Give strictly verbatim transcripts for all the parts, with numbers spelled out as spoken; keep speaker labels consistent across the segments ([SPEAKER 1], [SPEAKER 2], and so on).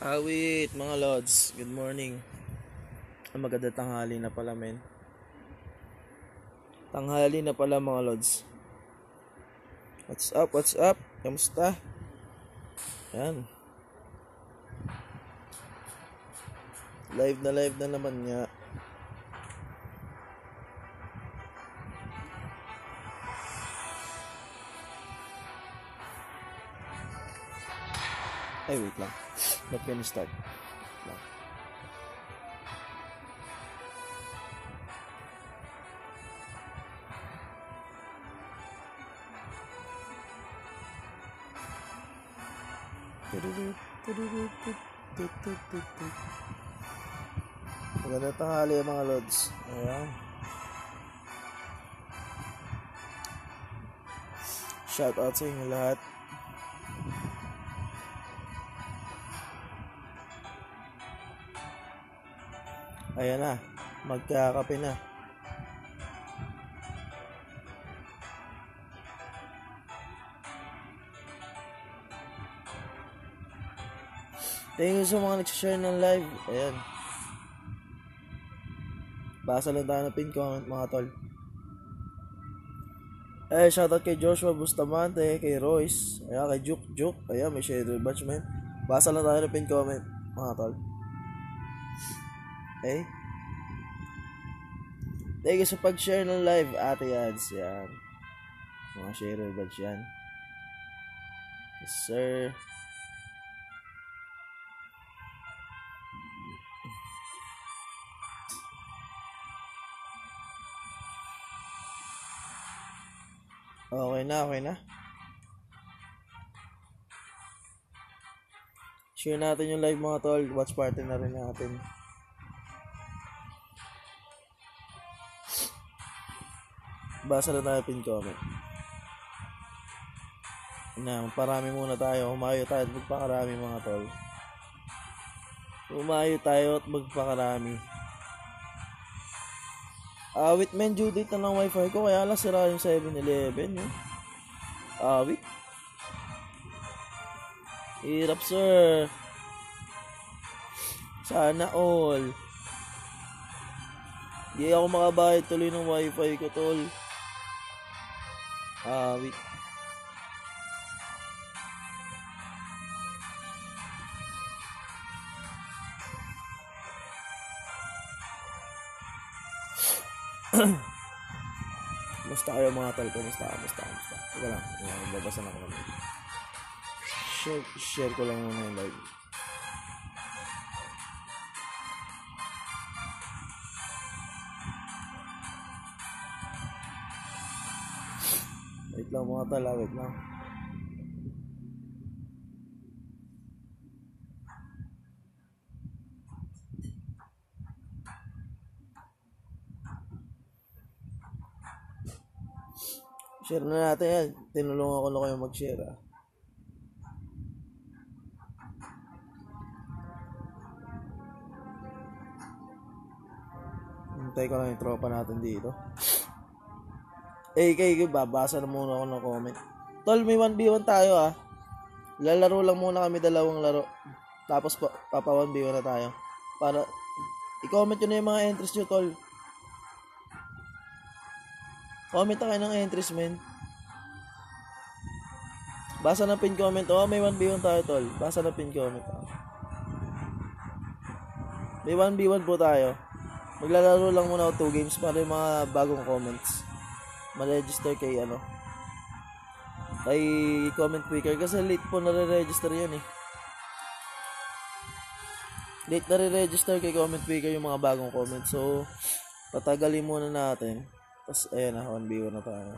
[SPEAKER 1] Awit, mga lods, good morning. Ang maganda tanghali na pala, men. Tanghali na pala, mga lods. What's up, what's up? Kamusta? Yan. Live na live na naman nga. Ay, wait lang. Ba't ka ni-start? Lang. Maganda tanghali, mga lods. Ayan. Shout out sa inyo lahat. Ayan na, magkakape na. Thank you sa mga nagsishare ng live. Ayan. Basa lang tayo ng pin comment, mga tol. Eh, shoutout kay Joshua Bustamante, kay Royce, ayan, kay Juk Juk. Ayan, may shader batch, man. Basa lang tayo ng pin comment, mga tol. Okay? Thank you sa pag-share ng live, Ate Yads. Yan. Mga sharer batch yan. Yes, sir. Okay na, okay na. Share natin yung live, mga tol. Watch party na rin natin. Basa na tayo pin comment. Na, parami muna tayo. Umayo tayo at magpakarami, mga tol. Umayo tayo at magpakarami. Awit, men, due date na ng wifi ko. Kaya lang sira yung seven eleven. Eh. Awit. Hirap, sir. Sana all. Di ako makabayad tuloy ng wifi ko, tol. Awit. Basta kayo, mga tol. Basta, basta, basta. Ika lang. Babasa na ko naman. Share, share ko lang muna yung live. Wait lang, mga tol. Wait lang. Share na natin yan. Tinulungan ko na kayo mag-share, ah. Hintay ko lang yung tropa natin dito. Eh, kayo, babasa na muna ako ng comment. Tol, may one v one tayo, ah. Lalaro lang muna kami dalawang laro. Tapos, papa one v one na tayo. Para, i-comment nyo na yung mga entries nyo, tol. Comment na kayo ng entries, men. Basa na pin comment. Oh, may one v one tayo, tol. Basa na pin comment. Oh. May one v one po tayo. Maglalaro lang muna ako two games para yung mga bagong comments ma-register kay ano. Kay comment quicker. Kasi late po nare-register yan eh. Late nare-register kay comment quicker yung mga bagong comments. So, patagalin muna natin. Tapos, ayan na, one v one na tayo.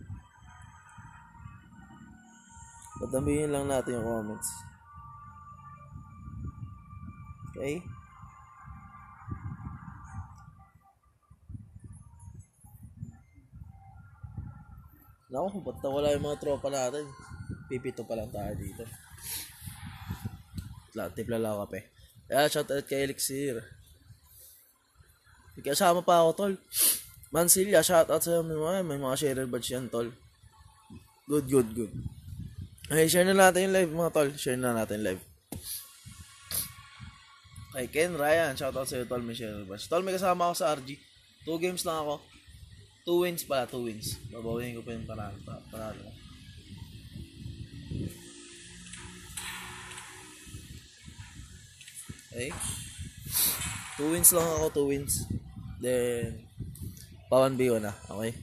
[SPEAKER 1] Patamihin lang natin yung comments. Okay? Naku, ba't nawala yung mga tropa natin? Pipito pa lang tayo dito. Tipla lang kape. Kaya, shoutout kay Elixir. Kasama pa ako, tol. Mansilla, shoutout sa mga, may mga sharer badge yan, tol. Good, good, good. Okay, share na natin yung live, mga tol. Share na natin live. Kay Ken Ryan, shoutout sa'yo, Tol Michelle Bash. Tol, may kasama ako sa R G. Two games lang ako. Two wins pala, two wins. Babawihin ko pa yung panalo. panalo. Okay. Two wins lang ako, two wins. Then, pa one v one na. Okay.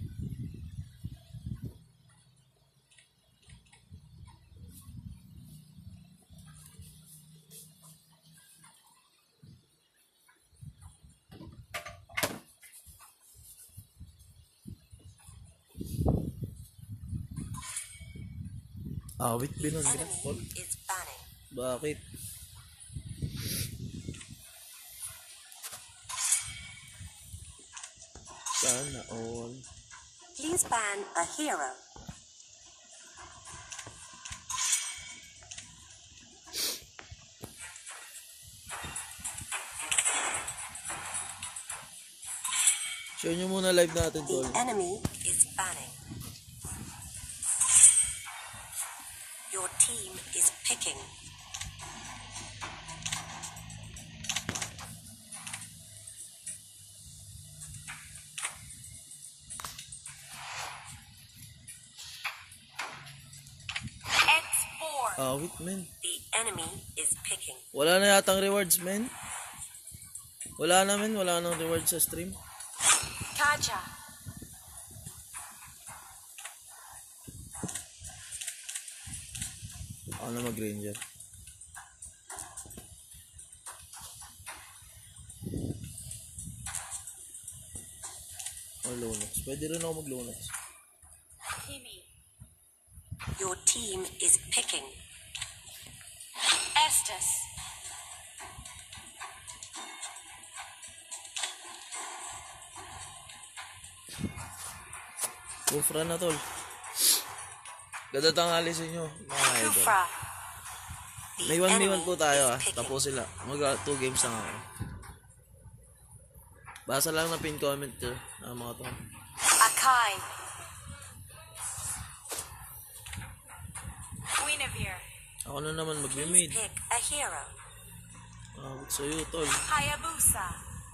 [SPEAKER 1] Awit binon ka. Bakit? Sana all.
[SPEAKER 2] Please ban a hero.
[SPEAKER 1] Show nyo muna live natin, Tol.
[SPEAKER 2] The enemy is banning. Your team is picking.
[SPEAKER 1] Awit, men.
[SPEAKER 2] The enemy is picking.
[SPEAKER 1] Wala na yatang rewards, men. Wala na, men. Wala nang rewards sa stream.
[SPEAKER 2] Kaja.
[SPEAKER 1] Ako na mag-ranger. O Lunox. Pwede rin ako mag-Lunox.
[SPEAKER 2] Your team is picking. Estes.
[SPEAKER 1] Kufra na, Tol. Ganda tanghali sa inyo, mga idol.
[SPEAKER 2] Kufra.
[SPEAKER 1] May one v one po tayo, ah. Tapos sila. Mag two games lang ako. Basa lang na pin comment to, na mga to.
[SPEAKER 2] Akai. Guinevere.
[SPEAKER 1] Ako na naman mag-mid.
[SPEAKER 2] Pick a hero.
[SPEAKER 1] Awit sa'yo, Tol.
[SPEAKER 2] Hayabusa.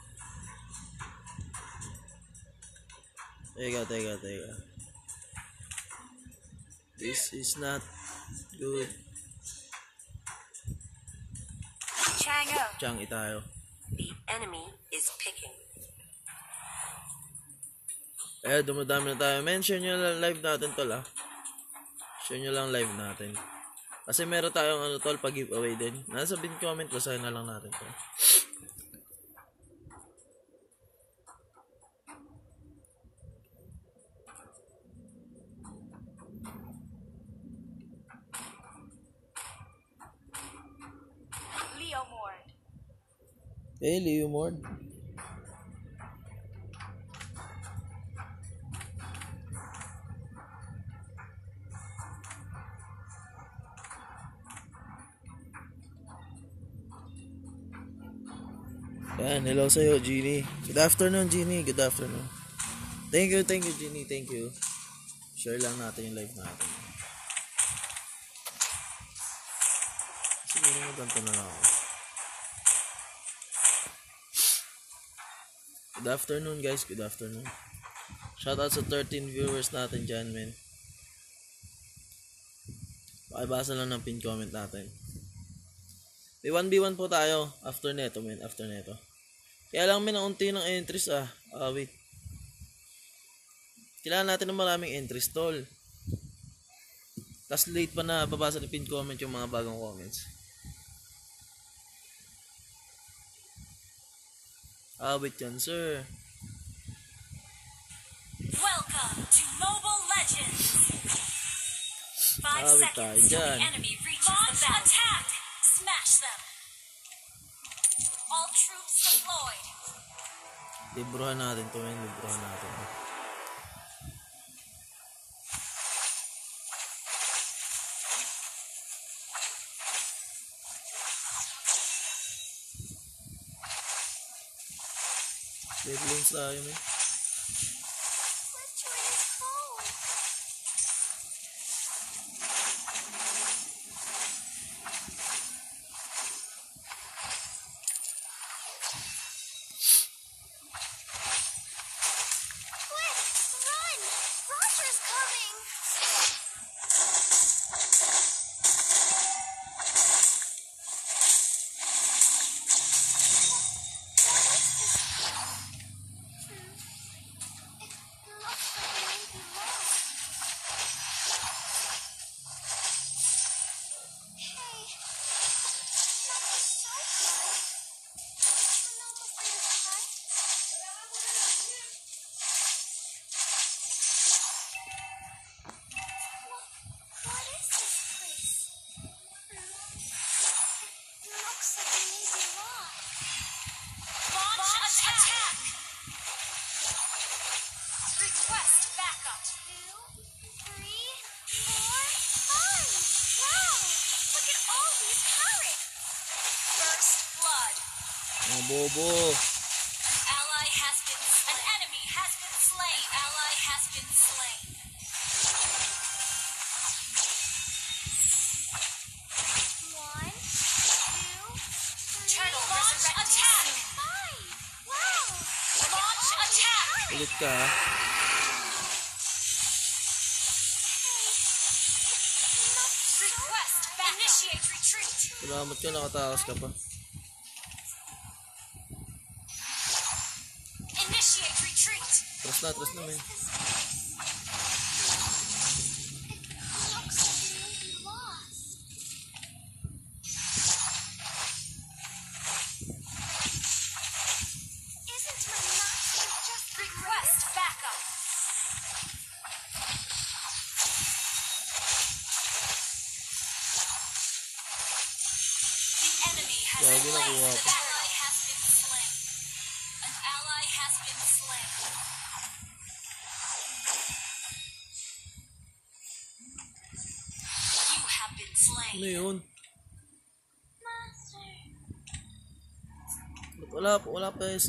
[SPEAKER 1] Teka, teka, teka. This is not good.
[SPEAKER 2] Chango.
[SPEAKER 1] Changi tayo.
[SPEAKER 2] The enemy is picking.
[SPEAKER 1] Eh, dumadami na tayo. Men, share nyo lang live natin, Tol, ah. Share nyo lang live natin. Kasi meron tayong ano, Tol, pag-giveaway din. Nasa pin comment, basahin na lang natin to.
[SPEAKER 2] Leomord.
[SPEAKER 1] Eh, Leomord. Yan, hello sa'yo, Jeannie. Good afternoon, Jeannie. Good afternoon. Thank you, thank you, Jeannie. Thank you. Share lang natin yung live natin. Siguro maganto na lang ako. Good afternoon, guys. Good afternoon. Shoutout sa thirteen viewers natin dyan, men. Pakibasa lang ng pin comment natin. May one v one po tayo after neto, men. After neto. Kaya lang, men, ang unti ng entries, ah. Ah, wait. Kailangan natin ng maraming entries, Tol. Tapos late pa na babasa ng pin comment yung mga bagong comments. Ah, wait yan, sir.
[SPEAKER 2] Welcome to Mobile Legends. Five
[SPEAKER 1] Ah, wait
[SPEAKER 2] seconds
[SPEAKER 1] tayo
[SPEAKER 2] till
[SPEAKER 1] dyan.
[SPEAKER 2] the enemy reaches Launch the attack. Smash them. All troops deployed.
[SPEAKER 1] Libruhan natin to, men. Libruhan natin. Deadlines tayo, men. Mga bobo.
[SPEAKER 2] An ally has been slain. An enemy has been slain. An ally has been slain. One, two, three. Turtle resurrecting soon. Five. Wow. Launch attack.
[SPEAKER 1] Ulit ka ha.
[SPEAKER 2] Request back. Initiate retreat.
[SPEAKER 1] Salamat ka, nakatakas ka pa.
[SPEAKER 2] Initiate retreat.
[SPEAKER 1] Tras na, tras na men.
[SPEAKER 2] Looks like we may be lost. Isn't my master just request backup? The enemy has
[SPEAKER 1] Lagi
[SPEAKER 2] been
[SPEAKER 1] nakuha
[SPEAKER 2] slain.
[SPEAKER 1] ko.
[SPEAKER 2] An ally has been slain. An ally has been slain. You have been slain.
[SPEAKER 1] Ano yun?
[SPEAKER 2] Master.
[SPEAKER 1] Wala pa, wala pa guys.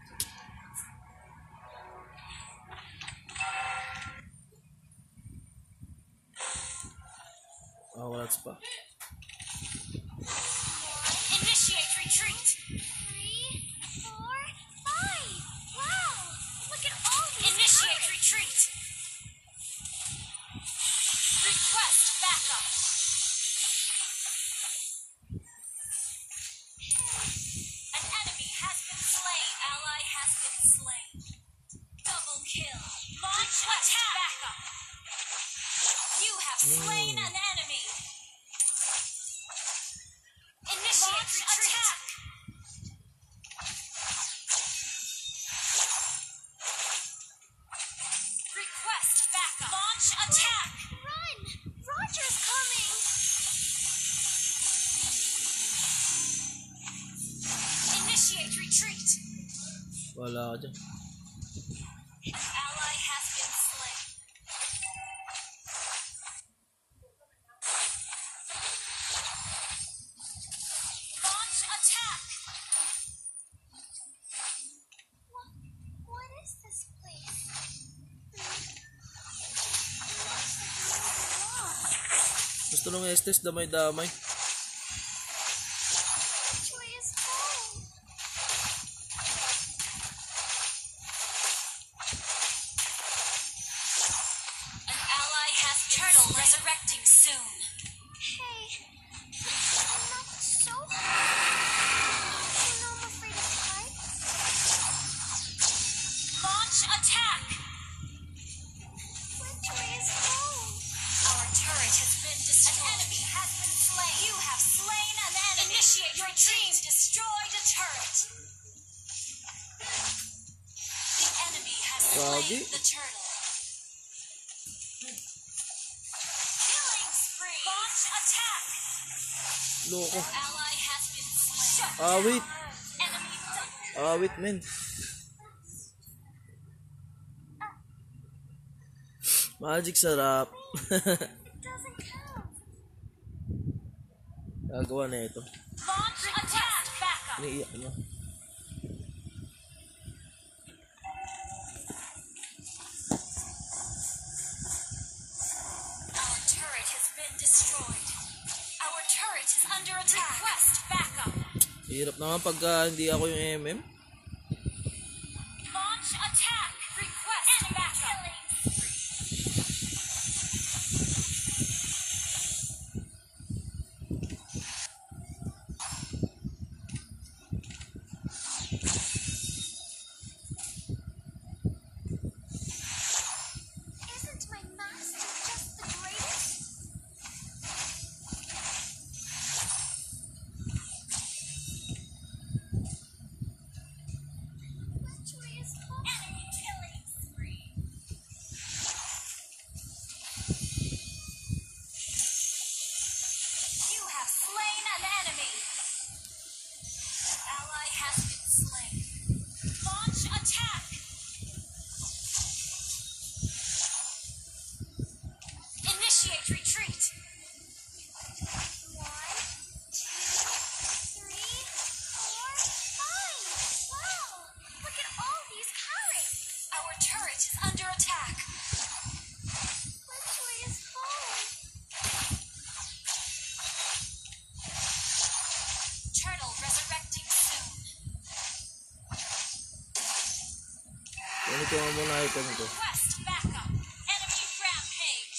[SPEAKER 1] Ah, wala pa.
[SPEAKER 2] Initiate retreat. Three, four, five. Wow. Look at all these. Initiate retreat. Request backup. An enemy has been slain. Ally has been slain. Double kill. Launch attack. Backup. You have slain an enemy. Initiate retreat. Request backup. Launch attack. Run. Roger's coming. Initiate retreat.
[SPEAKER 1] Wala ka dyan.
[SPEAKER 2] An ally has been slain. Launch attack. What? What is this place?
[SPEAKER 1] Gusto nung Estes, damay-damay.
[SPEAKER 2] Which way is home? An ally has been Turtle slain. Resurrecting soon. Hey, I'm not so You know I'm afraid of heights. Launch attack. Which way is home? Our turret has been destroyed. An enemy has been slain. You have slain an enemy. Initiate your team. Destroyed a turret. The enemy has
[SPEAKER 1] Gagi.
[SPEAKER 2] slain the turtle. Killing spree. Launch attack.
[SPEAKER 1] Loko.
[SPEAKER 2] Ally has been slain. Shut
[SPEAKER 1] Ah,
[SPEAKER 2] down.
[SPEAKER 1] wait.
[SPEAKER 2] Enemy double.
[SPEAKER 1] Ah, wait men. Magic sarap.
[SPEAKER 2] It doesn't count.
[SPEAKER 1] Gagawa na ito.
[SPEAKER 2] Launch attack. Backup.
[SPEAKER 1] Iniiyak niya.
[SPEAKER 2] Our turret has been destroyed. Our turret is under attack. Request backup.
[SPEAKER 1] Hirap naman pagka hindi ako yung M M.
[SPEAKER 2] Launch attack. Request backup. Isn't my master just the greatest? Which way is home? Enemy killing
[SPEAKER 1] Ganito nga muna item ko.
[SPEAKER 2] Request backup. Enemy rampage.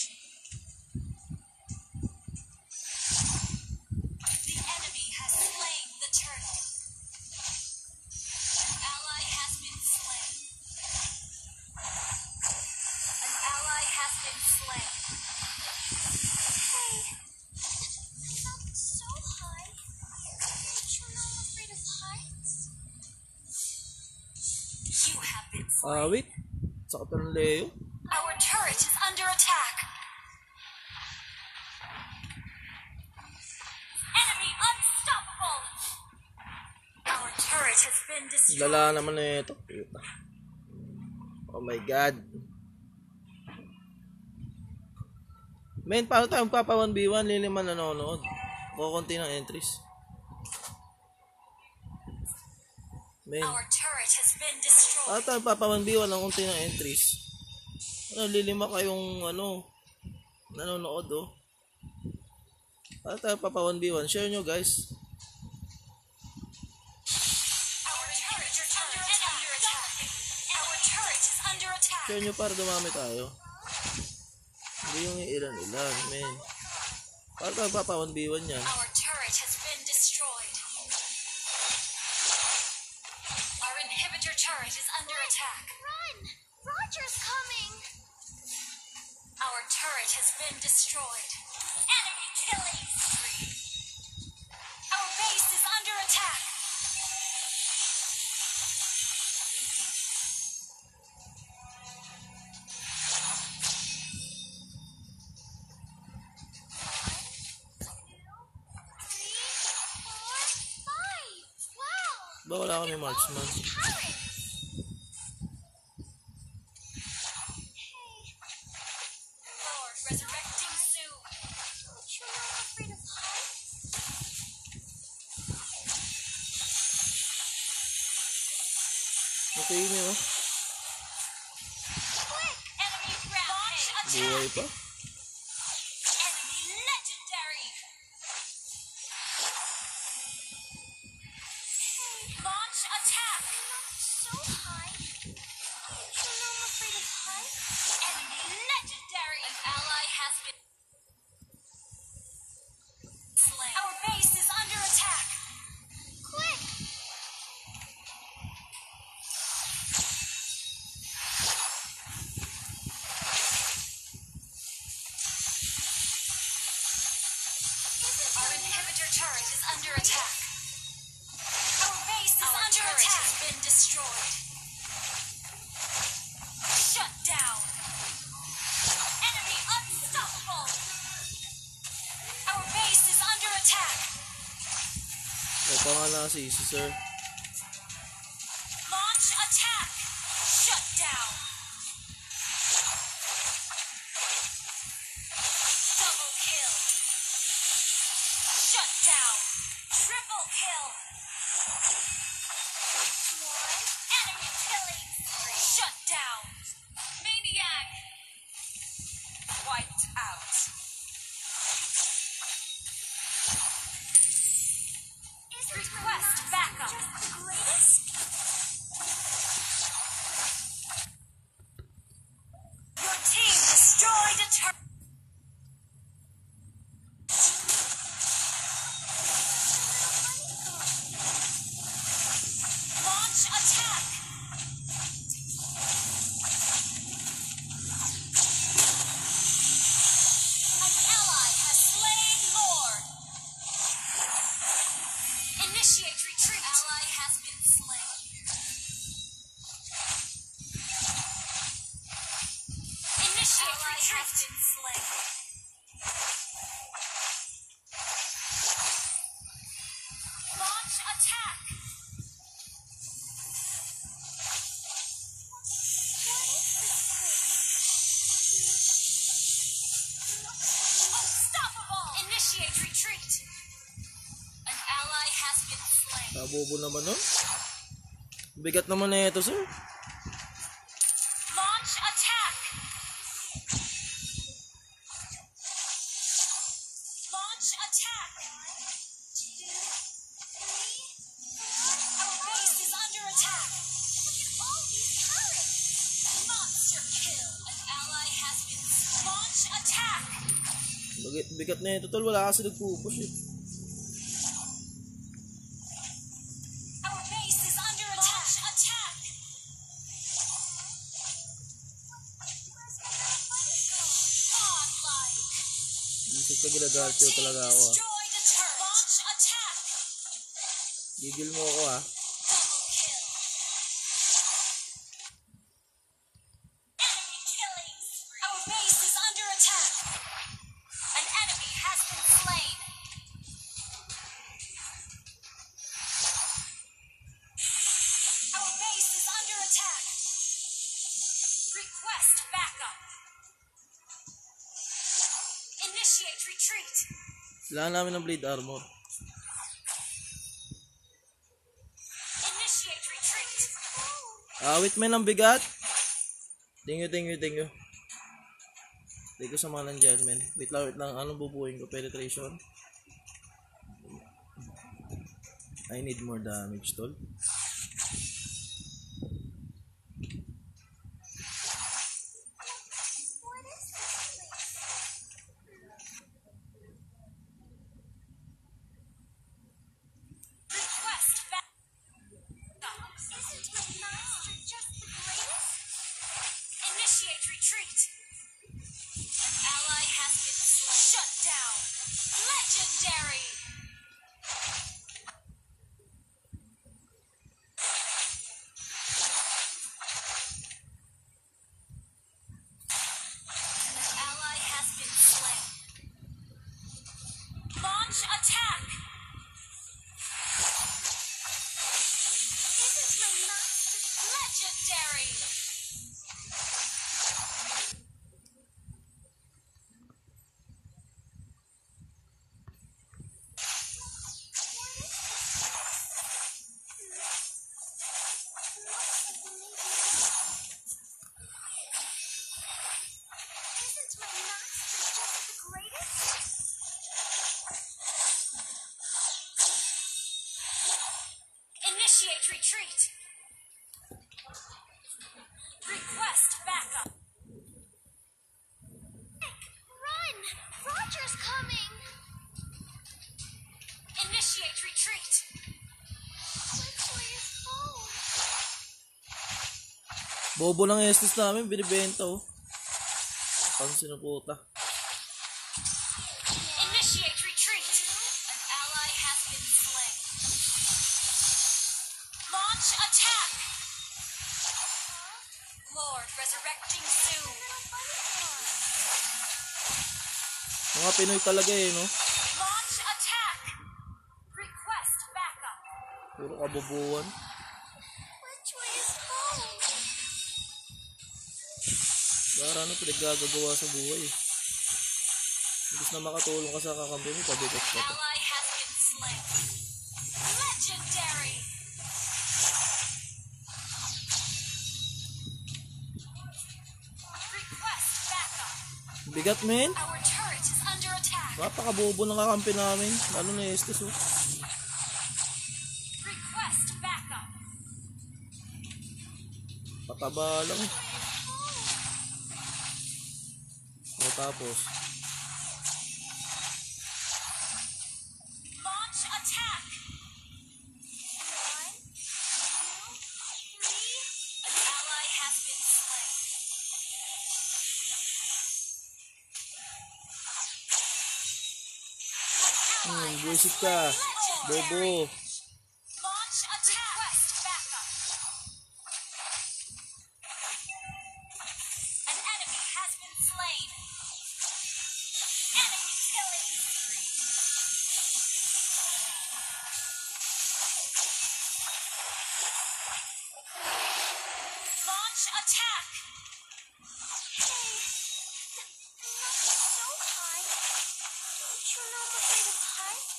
[SPEAKER 2] The enemy has slain the turtle. An ally has been slain. An ally has been slain. Hey, I'm up so high. Don't you know I'm afraid of heights? You have been slain.
[SPEAKER 1] Ah, wait. Sakot na ng Leo.
[SPEAKER 2] Our turret is under attack. Enemy unstoppable. Our turret has been destroyed.
[SPEAKER 1] Lala naman na ito. Oh my god. Men, paano tayo magpapa one v one? Liliman nanonood. Kukunti ng entries. Men,
[SPEAKER 2] Our turret has been destroyed.
[SPEAKER 1] paano tayo magpapa one v one ng kunti ng entries? Ano, lilima kayong ano, nanonood oh. Paano tayo magpapa one v one? Share nyo guys.
[SPEAKER 2] Our turret is under attack. Our turret is under attack.
[SPEAKER 1] Share nyo para dumami tayo. Hindi yung ilan-ilan, men. Paano tayo magpapa one v one yan?
[SPEAKER 2] Our turret has been destroyed. Our inhibitor turret is under attack. Run! Roger's coming! Our turret has been destroyed. Enemy killing spree. Our base is under attack.
[SPEAKER 1] Ba wala kami marksman?
[SPEAKER 2] Lord, resurrecting soon. Don't you know I'm afraid of heights?
[SPEAKER 1] Okay nyo.
[SPEAKER 2] Quick! Enemy rampage. Launch
[SPEAKER 1] Buhay
[SPEAKER 2] attack.
[SPEAKER 1] pa.
[SPEAKER 2] Enemy legendary. Launch attack. I'm up so high. Don't you know I'm afraid of heights? Enemy legendary. An ally has been slain. Our base is under attack. Quick! Our inhibitor turret is under attack. Our base is under attack. Has been destroyed. Shut down. Enemy unstoppable. Our base is under attack.
[SPEAKER 1] Ito nga na si si sir.
[SPEAKER 2] Launch attack. Shut down. Double kill. Shut down. Triple kill. One enemy killing spree. Shut down. Maniac. Wiped out. Request backup. Just the greatest? Your team destroyed a turret. Launch attack. An ally has slain Lord. Initiate retreat. Ally has been slain. Initiate ally retreat. Has been slain. Launch attack. Unstoppable. Initiate retreat. An ally has been slain.
[SPEAKER 1] Nabobo naman nun. Bigat naman na ito sir.
[SPEAKER 2] Launch attack. Launch attack. Our base is under attack. Look at all these turrets.
[SPEAKER 1] Bigat, bigat na ito. Tol, wala kasi nagpupush eh.
[SPEAKER 2] Our base is under attack. Attack. Godlike.
[SPEAKER 1] Isip ka ginagartyo talaga ako ah.
[SPEAKER 2] Destroy the turret. Launch attack.
[SPEAKER 1] Gigil mo ako ah.
[SPEAKER 2] Double kill. Enemy killing. Our base is under attack. An enemy has been slain. Our base is under attack. Request backup. Initiate retreat.
[SPEAKER 1] Kailangan namin ng blade armor.
[SPEAKER 2] Initiate retreat.
[SPEAKER 1] Awit may ng bigat. Thank you, thank you, thank you. Thank you sa mga nandyan, men. Wait lang, wait lang. Anong bubuhin ko? Penetration. I need more damage, tol.
[SPEAKER 2] Request backup. Isn't my master just the greatest? Initiate retreat. An ally has been slain. Shut down. Legendary. An ally has been slain. Launch attack. Isn't my master legendary? Isn't my master just the greatest? Initiate retreat. Request backup. Run! Roger's coming! Initiate retreat. Which way is home?
[SPEAKER 1] Bobo lang estes namin, binibenta oh. Pang sinuputa.
[SPEAKER 2] Initiate retreat. An ally has been slain. Launch attack. Lord resurrecting soon.
[SPEAKER 1] Mga Pinoy talaga eh, no?
[SPEAKER 2] Launch attack. Request backup.
[SPEAKER 1] Puro kabobohan.
[SPEAKER 2] Which way is home?
[SPEAKER 1] Para ano, pinaggagawa sa buhay eh. Imbis na makatulong ka sa kakampi mo, pabigat ka pa.
[SPEAKER 2] Ally has been slain. Legendary. Request backup.
[SPEAKER 1] Bigat, men.
[SPEAKER 2] Our turret is under attack.
[SPEAKER 1] Napakabobo ng kakampi namin. Lalo na estes oh.
[SPEAKER 2] Request backup.
[SPEAKER 1] Pataba lang eh. O tapos,
[SPEAKER 2] Launch attack. One, two, three. An ally has been slain. An ally
[SPEAKER 1] hmm,
[SPEAKER 2] has
[SPEAKER 1] buwisit ka.
[SPEAKER 2] slain.
[SPEAKER 1] Bobo.
[SPEAKER 2] Launch attack. Request backup. An enemy has been slain. Enemy killing spree. Launch attack. Hey, not so high. Don't you know I'm afraid of heights?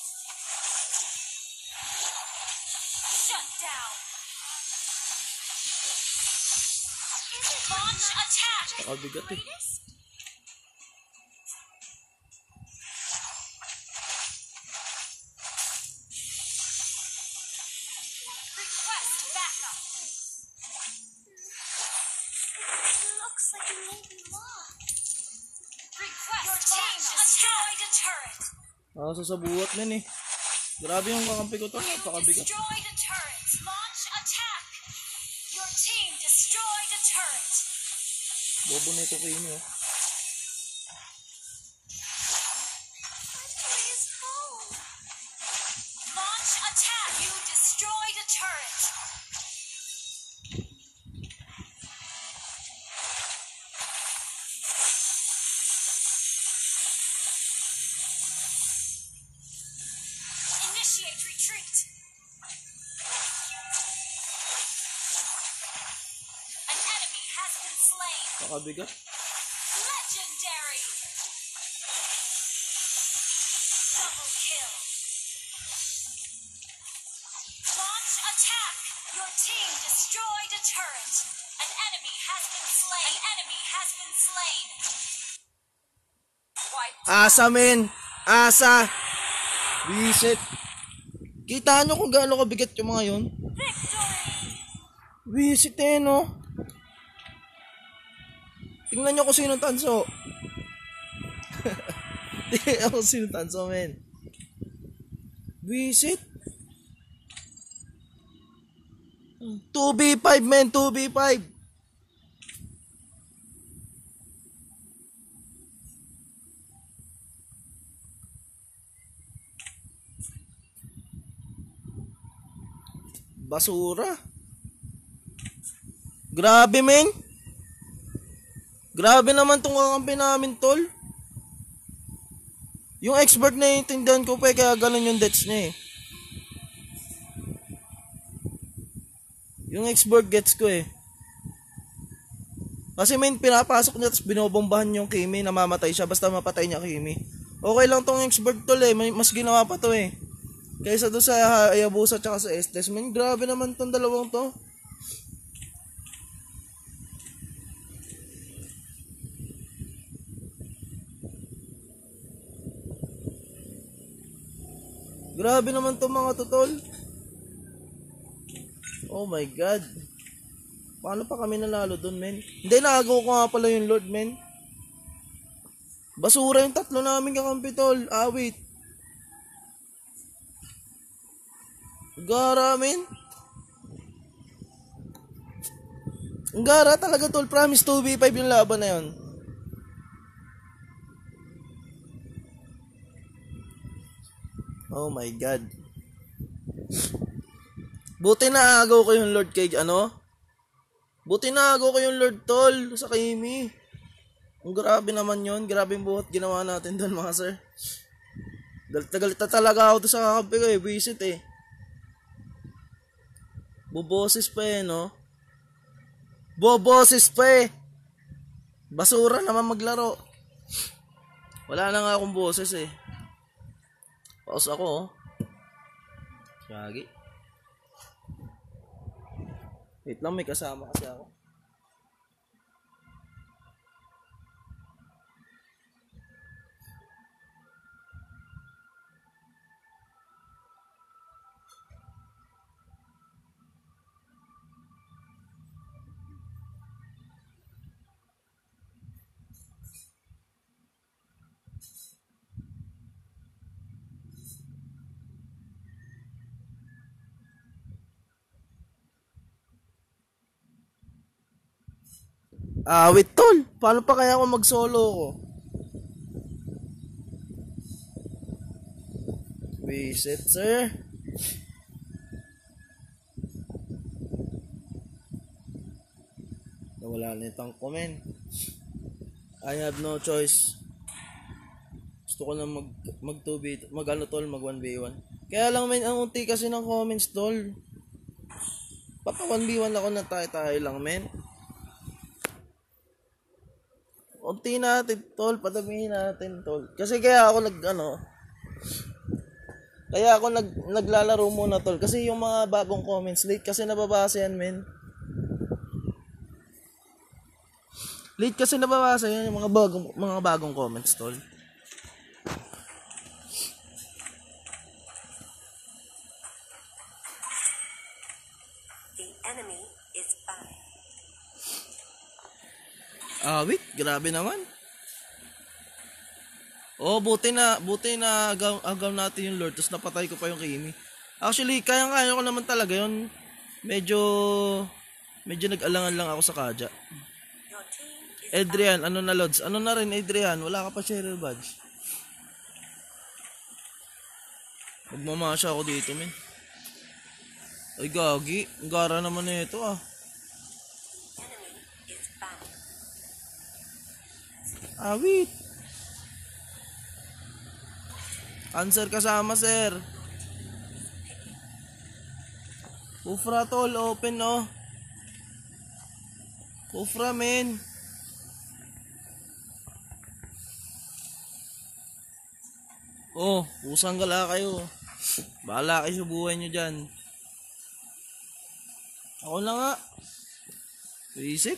[SPEAKER 2] Shut down. Launch attack.
[SPEAKER 1] Nakabigat eh.
[SPEAKER 2] Request backup. Looks like it may be locked. Your team destroyed a turret.
[SPEAKER 1] Nasa sa buhat men eh. Grabe yung kakampi ko to.
[SPEAKER 2] You
[SPEAKER 1] Napakabigat.
[SPEAKER 2] destroyed a turret. Launch attack. Your team destroyed a turret.
[SPEAKER 1] Bobo na ito kayo niyo.
[SPEAKER 2] Launch attack. You destroyed a turret. Initiate retreat. An enemy has been slain.
[SPEAKER 1] Napakabigat.
[SPEAKER 2] Legendary. Double kill. Launch attack. Your team destroyed a turret. An enemy has been slain. An enemy has been slain. Wipe.
[SPEAKER 1] Asa men. Asa. Visit. Kita nyo kung gaano kabigat yung mga yun?
[SPEAKER 2] Victory.
[SPEAKER 1] Visit eh no. Tingnan nyo kung sino tanso. Tingnan nyo kung sino tanso men. Visit. two v five men. two v five. Basura. Grabe men. Grabe naman tong kakampi namin tol. Yung expert na intindihan ko pa eh, kaya ganun yung deaths niya eh. Yung expert gets ko eh. Kasi men pinapasok niya tapos binobombahan yung Kimi, namamatay siya basta mapatay niya Kimi. Okay lang tong expert tol eh, mas ginawa pa to eh. Kaysa doon sa Hayabusa tsaka sa Estes. Man, grabe naman tong dalawang to. Grabe naman tong mga tutol. Oh my God. Paano pa kami nanalo doon, men? Hindi, naagaw ko nga pala yung Lord, men. Basura yung tatlo namin kakampi, tol. Awit. Gara, men. Ang gara talaga tol. Promise two v five yung laban na yun. Oh my God. Buti na agaw ko yung Lord kay ano? Buti na agaw ko yung Lord tol sa Kimi. Ang grabe naman yun. Grabe yung buhat ginawa natin doon mga sir. Galit na galit na talaga ako doon sa kakampi ko eh. Visit eh. Boboses pa eh, no? Boboses pa eh. Basura naman maglaro. Wala na nga akong boses eh. Paus ako, oh. Syagi. Wait lang, may kasama kasi ako. Ah, wait tol. Paano pa kaya ako mag-solo ko? Visit, sir. Nawala na itang comment. I have no choice. Gusto ko na mag mag two v mag ano tol, mag one v one. Kaya lang men, ang unti kasi ng comments tol. Papa one v one ako na tayo-tayo lang men. Unti natin tol, padamihin natin tol. Kasi kaya ako nag ano, kaya ako nag naglalaro muna tol. Kasi yung mga bagong comments late kasi nababasa yan men. Late kasi nababasa yan yung mga bagong mga bagong comments tol.
[SPEAKER 3] The enemy is by.
[SPEAKER 1] Ah, wait, grabe naman. Oh, buti na, buti na agaw, agaw natin yung Lord, tapos napatay ko pa yung Kimi. Actually, kaya-kaya ko naman talaga yun. Medyo, medyo nag-alangan lang ako sa Kaja.
[SPEAKER 3] Your team is
[SPEAKER 1] Adrian, ano na Lods? Ano na rin, Adrian? Wala ka pa Cheryl Badge. Magmamasya ako dito, men. Ay, gagi. Ang gara naman na ito, ah.
[SPEAKER 3] enemy is back.
[SPEAKER 1] Awit. Answer kasama, sir. Kufra, tol. Open, no? Kufra, men. Oh, pusang gala kayo. Bahala kayo sa buhay nyo dyan. Ako na nga. Isip.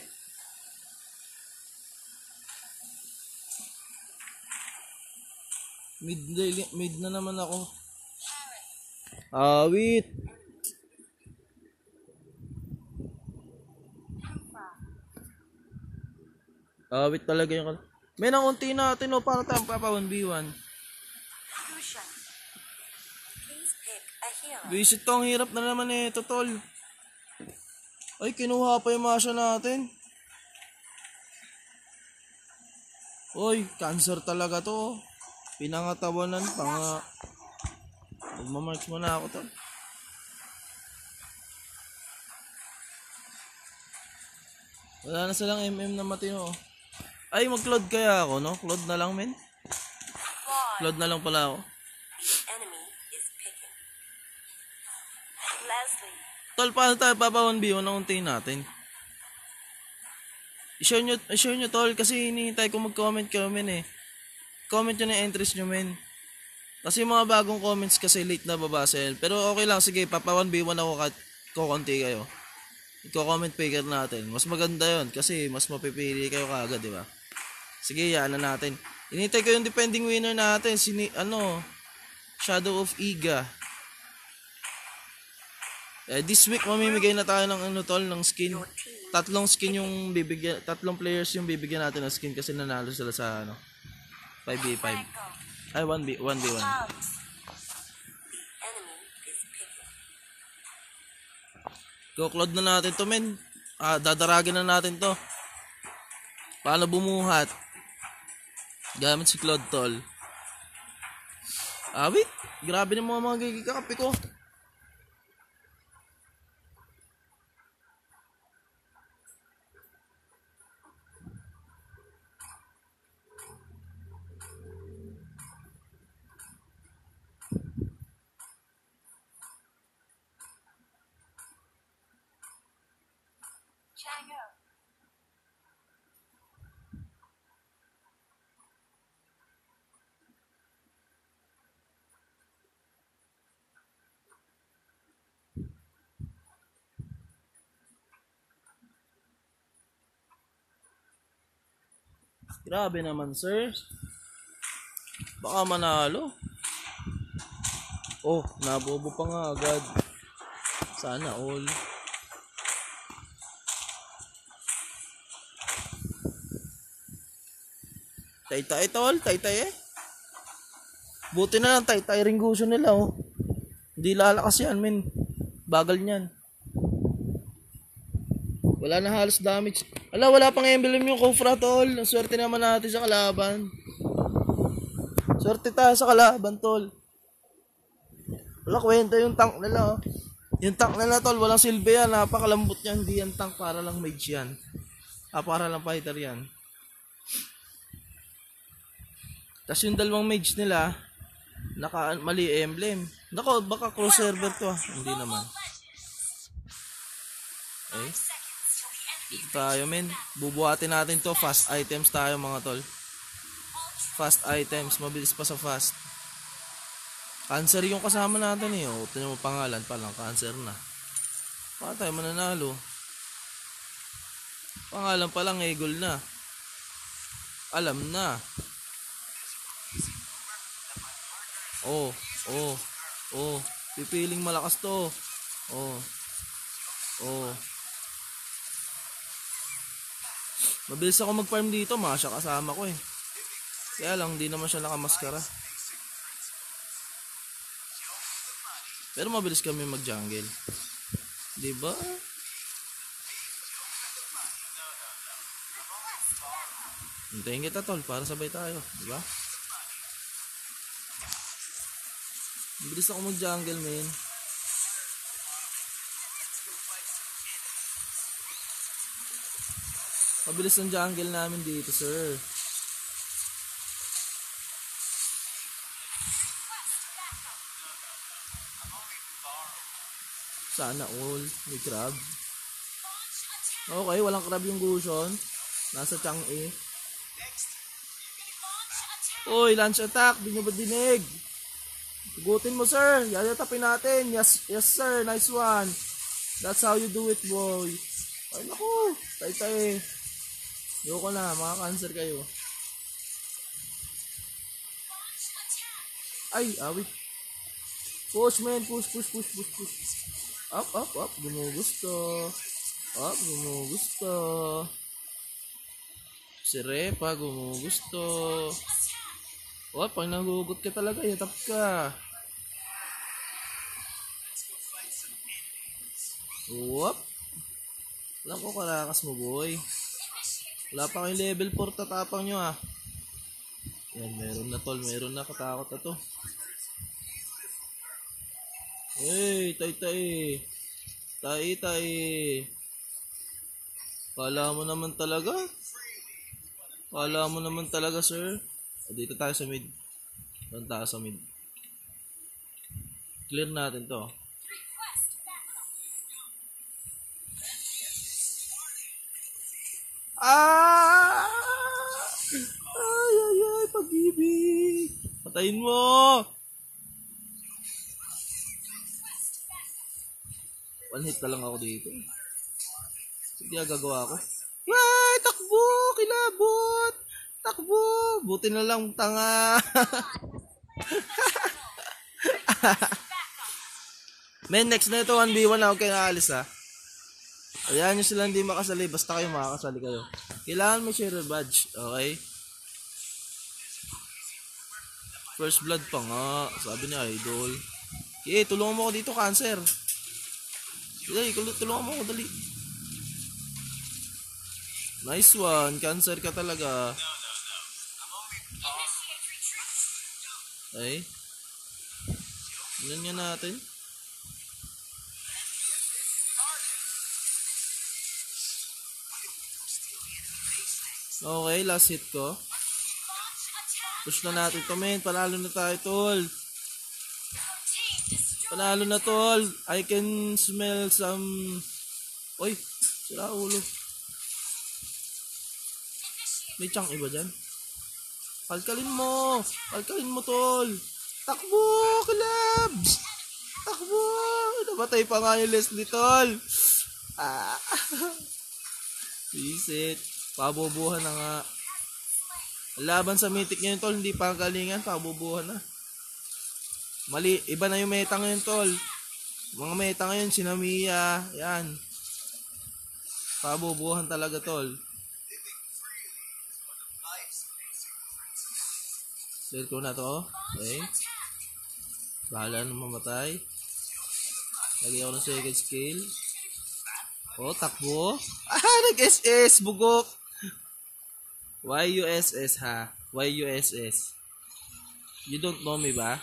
[SPEAKER 1] Mid, mid na naman ako. Awit. Awit talaga yung... May nang unti natin o para tayong papa one v one.
[SPEAKER 3] Lucian. Please pick a hero.
[SPEAKER 1] Visit to, ang hirap na naman eh, tol. Ay, kinuha pa yung masya natin. Uy, cancer talaga to. Pinangatawanan pa nga. Magmamarks mo na ako to. Wala na silang M M na matino. Ay, mag-cloud kaya ako, no? Cloud na lang, men. Cloud na lang pala ako.
[SPEAKER 3] The enemy is picking. Leslie.
[SPEAKER 1] Tol, paano tayo papa one v one na untiin natin? I-share nyo, i-share nyo tol, kasi hinihintay ko mag-comment kayo, men eh. Comment nyo na entries nyo, men. Kasi yung mga bagong comments kasi late na babasa yan. Pero okay lang, sige, papa one v one ako kat kukunti kayo. Iko-comment picker natin. Mas maganda yon kasi mas mapipili kayo kagad, di ba? Sige, yan na natin. Hinihintay ko yung defending winner natin, sini, ano, Shadow of Iga. Eh, this week mamimigay na tayo ng ano tol, ng skin. Tatlong skin yung bibigyan, tatlong players yung bibigyan natin ng skin kasi nanalo sila sa ano, five v five. Ay, one v one.
[SPEAKER 3] The enemy is picking.
[SPEAKER 1] Go cloud na natin to, men. Ah, dadaragin na natin to. Paano bumuhat? Gamit si Cloud tol. Ah, wait. Grabe na mga mga gigikapi ko.
[SPEAKER 2] Chango.
[SPEAKER 1] Grabe naman, sir. Baka manalo. Oh, nabobo pa nga agad. Sana all. Tay-tay tol, tay-tay eh. Buti na lang tay-tay ringguso nila oh. Hindi lalakas yan, men. Bagal niyan. Wala na halos damage. Ala, wala pang emblem yung Kofra tol. Swerte naman natin sa kalaban. Swerte tayo sa kalaban tol. Wala kwenta yung tank nila oh. Yung tank nila tol, walang silbi yan. Napakalambot yan. Hindi yan tank, para lang mage yan. Ah, para lang fighter yan. Tapos yung dalawang mage nila, naka mali emblem. Nako, baka cross server to ah. Hindi naman. Okay. Dito tayo, men. Bubuhatin natin to. Fast items tayo, mga tol. Fast items. Mabilis pa sa fast. Cancer yung kasama natin eh. O, tignan mo pangalan pa lang. Cancer na. Baka tayo mananalo. Pangalan pa lang, Eagle na. Alam na. Oh, oh, oh. Pipiling malakas to. Oh. Oh. Mabilis ako mag-farm dito, masya kasama ko eh. Kaya lang, hindi naman siya nakamaskara. Pero mabilis kami mag-jungle. Diba? Hintayin kita tol, para sabay tayo. Diba? Mabilis ako mag-jungle, man. Mabilis ang jungle namin dito, sir. Sana all. May crab. Okay, walang crab yung Gusion. Nasa Chang'e. Uy, launch attack. Di nyo ba dinig? Tugutin mo, sir. Yayatapin natin. Yes, yes, sir. Nice one. That's how you do it, boy. Ay, naku. Tay-tay. Yoko na. Maka-cancer kayo. Ay, awit. Push, man. Push, push, push, push, push. Up, up, up. Gumugusto. Up, gumugusto. Si Repa, gumugusto. Oh, pag nagugot ka talaga, yatap ka. Whoop. Alam ko karakas mo, boy. Wala pa kayong level four, tatapang nyo, ah. Yan, meron na, tol. Meron na, katakot na to. Hey, tay-tay. Tay-tay. Kala mo naman talaga? Kala mo naman talaga, sir? Dito tayo sa mid. Doon tayo sa mid. Clear natin to. Ah! Ay, ay, ay, pag-ibig. Patayin mo. One hit na lang ako dito. Hindi gagawa ko. Ay, takbo! Kilabot! Takbo! Buti na lang tanga. Men, next na ito, one v one na. Huwag kayo naalis, ha. Ayan nyo sila hindi makasali. Basta kayo makakasali kayo. Kailangan may share badge. Okay? First blood pa nga. Sabi ni Idol. Okay, tulungan mo ako dito, cancer. Dali, tulungan mo ako, dali. Nice one. Cancer ka talaga. Okay. Tignan nga natin. Okay, last hit ko. Push na natin to, men. Panalo na tayo, tol. Panalo na, tol. I can smell some... Oy, sira ulo. May chunk iba dyan. Kalkalin mo. Kalkalin mo, tol. Takbo, clubs. Takbo. Namatay pa nga yung Leslie, tol. Ah. Visit. Pabubuhan na nga. Laban sa mythic ngayon, tol. Hindi pa galingan. Pabubuhan na. Mali. Iba na yung meta ngayon, tol. Mga meta ngayon, sinamiya. Yan. Pabubuhan talaga, tol. Clear ko na to. Okay. Bahala na mamatay. Lagyan ako ng second skill. Oh, takbo. Ah, nag-S S. Bugok. Y U S S ha. Y U S S. You don't know me ba?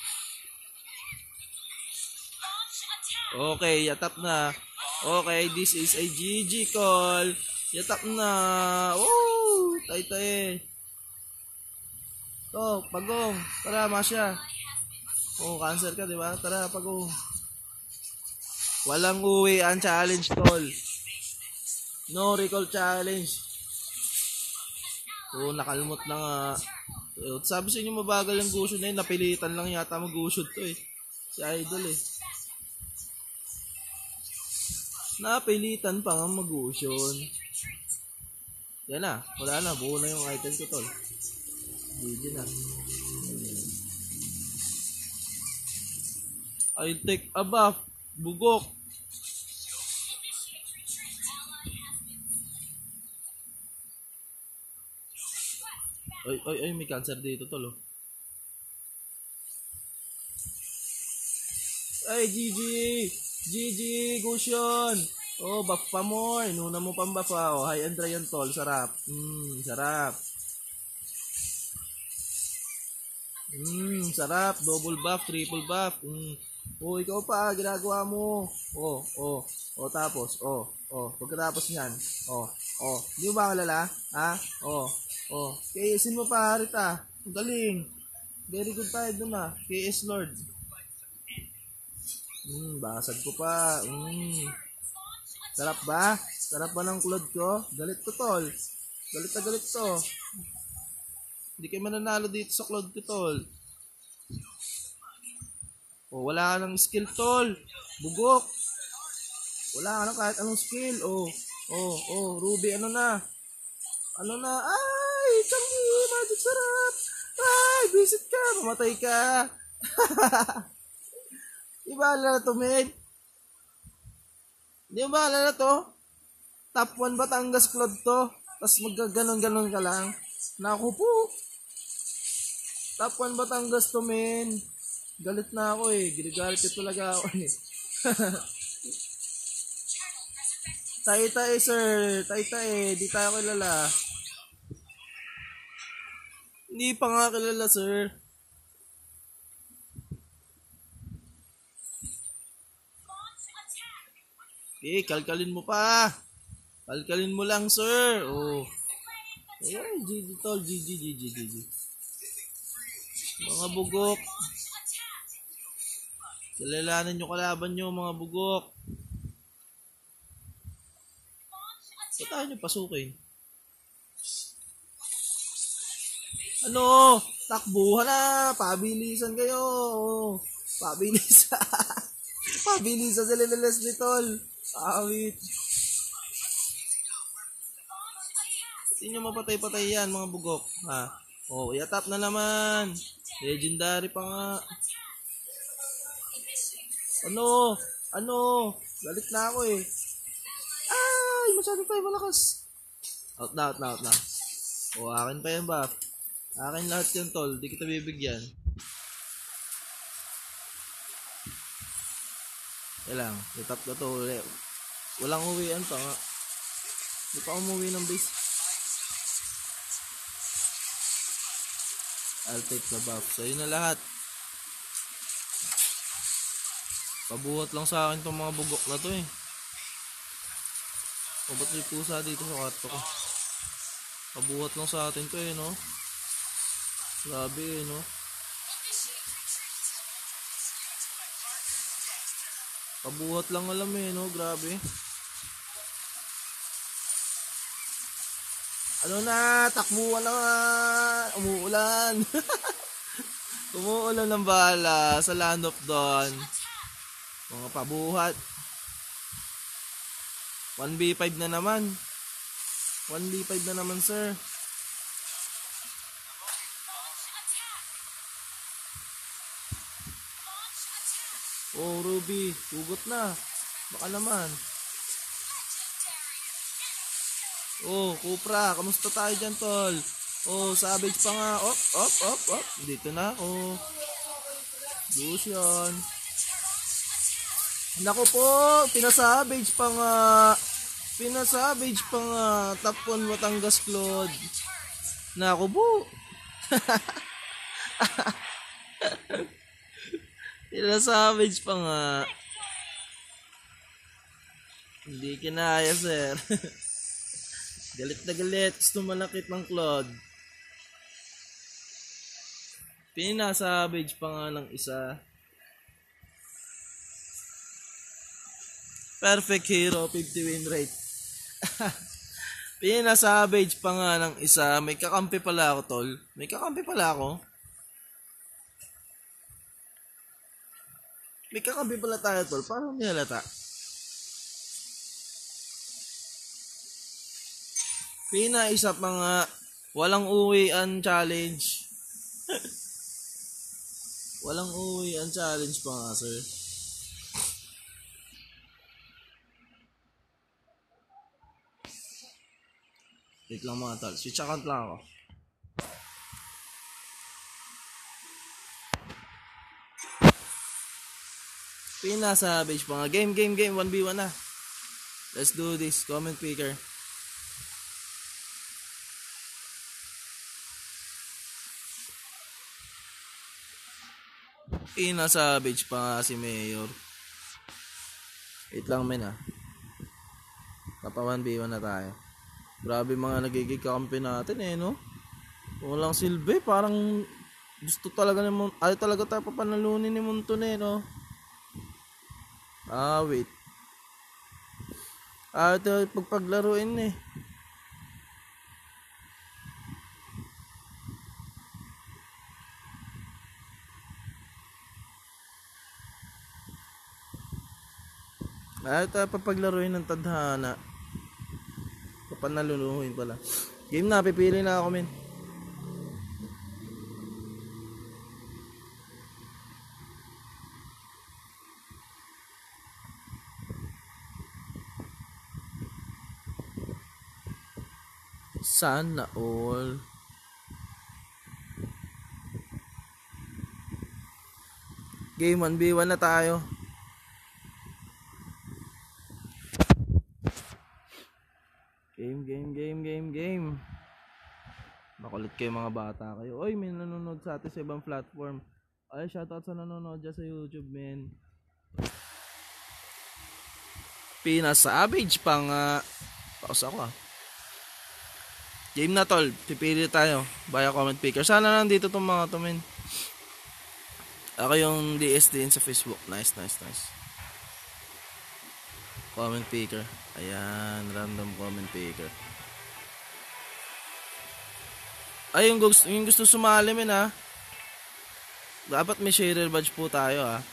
[SPEAKER 1] Okay, yatap na. Okay, this is a G G call. Yatap na. Woo! Tay-tay. To, Pagong. Tara, Masya. Oh, cancer ka, di ba? Tara, Pagong. Walang uwi ang challenge, tol. No recall challenge. Oh, nakalmot na nga. Sabi sa inyo mabagal yung Gusion na yun. Napilitan lang yata mag-Gusion to eh. Si Idol eh. Napilitan pa nga mag-Gusion. Yan na. Wala na. Buo na yung item ko, tol. G G na. I'll take a buff. Bugok. Ay, ay, ay, may cancer dito tol oh. Ay, G G! G G! Gusion! Oh, buff pa more. Inuna mo pang buff ah. Oh, high and dry yan tol. Sarap. Mmm, sarap. Mmm, sarap. Double buff, triple buff. Mm. Oh, ikaw pa. Ginagawa mo. Oh, oh. Oh, tapos. Oh, oh. Pagkatapos niyan. Oh, oh. Di mo ba kalala? Ha? Oh, oh. K S-in mo pa, Rita. Ang galing. Very good tayo dun ah. K S Lord. Hmm, basag ko pa. Hmm. Sarap ba? Sarap ba ng Claude ko? Galit to tol. Galit na galit to. Hindi kayo mananalo dito sa Claude ko tol. Oh, wala ka ng skill tol. Bugok. Wala ka ng kahit anong skill. Oh, oh, oh. Ruby, ano na? Ano na? Ay, Changi, magic sarap. Ay, visit ka. Mamatay ka. Di ba alala to, men? Di ba alala to? Top one Batangas Claude to. Tapos magaganon-ganon ka lang. Naku po. Top one Batangas to, men. Galit na ako eh. Ginigalit ko talaga ako eh. Tay-tay, sir. Tay-tay. Di tayo kilala. Hindi pa nga kilala, sir. Eh, kalkalin mo pa. Kalkalin mo lang, sir. Oh. Ayan, G G tol. G G, G G, G G. Mga bugok. Kilalanin nyo kalaban nyo, mga bugok. Ba't tayo nyo pasukin? Ano? Takbuhan na. Pabilisan kayo. Pabilisan. Pabilisan sila na Leslie tol. Awit. Hindi nyo mapatay-patay yan, mga bugok. Ha? Oh, yatap na naman. Legendary pa nga. Ano? Ano? Galit na ako eh. Ay, masyado tayo malakas. Out na, out na, out na. O, akin pa yan, buff. Akin lahat yan, tol. Di kita bibigyan. Kailang, itap na to ulit. Walang uwian pa nga. Di pa umuwi ng base. I'll take the buff. So, yun na lahat. Pabuhat lang sa akin tong mga bugok na to eh. O, ba't may pusa dito sa kwarto ko? Pabuhat lang sa atin to eh, no? Grabe eh, no? Pabuhat lang alam eh, no? Grabe. Ano na? Takbuhan na nga. Umuulan. Umuulan ng bala sa Land of Dawn. Mga pabuhat. one v five na naman. one v five na naman, sir. Oh, Ruby. Hugot na. Baka naman. Oh, Kupra. Kamusta tayo dyan, tol? Oh, Savage pa nga. Op, op, op, op. Dito na ako. Lucian. Naku po, pinasavage pa nga. Pinasavage pa nga. Top one Batangas Claude. Naku po. Pinasavage pa nga. Hindi kinaya, sir. Galit na galit. Gusto malakit ng Claude. Pinasavage pa nga ng isa. Perfect hero, fifty win rate. Pinasavage pa nga ng isa. May kakampi pala ako, tol. May kakampi pala ako. May kakampi pala tayo, tol. Parang hindi halata. Pinaisa pa nga. Walang uwian challenge. Walang uwian challenge pa nga, sir. Wait lang mga tol. Switch account lang ako. nasa page pa nga. Game, game, game. one v one na. Let's do this. Comment picker. Eh, nasa page pa nga si Mayor. Wait lang men ah. Napa one v one na tayo. Grabe mga nagigig kakampi natin eh no. Walang silbi. Parang gusto talaga ni Mon- ay talaga tayo papanalunin ni Monton eh no. Ah wait. Ah ito pagpaglaruin eh. Ah ito papaglaruin ng tadhana. Papanaluluhin pala. Game na, pipili na ako men. Sana all. Game one v one na tayo. Game, game, game, game, game. Makulit kayo mga bata kayo. Oy, may nanonood sa atin sa ibang platform. Ay, shoutout sa nanonood dyan sa YouTube, men. Pinasavage pa nga. Pause ako ah. Game na tol, pipili tayo via comment picker. Sana nandito itong mga to men. Ako yung D S din sa Facebook. Nice, nice, nice. Comment picker. Ayan, random comment picker. Ay, yung gusto, yung gusto sumali men ha. Dapat may sharer badge po tayo ha.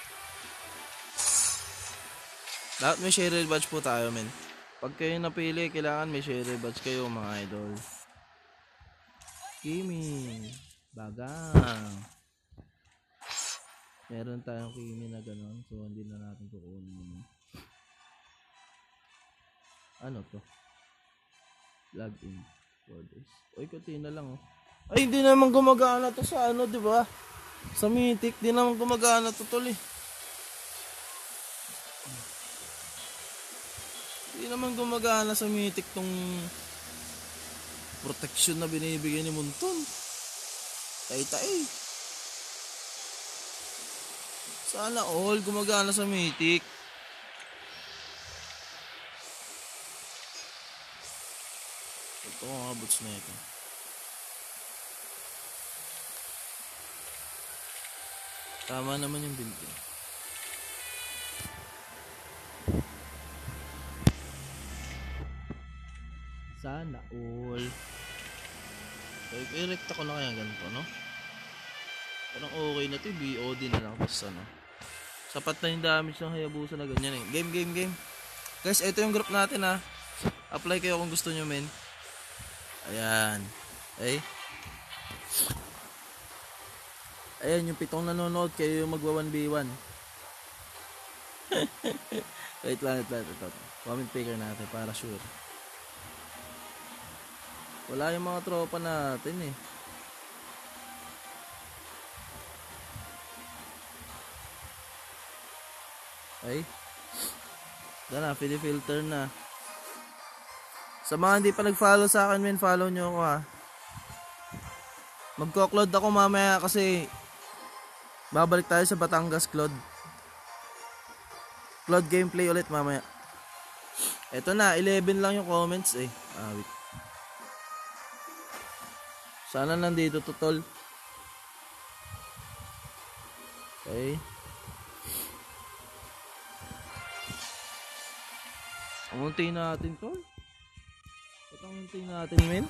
[SPEAKER 1] Dapat may sharer badge po tayo men. Pag kayo napili, kailangan may share badge kayo mga idol. Kimi. Bagang. Meron tayong Kimi na gano'n. So, hindi na natin kukunin. Ano to? Login. four days. Uy, kunti na lang oh. Ay, hindi naman gumagana to sa ano, di ba? Sa Mythic, di naman gumagana to tol eh. Hindi naman gumagana sa Mythic tong protection na binibigay ni Monton. Tay-tay. Sana all gumagana sa Mythic. Ito ang boots na ito. Tama naman yung building. Sana all. So, i-recta ko na kaya ganito, no? Parang okay na ito, B O D na lang. Tapos ano, sapat na yung damage ng Hayabusa na ganyan eh. Game, game, game. Guys, ito yung group natin ha. Apply kayo kung gusto nyo men. Ayan. Okay. Ayan, yung pitong nanonood, kayo yung magwa one v one. Wait lang, wait lang, wait lang. Comment picker natin para sure. Wala yung mga tropa natin eh. Ay. Dala, filter na. Sa mga hindi pa nag-follow sa akin, men, follow nyo ako ha. Magko-cloud ako mamaya kasi babalik tayo sa Batangas Cloud. Cloud gameplay ulit mamaya. Eto na, eleven lang yung comments eh. Ah, wait. Sana nandito to tol. Okay. Unti natin tol. Patang unti natin men.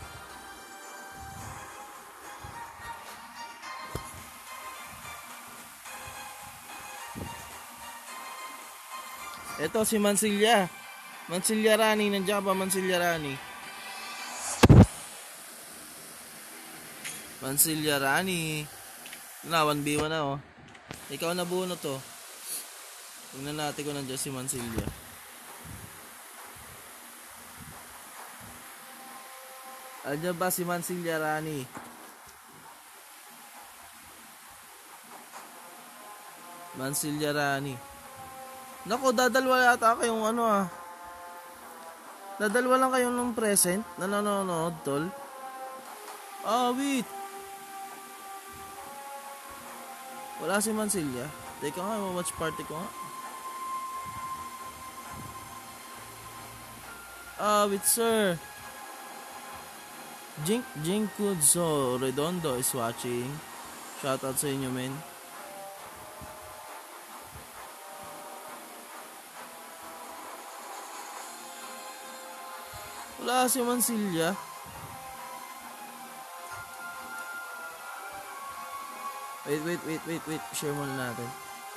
[SPEAKER 1] Ito si Mansilya. Mansilya Rani, nandiyan ba Mansilya Rani? Mansilya Rani. Na, one v one na oh. Ikaw na buno to. Tingnan natin kung nandiyan si Mansilya. Andiyan ba si Mansilya Rani? Mansilya Rani. Nako, dadalwa yata kayong ano ah. Dadalwa lang kayong ng present na nanonood, tol. Ah, wait. Wala si Mansilla. Teka nga, watch party ko nga. Ah, wait, sir. Jink, Jinkudso Redondo is watching. Shoutout sa inyo, men. Wala si Mansilla. Wait, wait, wait, wait, wait. Share muna natin.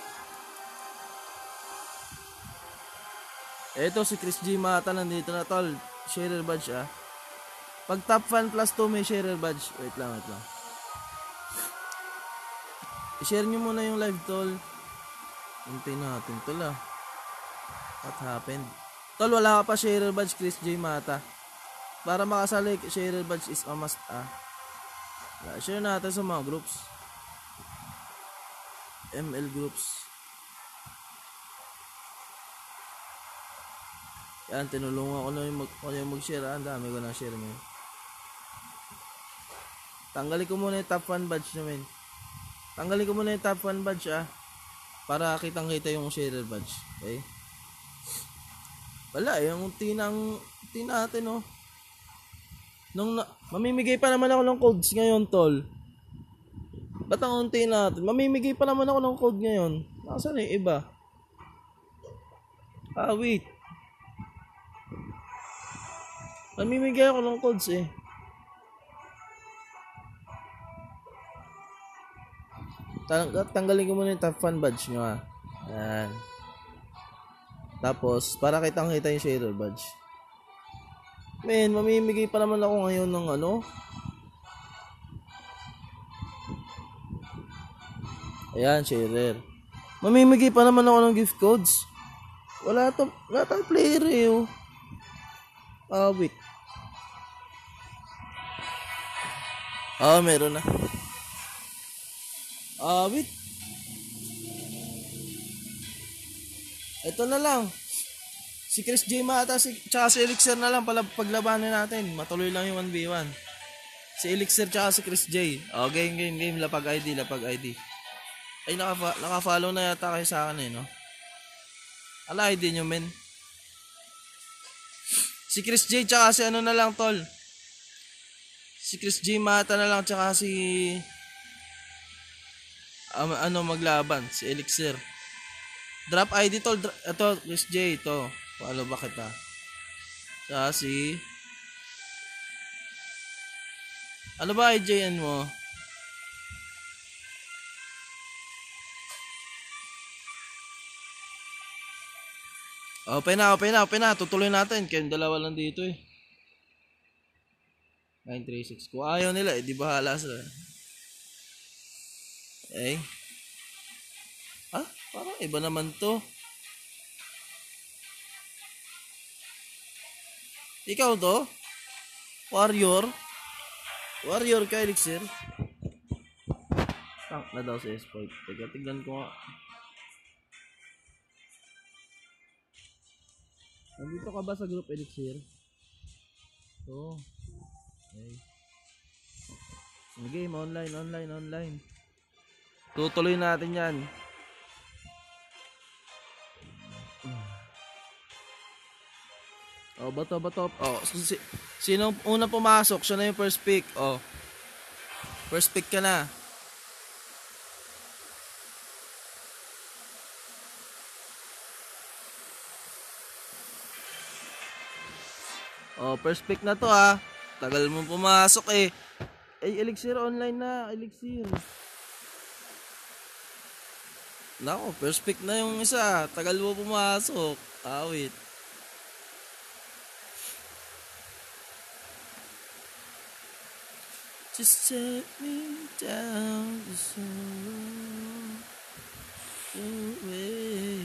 [SPEAKER 1] Eto, si Chris G. Mata nandito na, tol. Sharer badge, ah. Pag top fan plus two, may sharer badge. Wait lang, wait lang. I-share nyo muna yung live, tol. Hintay natin, tol, ah. What happened? Tol, wala ka pa sharer badge, Chris J. Mata. Para makasali, sharer badge is a must, ah. Share natin sa mga groups. M L groups. Yan, tinulungan ko na yung, mag, ko na yung mag-share. Ang dami ko na share mo. Tanggalin ko muna yung top one badge namin. Tanggalin ko muna yung top one badge, ah. Para kitang kita yung sharer badge. Okay? Wala, yung tinang, tina natin, oh. Nung na, mamimigay pa naman ako ng codes ngayon, tol. Ba't ang unti natin? Mamimigay pa naman ako ng code ngayon. Nasaan yung iba? Ah, wait. Mamimigay ako ng codes eh. Tang tanggalin ko muna yung top fan badge nyo, ha. Ayan. Tapos, para kitang kita yung sharer badge. Men, mamimigay pa naman ako ngayon ng ano. Ayan, sharer. Mamimigay pa naman ako ng gift codes. Wala to, wala tayong player eh, oh. Ah, wait. Ah, meron na. Ah, wait. Ito na lang. Si Chris J. Mata, si, tsaka si Elixir na lang pala paglabanan natin. Matuloy lang yung one v one. Si Elixir tsaka si Chris J. Oh, game, game, game. Lapag I D, lapag I D. Ay, naka, naka-follow na yata kayo sa akin eh, no? Ala, I D nyo, men. Si Chris J, tsaka si ano na lang, tol. Si Chris J Mata na lang, tsaka si... Um, ano, maglaban. Si Elixir. Drop I D, tol. Dra ito, Chris J, ito. Follow ba kita? Tsaka si... Ano ba I J N mo? Open na, open na, open na. Tutuloy natin. Kaya dalawa lang dito eh. nine three six. Kung ayaw nila, eh, di bahala sila. Okay. Ah, parang iba naman to. Ikaw to? Warrior? Warrior ka, Elixir? Tank na daw sa S-Point. Teka, tignan ko nga. Nandito ka ba sa group, Elixir? So, okay. Game, online, online, online. Tutuloy natin yan. Oh, bato, bato. Oh, si, sinong una pumasok, siya na yung first pick. Oh. First pick ka na. Oh, first pick na to, ah. Tagal mo pumasok eh. Ay, Elixir online na, Elixir. Nako, first pick na yung isa. Tagal mo pumasok. Ah, wait. Just set me down to sorrow away.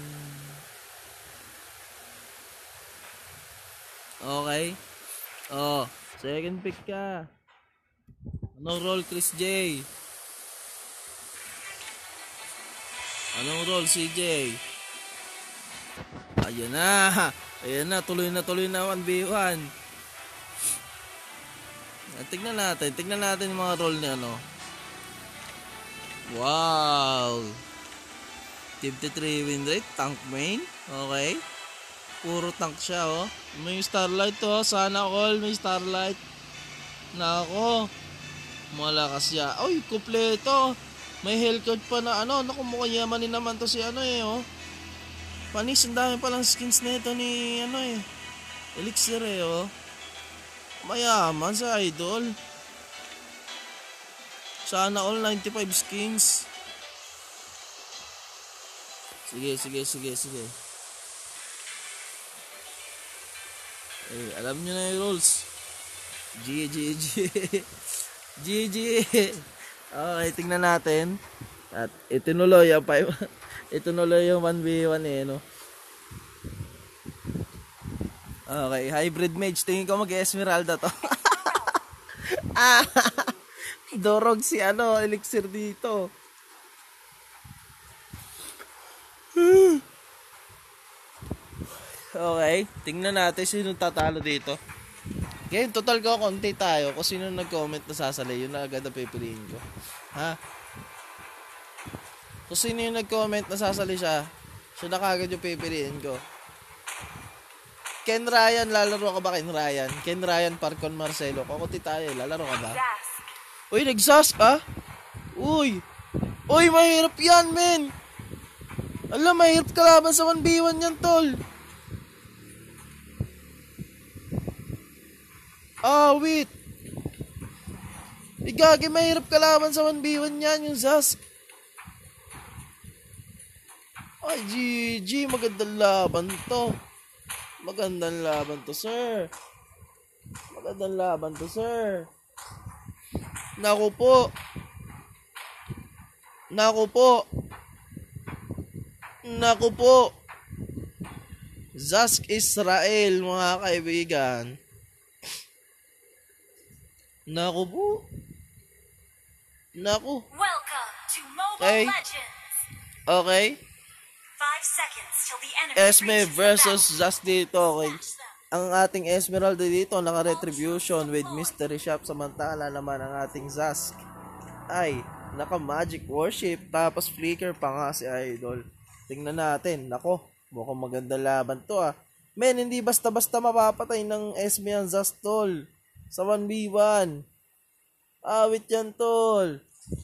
[SPEAKER 1] Okay. Oh, second pick ka. Anong role, Chris J? Anong role, C J? Ayan na. Ayan na, tuloy na tuloy na one v one. Tignan natin, tignan natin yung mga roll niya, no. Wow. fifty-three win rate, tank main. Okay. Puro tank siya, oh. May starlight to, sana all may starlight. Nako. Malakas siya. Oy, kumpleto. May hellcard pa na ano. Naku, mukhang yamanin naman to si ano eh, oh. Panis, ang dami palang skins na ito ni ano eh. Elixir eh, oh. Mayaman sa idol. Sana all ninety-five skins. Sige, sige, sige, sige. Eh, alam nyo na yung rules. G, G, G. G, G. Okay, tingnan natin. At itinuloy yung five. Itinuloy yung one v one eh, no? Okay, hybrid mage. Tingin ko mag-Esmeralda to. Ah, dorog si ano, elixir dito. Okay, tingnan natin sino tatalo dito. Okay, total ko konti tayo. Kung sino nag-comment na sasali, yun na agad ang pipiliin ko. Ha? Kung sino yung nag-comment na sasali siya, siya na kagad yung pipiliin ko. Ken Ryan, lalaro ka ba Ken Ryan? Ken Ryan, Parcon Marcelo. Kukunti tayo, lalaro ka ba? Uy, nagsask ah? Uy! Uy, mahirap yan, men! Alam, mahirap kalaban sa one v one yan, tol. Ah, wait. Igagi, mahirap kalaban sa one v one yan, yung Zask. Ay, G G, magandang laban to. Magandang laban to, sir. Magandang laban to, sir. Naku po. Naku po. Naku po. Zask Israel, mga kaibigan. Naku po. Naku.
[SPEAKER 2] Welcome to Mobile
[SPEAKER 1] Okay.
[SPEAKER 2] Legends.
[SPEAKER 1] Okay.
[SPEAKER 2] Five seconds till the enemy
[SPEAKER 1] Esme
[SPEAKER 2] reaches the
[SPEAKER 1] versus
[SPEAKER 2] battle.
[SPEAKER 1] Zask dito. Okay.
[SPEAKER 2] Smash them.
[SPEAKER 1] Ang ating Esmeralda dito, naka-retribution with mystery shop. Samantala naman ang ating Zask ay naka-magic worship. Tapos flicker pa nga si Idol. Tingnan natin. Nako, mukhang maganda laban to ah. Men, hindi basta-basta mapapatay ng Esme ang Zask, tol. Sa one v one. Awit yan, tol.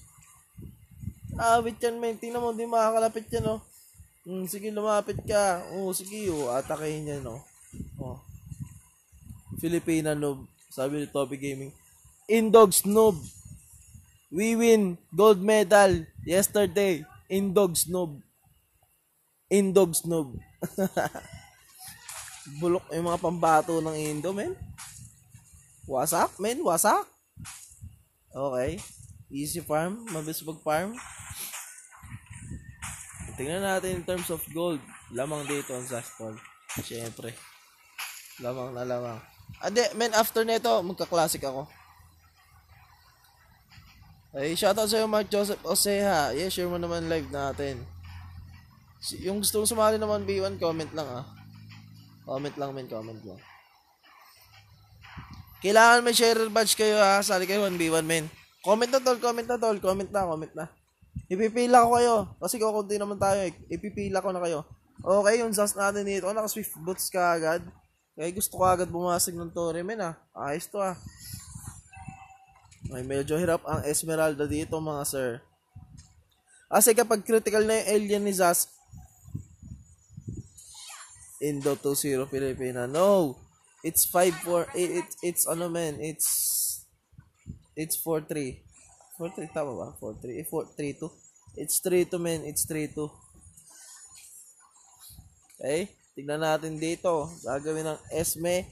[SPEAKER 1] Awit yan, men. Tingnan mo, hindi makakalapit yan, oh. Hmm, sige, lumapit ka. Oh, sige, oh. Atakayin yan, oh. Oh. Filipina noob. Sabi ni Toby Gaming. Indogs noob. We win gold medal yesterday. Indogs noob. Indogs noob. Bulok yung mga pambato ng Indo, men. Wasak, men. Wasak. Okay. Easy farm. Mabilis mag-farm. Tingnan natin in terms of gold. Lamang dito ang Zastol. Siyempre. Lamang na lamang. Ade, men, after nito, magka-classic ako. Ay, shoutout sa'yo, Mark Joseph Oseha. Yeah, share mo naman live natin. Si- Yung gusto mong sumali naman B one, comment lang ah. Comment lang, men, comment lang. Kailangan may sharer badge kayo ha. Sali kayo one v one, men. Comment na tol, comment na tol. Comment na, comment na. Ipipila ko kayo. Kasi kukunti naman tayo eh. Ipipila ko na kayo. Okay, yung Zask natin dito. Naka-swift boots ka agad. Kaya gusto ko agad bumasag ng Torre, men ah. Ayos to ah. Ay, medyo hirap ang Esmeralda dito, mga sir. Kasi kapag critical na yung alien ni Zask, Indo two zero Filipina. No. It's five four. It, it, it's ano men. It's it's four three. four three tama ba? four three. Eh, four three two. It's three two men. It's three two. Okay. Tignan natin dito. Gagawin ng Esme.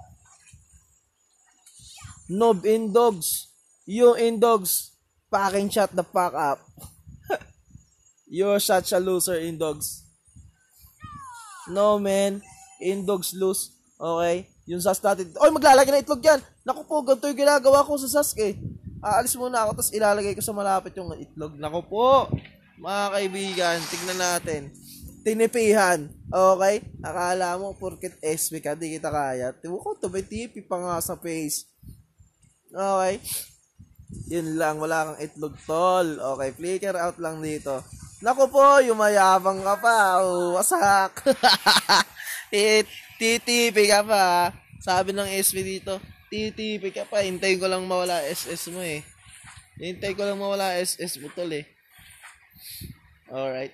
[SPEAKER 1] Noob Indogs. You Indogs. Packing shot the fuck up. You're such a loser, Indogs. No, man. Indogs lose. Okay? Yung Zask natin. Oy, maglalagay na itlog yan. Naku po, ganito yung ginagawa ko sa Zask eh. Aalis muna ako, tapos ilalagay ko sa malapit yung itlog. Naku po, mga kaibigan, tignan natin. Tinipihan. Okay? Akala mo, porket S P ka, di kita kaya. Tiwo ko, tumay T P pa nga sa face. Okay? Yun lang, wala kang itlog, tol. Okay, flicker out lang dito. Naku po, yumayabang ka pa. Oh, wasak. eh, T T P ka pa. Sabi ng S P dito, T T P ka pa. Hintayin ko lang mawala S S mo eh. Hintayin ko lang mawala S S mo, tol eh. Alright.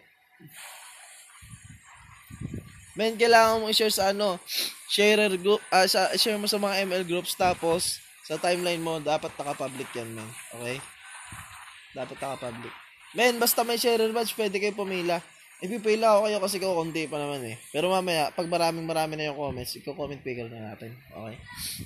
[SPEAKER 1] Men, kailangan mo i-share sa ano, share group, uh, sa, share mo sa mga M L groups, tapos sa timeline mo, dapat naka-public yan, men. Okay? Dapat naka-public. Men, basta may sharer badge, pwede kayo pumila. Ipipila ako kayo kasi kukunti pa naman eh. Pero mamaya, pag maraming marami na yung comments, iko-comment pickle na natin. Okay?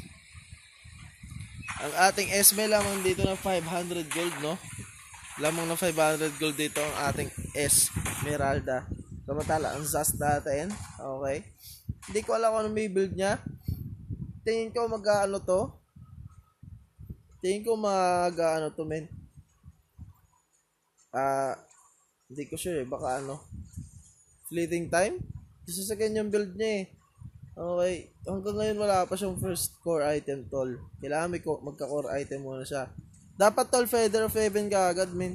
[SPEAKER 1] Ang ating Esme lamang dito ng five hundred gold, no? Lamang ng five hundred gold dito ang ating Esmeralda. Samantala, ang Zast natin. Okay? Hindi ko alam kung ano may build niya. Tingin ko mag-ano to. Tingin ko mag-ano to, men. Ah, uh, hindi ko sure eh. Baka ano. Fleeting time? Isa sa kanyang build niya eh. Okay. Hanggang ngayon wala pa siyang first core item, tol. Kailangan may magka-core item muna siya. Dapat, tol, Feather of Heaven ka agad, men.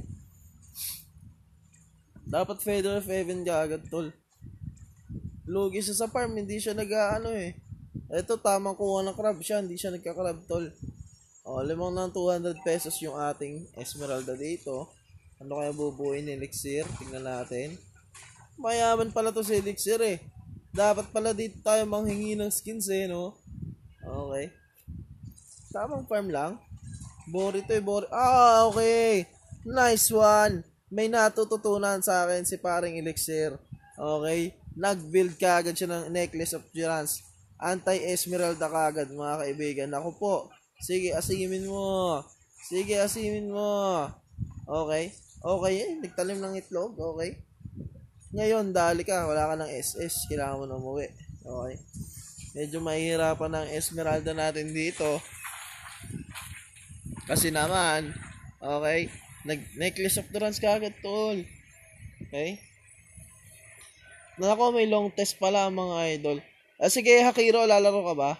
[SPEAKER 1] Dapat Feather of Heaven ka agad, tol. Lugi siya sa farm, hindi siya nag-ano eh. Ito, tamang kuha ng crab siya, hindi siya nagka-crab, tol. O, limang ng two hundred pesos yung ating Esmeralda dito. Ano kaya bubuin ni Elixir? Tingnan natin. Mayaman pala to si Elixir eh. Dapat pala dito tayo manghingi ng skins eh, no? Okay. Tamang farm lang. Bori to eh, bori. Ah, okay. Nice one. May natututunan sa akin si paring Elixir. Okay. Nag-build ka agad siya ng Necklace of Durance. Anti-Esmeralda ka agad, mga kaibigan. Ako po. Sige, asimin mo. Sige, asimin mo. Okay. Okay, eh. Nagtalim ng itlog. Okay. Ngayon, dali ka. Wala ka ng S S. Kailangan mo na umuwi. Okay. Medyo mahihirapan ng Esmeralda natin dito. Kasi naman, okay, nag-Necklace of Durance ka agad, tol. Okay. Nako, may long test pala mga idol. Ah, sige, Hakiro, lalaro ka ba?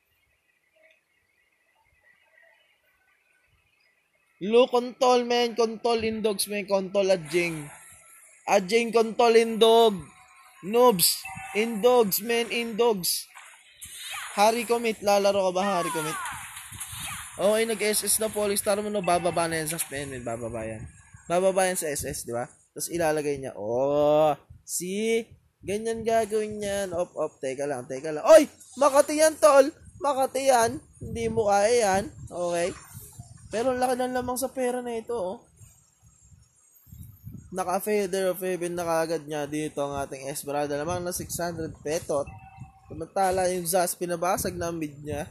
[SPEAKER 1] Lu, kontol, men. Kontol, indogs, men. Kontol, adjing. Adjing, kontol, indog. Noobs. Indogs, men. Indogs. Hari Commit. Lalaro ka ba, Hari Commit? Okay, nag-S S na Polystar mo, no? Bababa na yan sa spin, men. Bababa yan. Bababa yan sa S S, di ba? Tapos ilalagay niya. Oh, see? Ganyan gagawin yan. Op, op. Teka lang, teka lang. Oy! Makati yan, tol. Makati yan. Hindi mo kaya yan. Okay. Pero laki ng lamang sa pera na ito, oh. Naka-Feather of Heaven na kagad niya dito ang ating Esmeralda. Lamang na six hundred petot. Samantala yung Zaz, pinabasag na mid niya.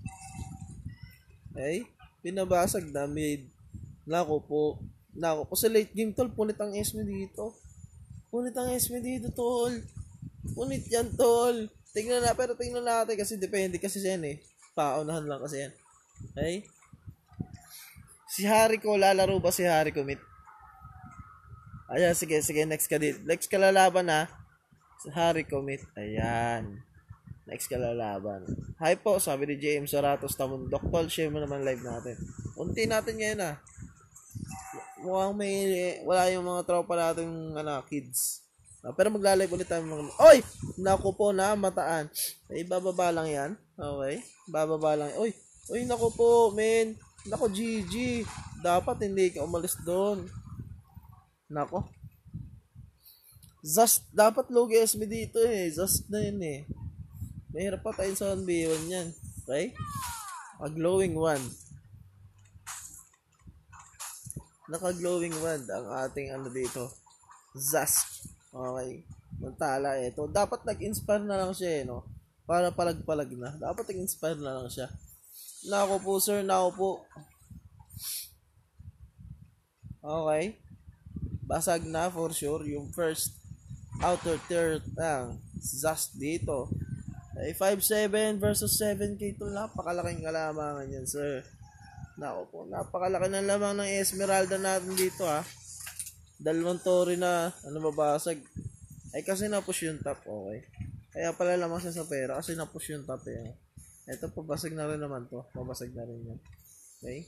[SPEAKER 1] Okay? Pinabasag na mid. Nako po. Nako po sa late game, tol. Punit ang Esme dito. Punit ang Esme dito, tol. Punit yan, tol. Tingnan na, pero tingnan natin kasi depende kasi yan eh. Paunahan lang kasi yan. Okay? Si Hari ko, lalaro ba si Hari Commit? Ayan, sige, sige, next ka din. Next ka lalaban ha. Si Hari Commit. Ayan. Next ka lalaban. Hi po, sabi ni James Soratos Tamundok. Tol, share mo naman live natin. Unti natin ngayon ha. Mukhang may, wala yung mga tropa natin, ano, kids. Uh, pero magla-live ulit tayo mga... Oy! Naku po na, mataan. Eh, bababa lang yan. Okay? Bababa lang. Oy! Oy, naku po, men. Naku, G G. Dapat hindi ka umalis doon. Naku. Zast, dapat logi S M dito eh. Zast na yun eh. Mahirap pa tayo sa one v one yan. Okay? A glowing one. Naka-glowing wand ang ating ano dito. Zast. Okay. Mantala ito. Dapat nag-inspire na lang siya eh, no? Para palag-palag na. Dapat nag-inspire na lang siya. Nako po, sir. Nako po. Okay. Basag na for sure. Yung first outer tier ng Zast dito. Ay, five seven versus seven K to. Napakalaking kalamangan yan, sir. Nako po, napakalaki ng lamang ng Esmeralda natin dito ha. Dalawang tori na, ano mabasag. Ay, kasi na-push yung top, okay. Kaya pala lamang siya sa pera, kasi na-push yung top eh. Ito, pabasag na rin naman to. Pabasag na rin yan. Okay.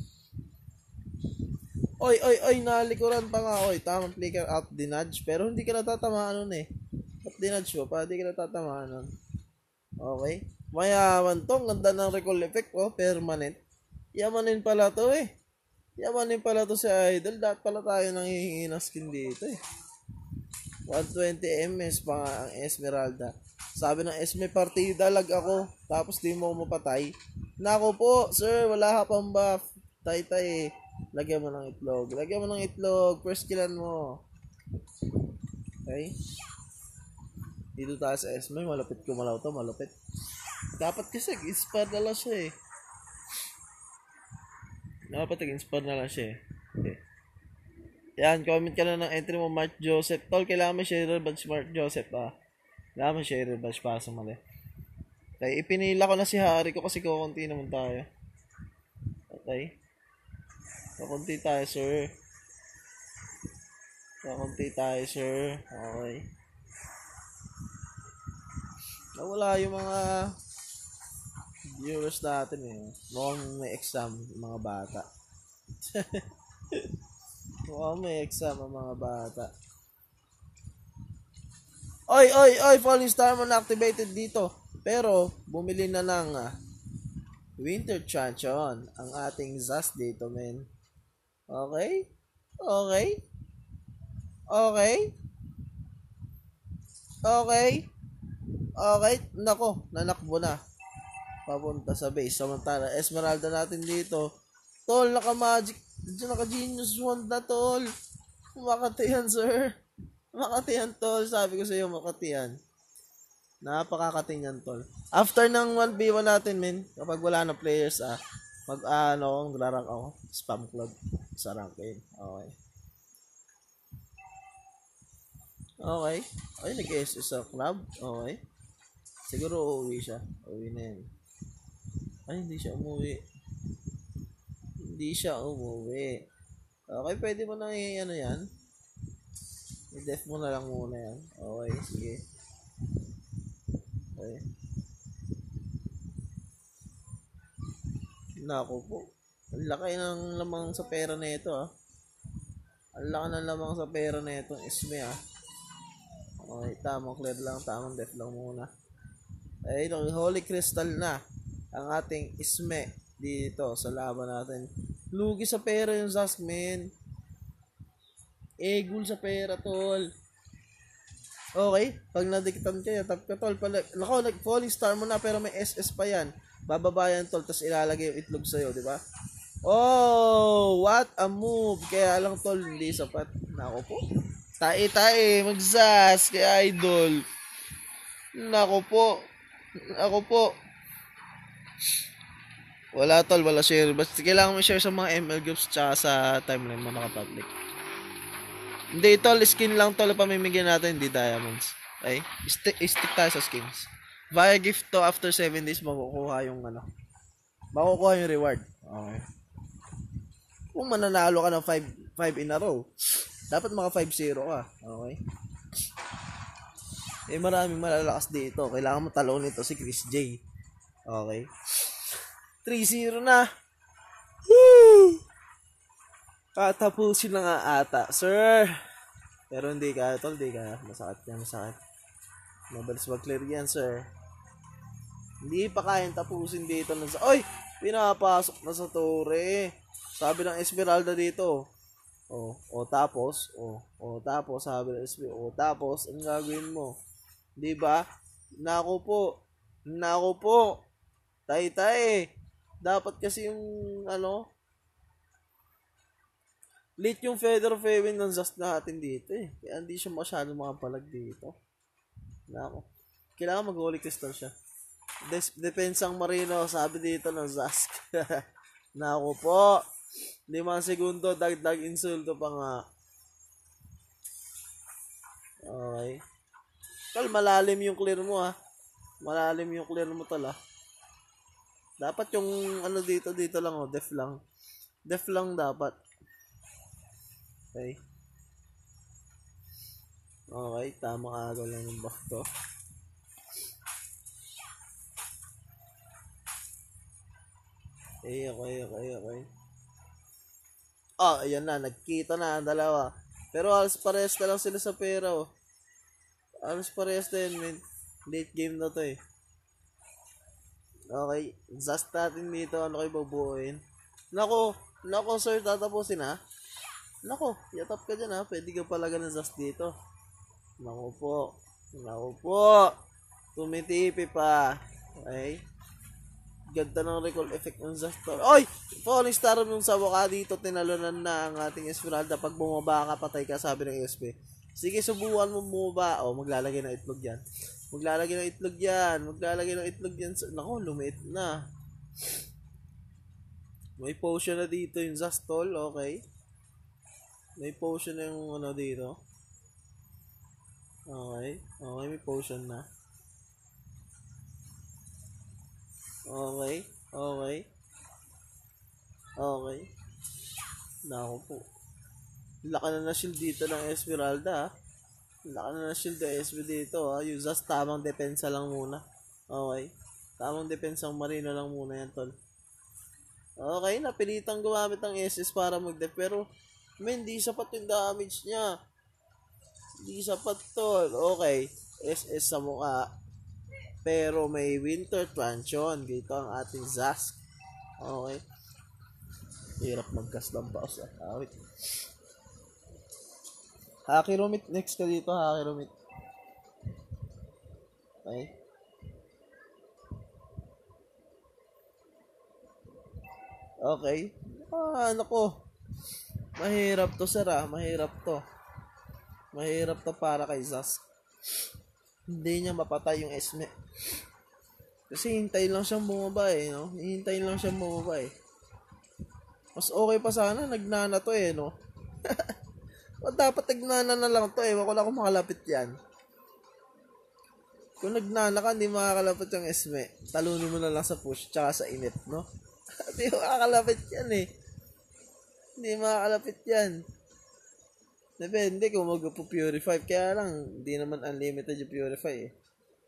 [SPEAKER 1] Oy, oy, oy, nalikuran pa nga, oy. Tamang flicker out, dinudge. Pero hindi ka natatamaan nun eh. Ba't dinudge mo pa? Hindi ka natatamaan nun. Okay. Mayaman to. Ang ganda ng recall effect, oh. Permanent. Yamanin pala to eh. Yamanin pala to si Idol. Dapat pala tayo nang hihingi ng skin dito eh. one twenty M S pa nga ang Esmeralda. Sabi ng Esme, partida lag ako. Tapos di mo mapatay. Nako po, sir. Wala ka pang buff. Tay-tay eh. Lagyan mo ng itlog. Lagyan mo ng itlog. First killan mo. Okay. Dito tayo sa Esme. Malapit kumalaw to. Malapit. Dapat kasi inspire na lang siya eh. Dapat nag-inspire na lang siya eh. Okay. Yan. Comment ka na ng entry mo, Mark Joseph. Tol, kailangan mo share badge Mark Joseph ah. Kailangan mo share badge para sa mali. Okay. Ipinila ko na si Harry ko kasi kukunti naman tayo. Okay. Kukunti tayo, sir. Kukunti tayo, sir. Okay. Nawala yung mga viewers natin eh. Mukhang may exam yung mga bata. Mukhang may exam ang mga bata. Oy, oy, oy! Falling Star man activated dito. Pero, bumili na ng uh, Winter Champion ang ating Zas dito, men. Okay? Okay? Okay? Okay? Okay? Nako, nanakbo na. Papunta sa base. Samantala, Esmeralda natin dito. Tol, naka-magic. Diyan naka-genius wand na, tol. Makati yan, sir. Makati yan, tol. Sabi ko sa iyo, makati yan. Napakakati yan, tol. After ng one v one natin, men, kapag wala na players, ah, mag, ah, ano, maglarank ako. Spam club. Sa rankin. Okay. Okay. Ay, nag-S S sa club. Okay. Siguro uuwi siya. Uuwi na yan. Ay, hindi siya umuwi. Hindi siya umuwi. Okay, pwede mo na i- ano yan. I-def mo na lang muna yan. Okay, sige. Okay. Nako po. Ang laki ng lamang sa pera na ito ah. Ang laki ng lamang sa pera na itong Esme ah. Okay, tamang clear lang. Tamang def lang muna. Ay, Holy Crystal na ang ating Esme dito sa laban natin. Lugi sa pera yung Zasmin. Egul sa pera, tol. Okay, pag nadikitan kayo, tap ka, tol. Pala, nako, nag-falling star mo na pero may S S pa yan. Bababayan, tol, tapos ilalagay yung itlog sa'yo, di ba? Oh, what a move. Kaya lang, tol, hindi sapat. Nako po. Tae-tae, mag-zas kay Idol. Nako po. Nako po. Wala, tol, wala share. Basta kailangan mo share sa mga M L groups tsaka sa timeline mo naka-public. Hindi, tol, skin lang, tol, pamimigyan natin, hindi diamonds. Okay? Stick, stick tayo sa skins. Via gift to, after seven days, makukuha yung ano. Makukuha yung reward. Okay. Kung mananalo ka ng five in a row, dapat maka five zero ka. Okay? Eh, maraming malalakas dito. Kailangan mo talon nito si Chris J. Okay? three zero na. Woo! Katapusin na nga ata, sir. Pero hindi ka, tol, hindi ka. Masakit yan, masakit. Mabilis mag-clear yan, sir. Hindi pa kayang tapusin dito. Sa oy! Pinapasok na sa tore. Sabi ng Esmeralda dito. O, o tapos, o, o tapos, sabi ng Esmeralda, o tapos, ang gagawin mo? Di ba? Nako po. Nako po. Tay-tay. Dapat kasi yung, ano, late yung Feather Fewin ng Zast natin dito eh. Kaya hindi siya masyado makapalag dito. Nako. Kailangan mag-Holy Crystal siya. Des- Depensang Marino, sabi dito ng Zask. Nako po. Limang segundo, dagdag insulto pa nga. Okay. Tol, malalim yung clear mo ha. Malalim yung clear mo tol ha. Dapat yung ano dito, dito lang oh, def lang. Def lang dapat. Okay. Okay, tamang agaw lang ng buff to. Okay, okay, okay, okay. Oh, ayan na, nagkita na ang dalawa. Pero halos parehas na lang sila sa pera, oh. Halos parehas na yun, man. Late game na to, eh. Okay, exhaust natin dito. Ano kayo babuuin? Nako, nako, sir, tatapusin, ha? Nako, yatap ka dyan, ha? Pwede ka palaga ng exhaust dito. Nako po. Nako po. Tumitipi pa. Okay. Ganda ng recall effect ng Zastor. Oy! Falling star nung sa waka dito, tinalunan na ang ating Esmeralda. Pag bumaba ka, patay ka, sabi ng E S P. Sige, subukan mo bumaba. O, maglalagay ng itlog yan. Maglalagay ng itlog yan. Maglalagay ng itlog yan. Naku, lumiit na. May potion na dito yung Zastol. Okay. May potion na yung ano dito. Okay. Okay, may potion na. Okay. Okay. Okay. Nako po. Laka na na shield dito ng Esmeralda, ha. Laka na na shield ng S P dito, ha. Yung just tamang depensa lang muna. Okay. Tamang depensa ang marino lang muna yan, tol. Okay, napilitang gumamit ng S S para mag-def. Pero, men, di sapat yung damage niya. Di sapat, tol. Okay. S S sa mukha. Pero may Winter Truncheon. Dito ang ating Zask. Okay. Hirap mag-cast ng paus. Awit. Haki Rumit. Next ka dito, Haki Rumit. Okay. Okay. Ah, nako. Mahirap to, sir, ah. Mahirap to. Mahirap to para kay Zask. Hindi niya mapatay yung Esme. Kasi hintayin lang siyang bumaba, eh, no? Hintayin lang siyang bumaba, eh. Mas okay pa sana, nagnana to, eh, no? O, dapat nagnana na lang to, eh. Wala akong makalapit yan. Kung nagnana ka, hindi makakalapit yung Esme. Talunin mo na lang sa push, tsaka sa init, no? Hindi makakalapit yan, eh. Hindi makakalapit yan. Depende kung mag-purify. Kaya lang, hindi naman unlimited yung purify, eh.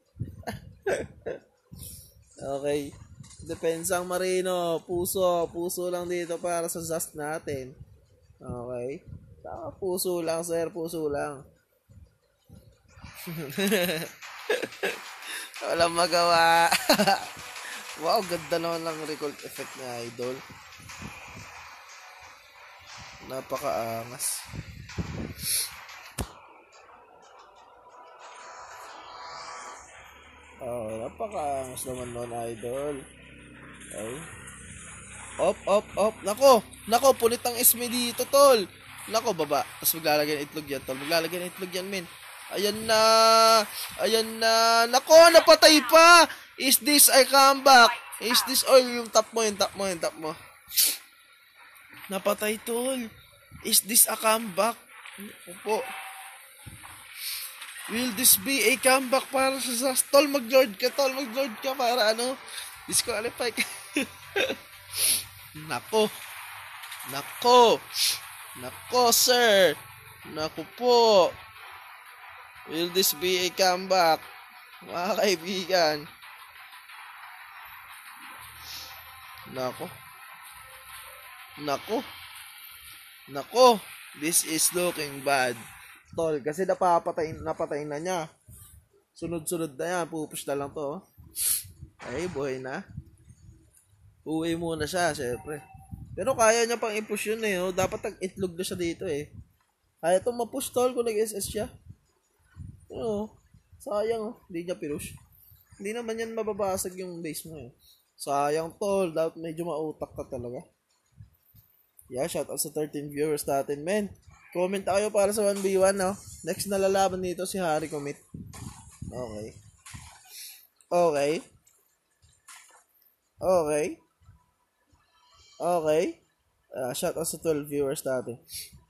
[SPEAKER 1] Okay. Depensang Marino. Puso. Puso lang dito para sa Zast natin. Okay. Saka puso lang, sir. Puso lang. Walang magawa. Wow, ganda naman ng recall effect na idol. Napakaangas. Oh, napakaangas naman nun, idol. Okay. Op, op, op. Nako, nako, pulit ang Esme dito, tol. Nako, baba. Tapos maglalagay ng itlog yan, tol. Maglalagay ng itlog yan, men. Ayan na. Ayan na. Nako, napatay pa. Is this a comeback? Is this, oh, yung top mo, yung top mo, yung top mo. Napatay, tol. Is this a comeback? Opo. Will this be a comeback para sa Zast? Tol, mag-lord ka, tol. Mag-lord ka para ano? Disqualify ka. Nako. Nako. Nako, sir. Nako po. Will this be a comeback? Mga kaibigan. Nako. Nako. Nako. This is looking bad. Tol, kasi napapatay, napatay na niya. Sunod-sunod na yan. Pupush na lang to. Ay, buhay na. Uwi muna siya, syempre. Pero kaya niya pang i-push yun, eh. Oh. Dapat nag-itlog na siya dito, eh. Kaya itong ma-push, tol, kung nag-S S siya. Oo. Sayang, oh. Hindi niya pirush. Hindi naman yan mababasag yung base mo, eh. Sayang, tol. Dapat medyo mautak ka talaga. Yeah, shout out sa thirteen viewers natin, men. Comment kayo para sa one v one, no? Next na lalaban dito si Harry Commit. Okay. Okay. Okay. Okay. Uh, shout out sa twelve viewers natin.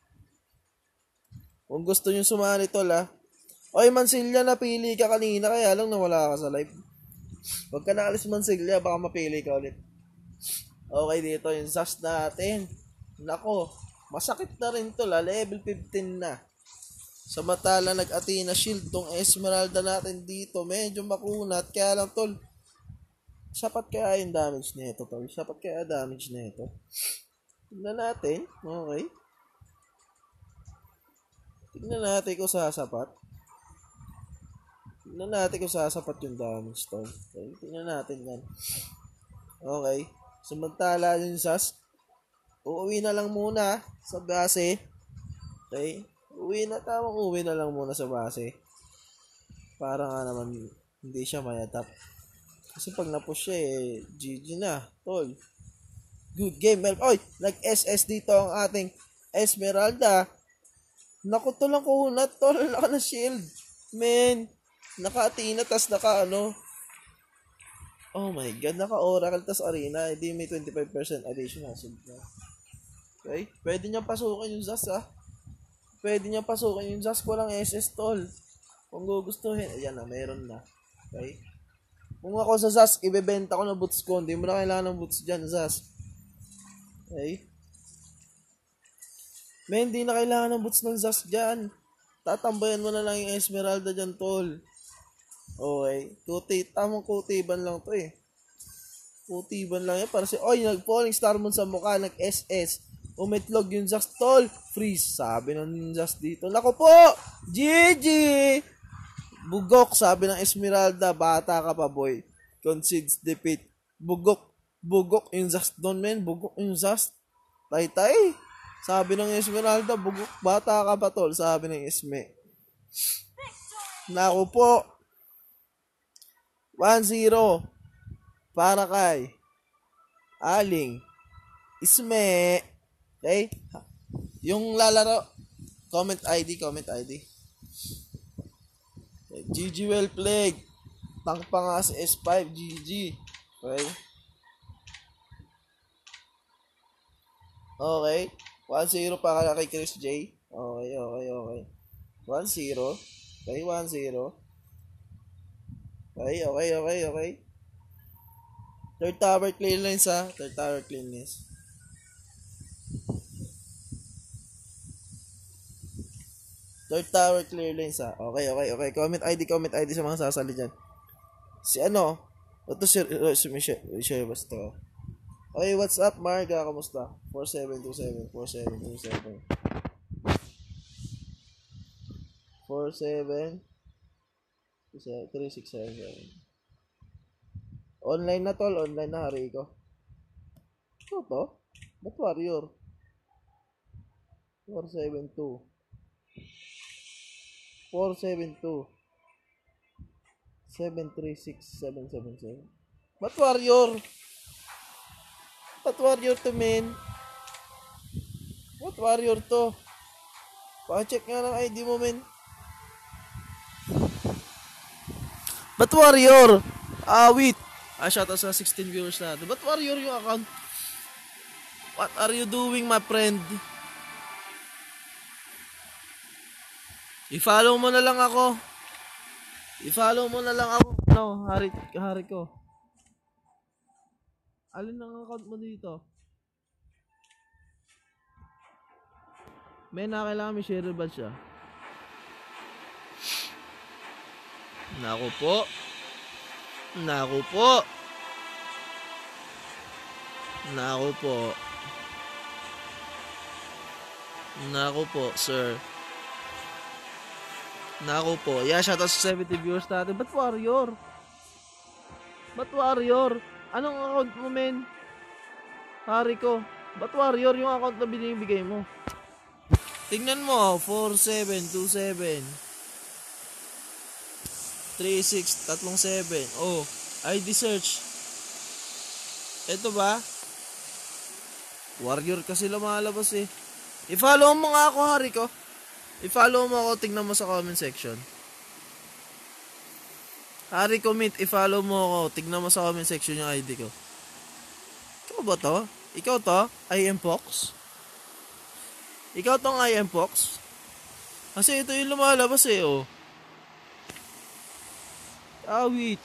[SPEAKER 1] Kung gusto nyo sumali, tol, ah. Oy, Mansilla, napili ka kanina, kaya lang nawala ka sa live. Huwag ka na alis, Mansilla, baka mapili ka ulit. Okay, dito yung Zast natin. Nako. Masakit na rin to, la. Level fifteen na. Samantala nag-Athena shield tong Esmeralda natin dito. Medyo makunat. Kaya lang tol. Sapat kaya yung damage nito tol. Sapat kaya damage nito. Tignan natin. Okay. Tignan natin kung sasapat. Tignan natin kung sasapat yung damage tol. Okay. Tignan natin yan. Okay. Samantala yung Zas. Uuwi na lang muna sa base. Okay. Uwi na, tamang uwi na lang muna sa base. Para nga naman hindi siya mayatap. Kasi pag na-push siya eh, G G na, tol. Good game, well. Oy, nag-S S dito ang ating Esmeralda. Naku, tol, ang kunat, tol. Naka na shield. Man, naka-Athena, tas naka ano. Oh my god, naka-Oracle, tas Arena. Hindi may twenty-five percent additional shield na. Okay, pwede niyang pasukin yung Zas, ah. Pwede niya pasukin yung Zas, walang S S tol. Kung gugustuhin, ayan na, meron na. Okay? Kung ako sa Zas, ibebenta ko na boots ko. Hindi mo na kailangan ng boots dyan, Zas. Okay? May hindi na kailangan ng boots ng Zas dyan. Tatambayan mo na lang yung Esmeralda dyan, tol. Okay? Kuti, tamang kutiban lang to eh. Kutiban lang yan. Para si, oy, nag-falling star mo sa mukha, nag-S S. Umitlog yung Zas, tol. Freeze. Sabi ng Zas dito. Naku po! G G! Bugok, sabi ng Esmeralda. Bata ka pa, boy. Concedes defeat. Bugok. Bugok yung Zas doon, men. Bugok yung Zas. Tay-tay. Sabi ng Esmeralda, bugok. Bata ka pa, tol. Sabi ng Esme. Naku po. one zero. Para kay Aling Esme. Okay? Yung lalaro, comment I D, comment I D. Okay. G G well played. Tank pa nga sa S five, G G. Okay? Okay. one zero pa kaya kay Chris J. Okay, okay, okay. one zero. Okay, one zero. Okay, okay, okay, okay. Third tower clearance ha. Third tower clearance. Third tower clear lanes ha. Okay, okay, okay. Comment I D, comment I D sa mga sasali dyan. Si ano? Ito si, si Michelle. Michelle basta. Okay, what's up, Marga? Kamusta? four seven two seven, four seven two seven. four seven three six seven seven. Online na tol. Online na, hari ko. Ito to? Ba't warrior? four seven two. four seven two seven three six seven seven seven. Ba't warrior? Ba't warrior to, men? Ba't warrior to? Pa-check nga ng I D mo, men. Ba't warrior? Ah, wait. Ah, shoutout sa sixteen viewers natin. Ba't warrior yung account? What are you doing, my friend? I-follow mo na lang ako. I-follow mo na lang ako. No, hari, hari ko. Alin ang account mo dito? May nakailangan may share ba siya? Naku po. Naku po. Naku po. Naku po, sir. Naku po. Yeah, shoutout sa seventy viewers natin. Ba't warrior? Ba't warrior? Anong account mo, men? Hari ko. Ba't warrior yung account na binibigay mo? Tingnan mo. four seven two seven three six three seven. Oh, I D search. Ito ba? Warrior kasi lumalabas eh. I-follow mo nga ako, hari ko. I-follow mo ako, tingnan mo sa comment section. Hari comment, i-follow mo ako, tingnan mo sa comment section yung I D ko. Ikaw ba to? Ikaw to? I am Fox? Ikaw tong I am Fox? Kasi ito yung lumalabas eh, oh. Ah, wait.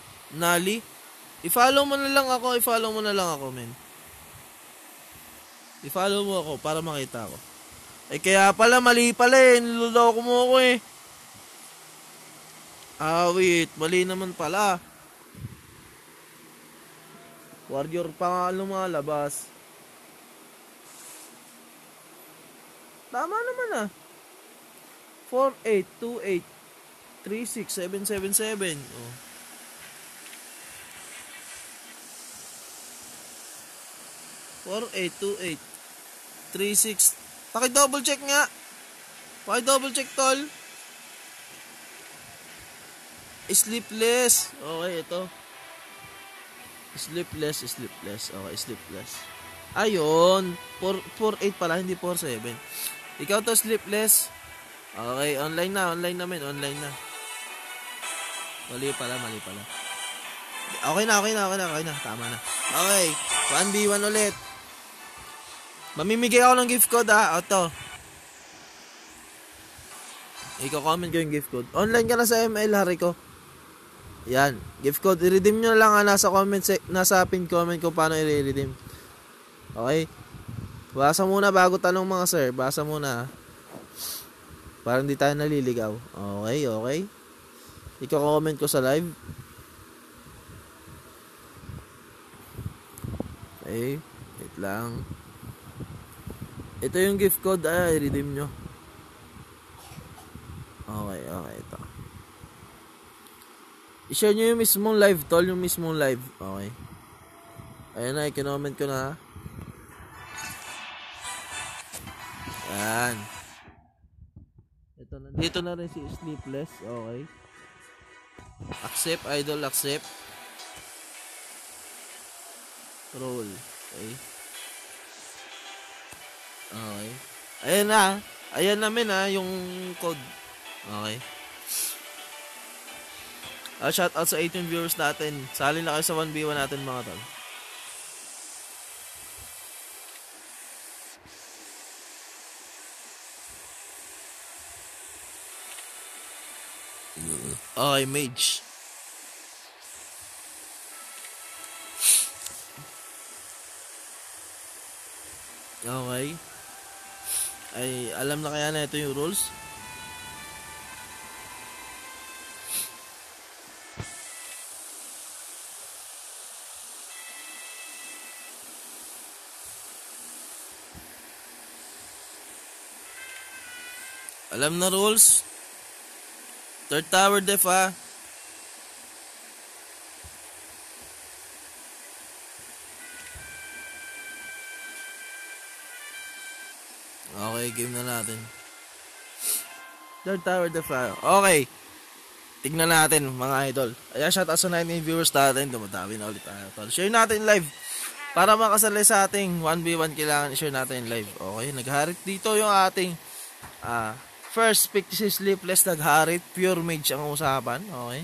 [SPEAKER 1] Nali? I-follow mo na lang ako, i-follow mo na lang ako, men. I-follow mo ako para makita ko. Eh kaya pala, mali pala eh. Niloloko mo ako eh. Ah, wait. Mali naman pala. Warrior pa nga lumalabas. Tama naman ah. four eight two eight three six seven seven seven. Oh. four eight two eight three six. Paki-double check nga. Paki-double check, tol. Sleepless. Okay, ito. Sleepless, sleepless. Okay, sleepless. Ayun. four eight pala, hindi four seven. Ikaw to, sleepless. Okay, online na. Online namin. Online na. Mali pala, mali pala. Okay na, okay na, okay na. Okay na, tama na. Okay, one v one ulit. Mamimigay ako ng gift code ah. Ito. Ikaw comment ko yung gift code. Online ka na sa M L, hari ko. Yan. Gift code. I-redeem nyo na lang ah. Nasa comment, nasa pin comment ko paano i-redeem. Okay? Basa muna bago tanong mga sir. Basa muna ah. Para hindi tayo naliligaw. Okay, okay. Ikaw comment ko sa live. Okay. Wait lang. Ito yung gift code, ah, i-redeem nyo. Okay, okay, ito. I-share nyo yung mismong live, tol, yung mismong live. Okay. Ayan na, i-comment ko na. Ayan. Ito na, dito na rin si Sleepless, okay. Accept, idol, accept. Roll, okay. Okay. Ayan na. Ayan namin ha, yung code. Okay. Uh, shout out sa eighteen viewers natin. Sali na kayo sa one v one natin mga tol. Okay, mage. Okay. Ay, alam na kaya na ito yung rules? Alam na rules? Third tower def ah. Okay, game na natin. Third tower def ah. Okay. Tignan natin mga idol. Ayan, shout out sa nineteen viewers natin. Dumadami na ulit tayo. Share natin live. Para makasali sa ating one v one, kailangan i-share natin live. Okay, nagharit dito yung ating ah, first pick si Sleepless, nagharit. Pure mage ang usapan. Okay.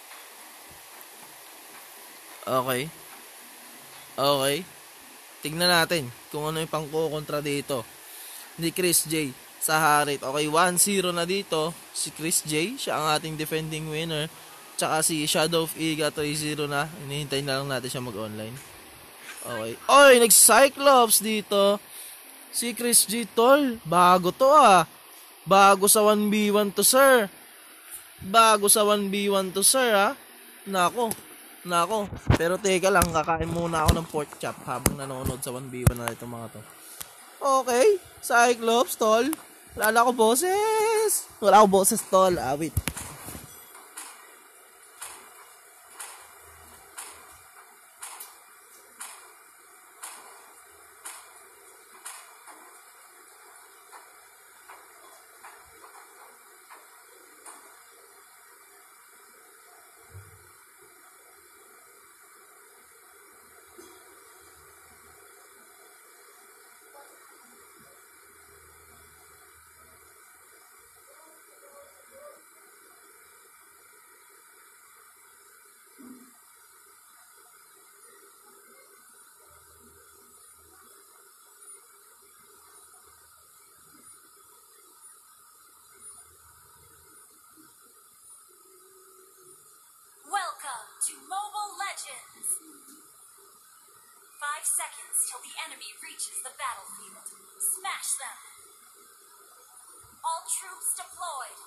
[SPEAKER 1] Okay. Okay. Tignan natin kung ano yung pangkukontra dito ni Chris J sa harit. Okay, one zero na dito si Chris J. Siya ang ating defending winner. Tsaka si Shadow of Iga three zero na. Hinihintay na lang natin siya mag-online. Okay. Oy, nag-Cyclops dito. Si Chris J, tol. Bago to ah. Bago sa one v one to, sir. Bago sa one v one to, sir ah. Nako. Nako. Pero teka lang, kakain muna ako ng pork chop habang nanonood sa one v one na itong mga to. Okay. Cyclops, tol. Wala na ako boses. Wala ako boses, tol. Ah, wait.
[SPEAKER 2] Welcome to Mobile Legends. Five seconds till the enemy reaches the battlefield. Smash them. All troops deployed.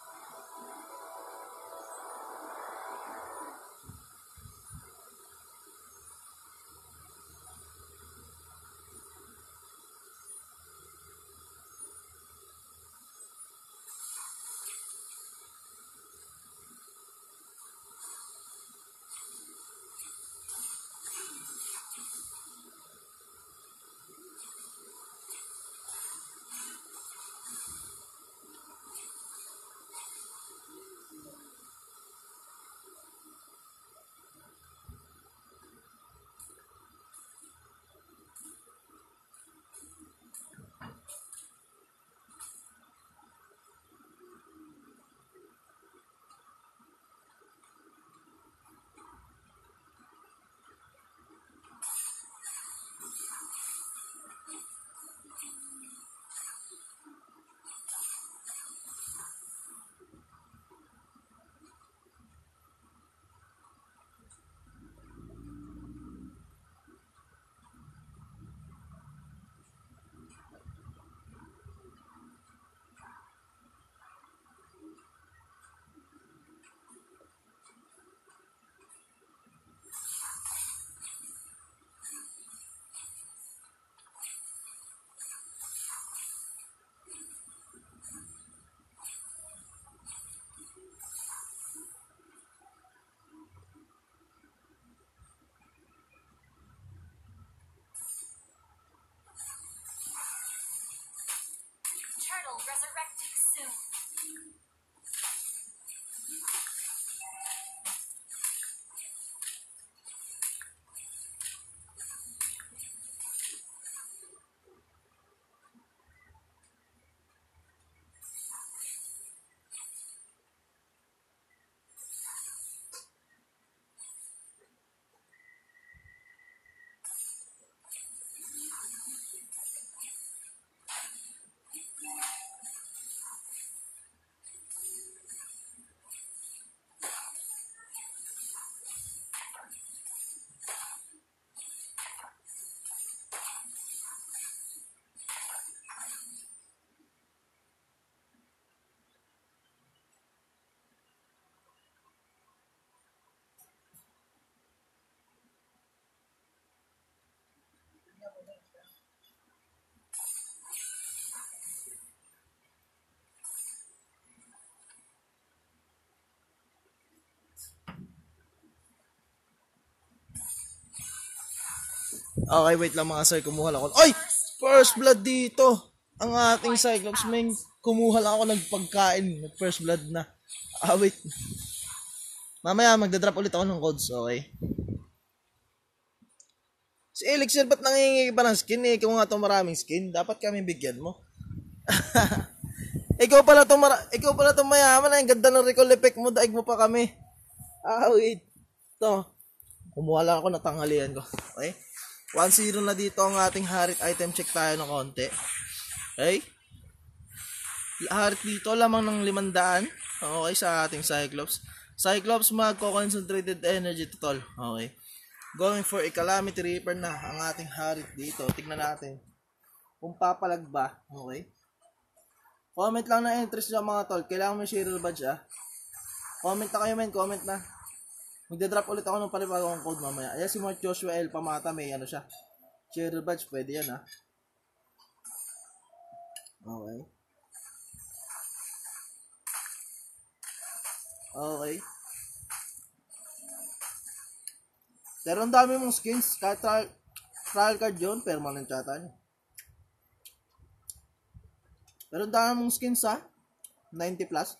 [SPEAKER 2] Turtle resurrecting soon.
[SPEAKER 1] Okay, wait lang mga sir, kumuha lang ako. Ay! First blood dito! Ang ating Cyclops, may kumuha lang ako ng pagkain. First blood na. Ah, wait. Mamaya, magdadrop ulit ako ng codes, okay? Si Elixir, ba't nangingi pa ng skin eh? Ikaw nga itong maraming skin. Dapat kami bigyan mo. Ikaw pala itong mara- Ikaw pala itong mayaman. Ang ganda ng recall effect mo. Daig mo pa kami. Ah, wait. Ito. Kumuha lang ako na tanghalian ko. Okay? one zero na dito ang ating Harit item. Check tayo ng konti. Okay? Harit dito lamang ng limandaan. Okay, sa ating Cyclops. Cyclops magko-concentrated energy to tol. Okay. Going for a Calamity Reaper na ang ating Harit dito. Tignan natin kung papalag ba. Okay. Comment lang na interest dyan mga tol. Kailangan mo yung serial badge ah. Comment na kayo men. Comment na. Magdadrop ulit ako ng palibagong code mamaya. Ayan si Mark Joshua L. Pamata. May ano siya. Serial badge. Pwede yan ah. Okay. Okay. Pero ang dami mong skins. Kahit trial, trial card yun. Permanent yata niya. Pero ang dami mong skins ha. ninety plus.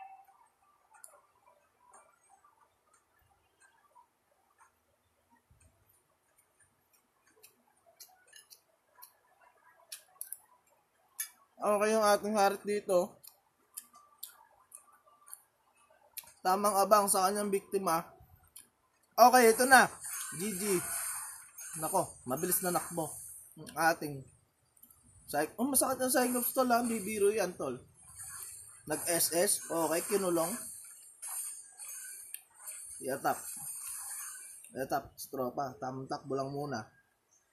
[SPEAKER 1] Okay yung ating Harit dito. Tamang abang sa kanyang biktima. Okay, ito na. G G. Nako, mabilis na nakbo. Ang ating Cyc- oh, masakit ang Cyclops tol ha. Bibiro yan tol. Nag-S S. Okay, kinulong. Iatap. Iatap. Stropa. Tamang takbo lang muna.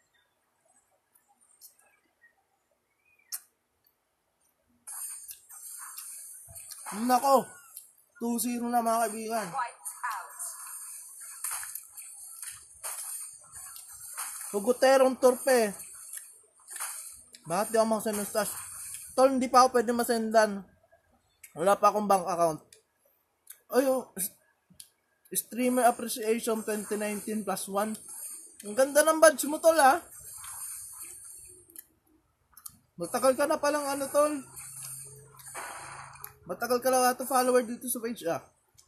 [SPEAKER 1] Nako, two zero na mga kaibigan.
[SPEAKER 3] Wiped out.
[SPEAKER 1] Hugoterong torpe. Bakit di ako makasend ng stash? Tol, hindi pa ako pwede masendan. Wala pa akong bank account. Ay, oh, Streamer Appreciation twenty nineteen plus one. Ang ganda ng badge mo, tol, ha? Matagal ka na palang ano, tol. Matagal ka lang ato follower dito sa page, ah.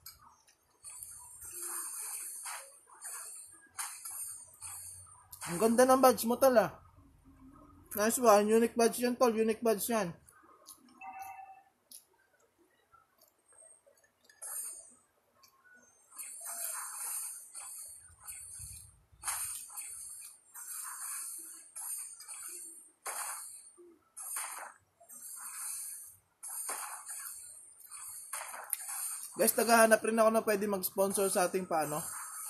[SPEAKER 1] Ang ganda ng badge mo, tol, ah. Nice one. Unique badge yan, tol. Unique badge yan. Guys, naghahanap rin ako na pwede mag-sponsor sa ating paano.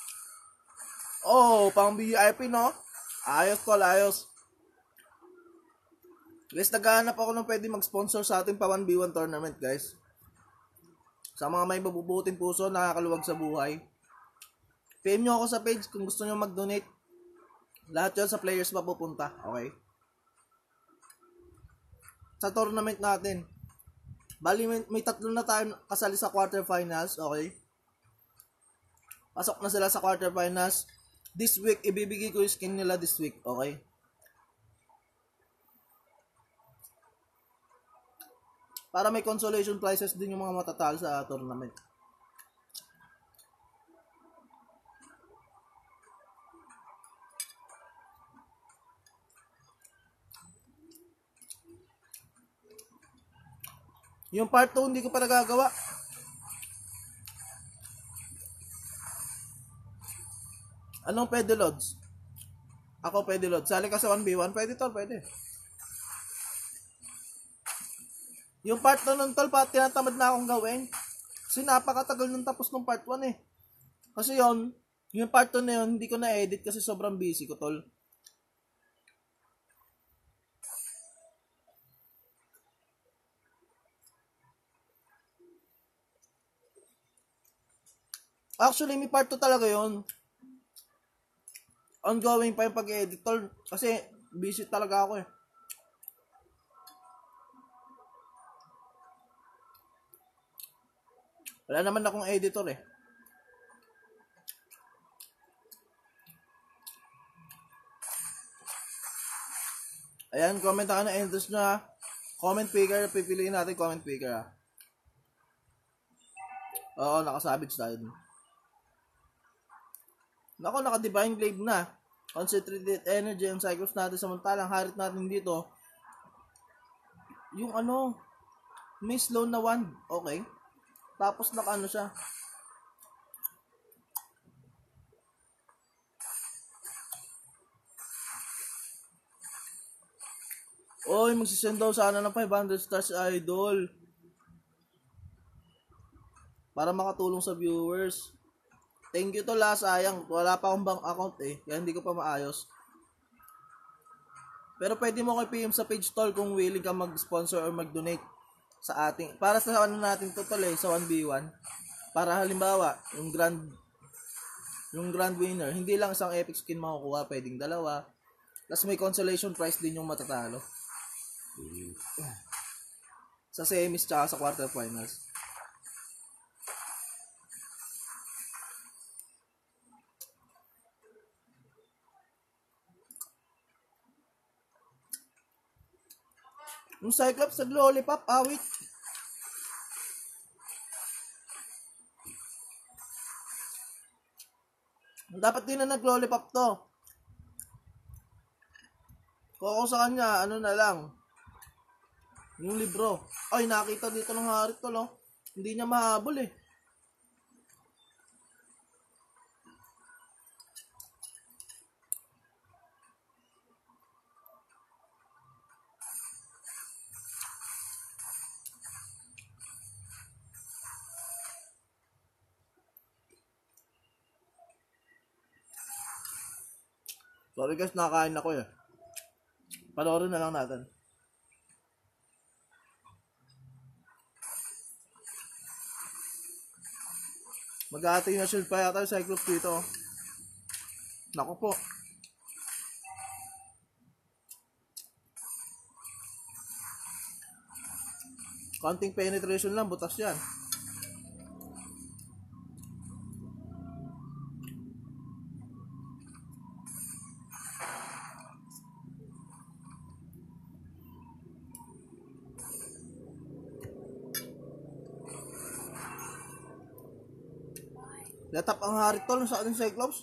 [SPEAKER 1] Oh, pang V I P, no? Ayos, tol, ayos. Guys, naghahanap ako na pwede mag-sponsor sa ating pa one v one tournament, guys. Sa mga may mabubuting puso, nakakaluwag sa buhay. P M nyo ako sa page kung gusto nyo mag-donate. Lahat yun sa players mapupunta, okay? Sa tournament natin. Bali, may, may tatlo na tayo kasali sa quarterfinals, okay? Pasok na sila sa quarterfinals. This week, ibibigay ko yung skin nila this week, okay? Para may consolation prizes din yung mga matatalo sa tournament. Yung part two, hindi ko pa nagagawa. Anong pwede, Lods? Ako pwede, Lods. Sali ka sa one v one? Pwede, tol, pwede. Yung part two nun, tol, pa tinatamad na akong gawin. Kasi napakatagal nung tapos nung part one, eh. Kasi yon yung part two na yun, hindi ko na-edit kasi sobrang busy ko, tol. Actually, may part two talaga yun. Ongoing pa yung pag-edit, tol. Kasi busy talaga ako, eh. Wala naman akong editor, eh. Ayan, comment ako na interest na. Comment picker, pipiliin natin comment picker, ah. Oo, nakasabit tayo. Nako, naka-divine glaive na. Concentrated energy ang cycles natin, samantalang harit natin dito. Yung ano, may slow na one. Okay. Tapos naka ano siya. Oy, magsisend daw sana ng five hundred stars, idol. Para makatulong sa viewers. Thank you to la, sayang. Wala pa akong bank account, eh. Kaya hindi ko pa maayos. Pero pwede mo ko i-P M sa page, tol, kung willing ka mag-sponsor or mag-donate sa ating. Para sa ano natin to, tol, eh, sa one v one. Para halimbawa, yung grand yung grand winner, hindi lang isang epic skin makukuha, pwedeng dalawa. Tapos may consolation prize din yung matatalo. Sa semis tsaka sa quarterfinals. Yung Cyclops nag-lollipop, awit. Dapat din na nag-lollipop to. Kung ako sa kanya, ano na lang. Yung libro. Ay, nakita dito ng harit to, no? Hindi niya mahabol, eh. Sorry guys, nakakain ako, eh. Panoorin na lang natin. Mag-aatay na shield pa yata yung Cyclops dito. Naku po. Counting penetration lang, butas yan. Latap ang hari tol sa ating Cyclops.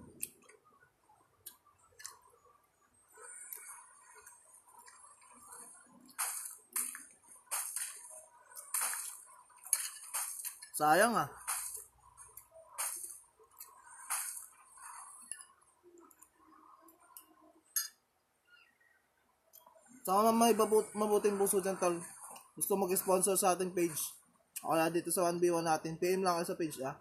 [SPEAKER 1] Sayang ah. Saka may babut mabuting puso dyan tol. Gusto mag-sponsor sa ating page. O kaya dito sa one v one natin. P M lang kayo sa page ah.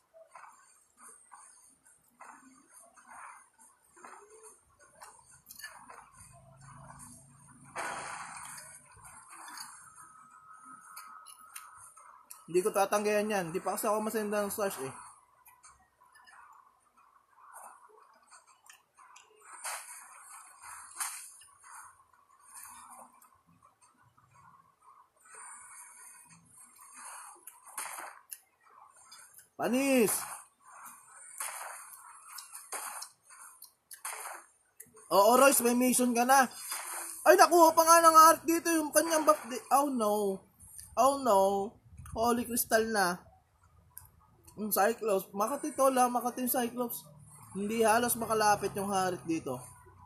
[SPEAKER 1] Hindi ko tatanggayan yan. Hindi pa kasi ako masenda ng stars eh. Panis! Oo, Royce, may mission ka na. Ay, nakuha pa nga ng art dito yung kanyang buff. Oh no. Oh no. Holy crystal na. Yung Cyclops. Makati to lang. Makati yung Cyclops. Hindi halos makalapit yung Harit dito.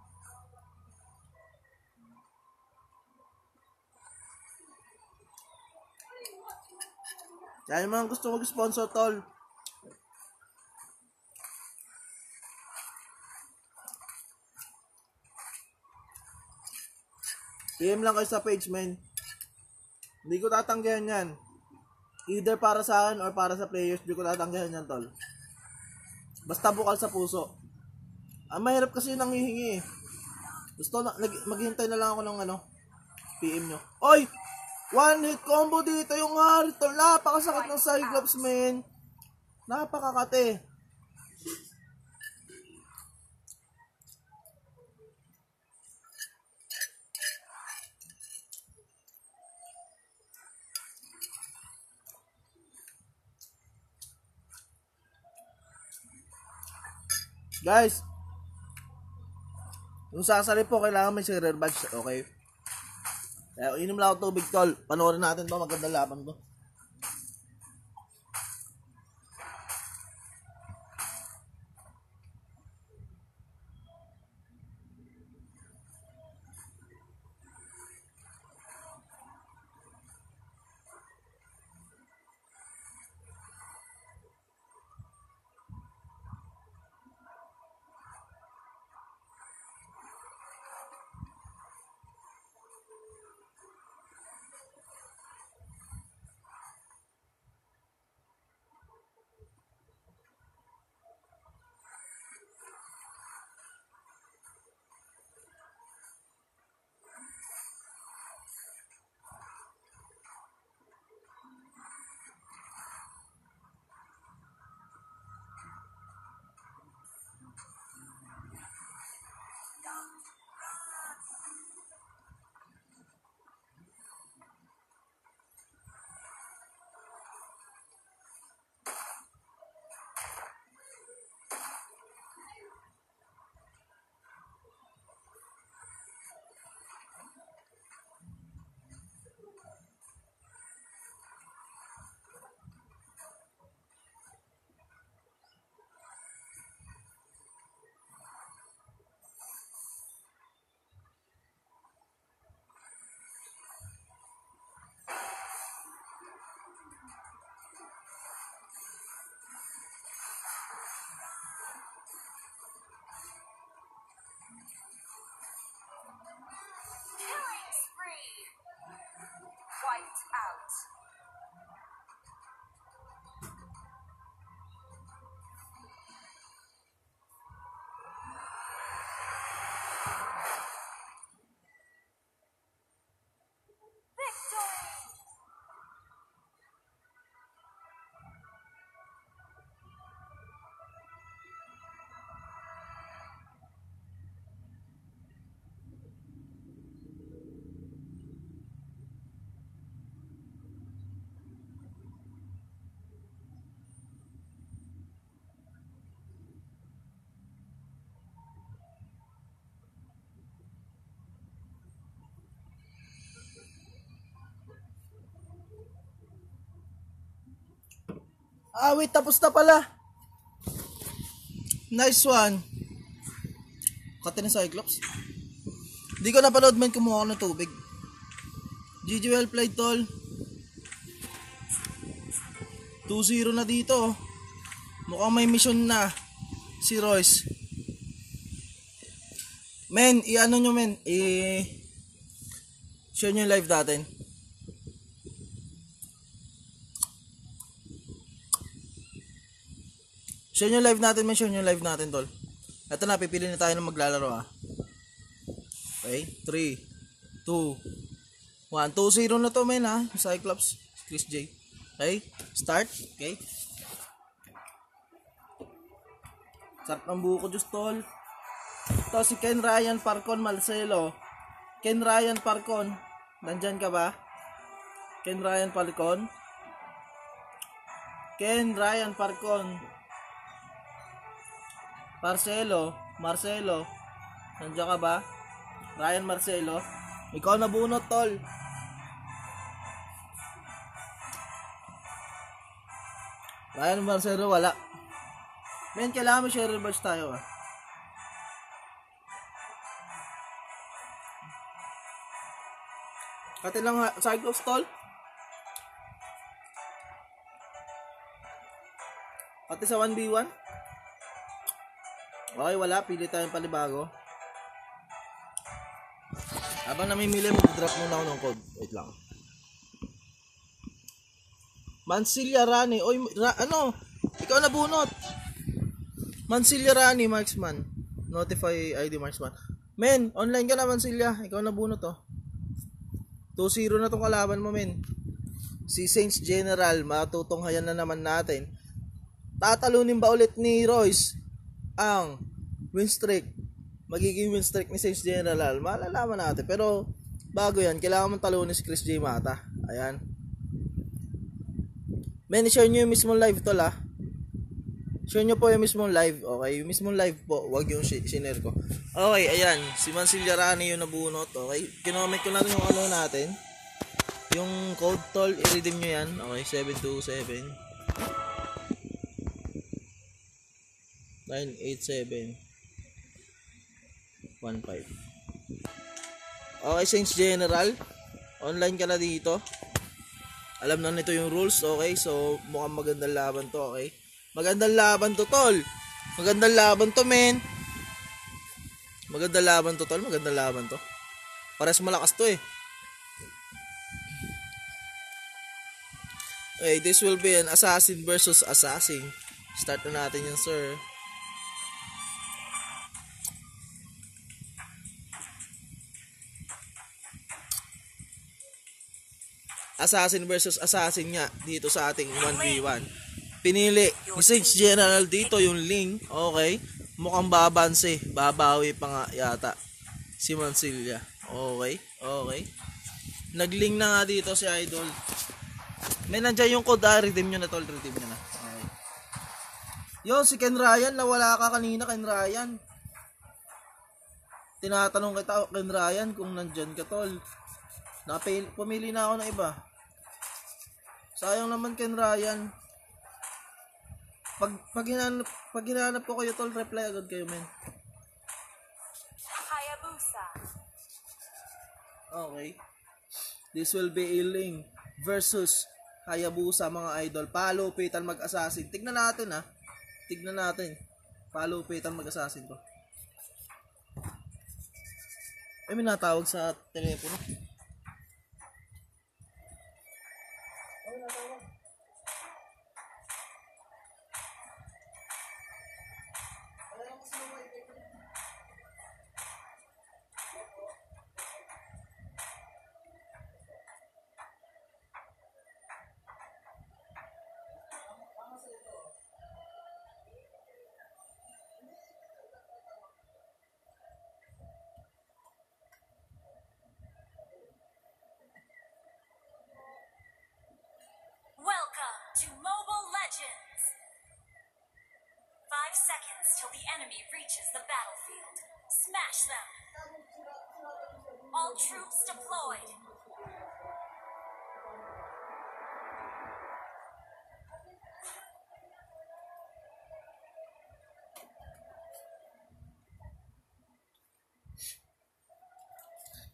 [SPEAKER 1] Kaya yung mga gusto mag-sponsor tol. P M lang kayo sa page, man. Hindi ko tatanggayan yan. Either para sa akin or para sa players, di ko tatanggahan yan, tol. Basta bukal sa puso. Ah, mahirap kasi yung nangihingi eh. Gusto na, maghihintay na lang ako ng ano, P M nyo. Oy! One hit combo dito yung Harit, tol. Napakasakit ng Cyclops, man. Napakakate. Guys, yung sasali po, kailangan may share badge, okay? Kaya inom lang ako tubig, tol. Panoorin natin to, magandang laban to. Ah, wait, tapos na pala. Nice one. Kati ni Cyclops. Di ko napanood man kumuha ko ng tubig. G G, well played, tol. two zero na dito. Mukhang may mission na si Royce. Men, i-ano nyo men, i-share nyo yung live natin. Share nyo yung live natin men, share nyo yung live natin, tol. Ito na, pipili na tayo ng maglalaro ah. Okay, three, two, one, two zero na to men ha, Cyclops, Chris J. Okay, start, okay. Sarap ng buko juice, tol. Ito si Ken Ryan Parcon Marcelo. Ken Ryan Parcon, nandyan ka ba? Ken Ryan Parcon. Ken Ryan Parcon. Marcelo, Marcelo, nandiyan ka ba? Ryan Marcelo, ikaw na bunot, tol. Ryan Marcelo, wala. Men, kailangan mo share reverse tayo ah. Kati lang ha, Cyclops, tol. Kati sa one v one. Okay, wala. Pili tayong palibago. Habang namimili, mag-drop muna ako ng code. Wait lang. Mansilla Rani. Oy, ra, ano? Ikaw na bunot. Mansilla Rani, Marksman. Notify I D Marksman. Men, online ka na, Mansilla. Ikaw na bunot, oh. two zero na tong kalaban mo, men. Si Saints General, matutunghayan na naman natin. Tatalunin ba ulit ni Royce ang win streak? Magiging win streak ni Saints General, malalaman natin. Pero bago yan, kailangan mong talunin si Chris J. Mata. Ayan. Men, share nyo yung mismong live to la. Share nyo po yung mismong live. Okay, yung mismong live po, wag yung sinare ko. Okay, ayan, si Mansilla Rani yung nabunot. Okay, kinoment ko na rin yung ano natin, yung code, tol, i-redeem nyo yan. Okay, seven two seven nine eight seven one five. Okay, Saints General, online ka na dito. Alam na nito yung rules. Okay, so mukhang magandang laban to. Okay, magandang laban to, tol. Magandang laban to, men. Magandang laban to, tol. Magandang laban to. Pares malakas to eh. Okay, this will be an assassin versus assassin. Start na natin yan, sir. Assassin versus assassin nga dito sa ating one v one. Pinili ni Saints General dito yung Ling. Okay, mukhang babanse, babawi pa nga yata si Mansilla. Okay, okay, nagling na nga dito si Idol. May nandiyan yung code, ah, redeem nyo na, tol, redeem nyo na. Okay. Yo, si Ken Ryan, nawala ka kanina, Ken Ryan. Tinatanong kita, Ken Ryan, kung nandyan ka, tol. Napil, pumili na ako ng iba. Sayang naman, Ken Ryan. Pag, pag, hinanap, pag hinanap ko kayo, tol, reply agad kayo, men.
[SPEAKER 2] Hayabusa.
[SPEAKER 1] Okay. This will be Iling versus Hayabusa, mga idol. Palupitan mag-assassin. Tignan natin, ha. Tignan natin. Palupitan mag-assassin to. Ay, may natawag sa telepono.
[SPEAKER 2] Welcome to Mobile Legends. Five seconds till the enemy reaches the battlefield. Smash them. All troops deployed.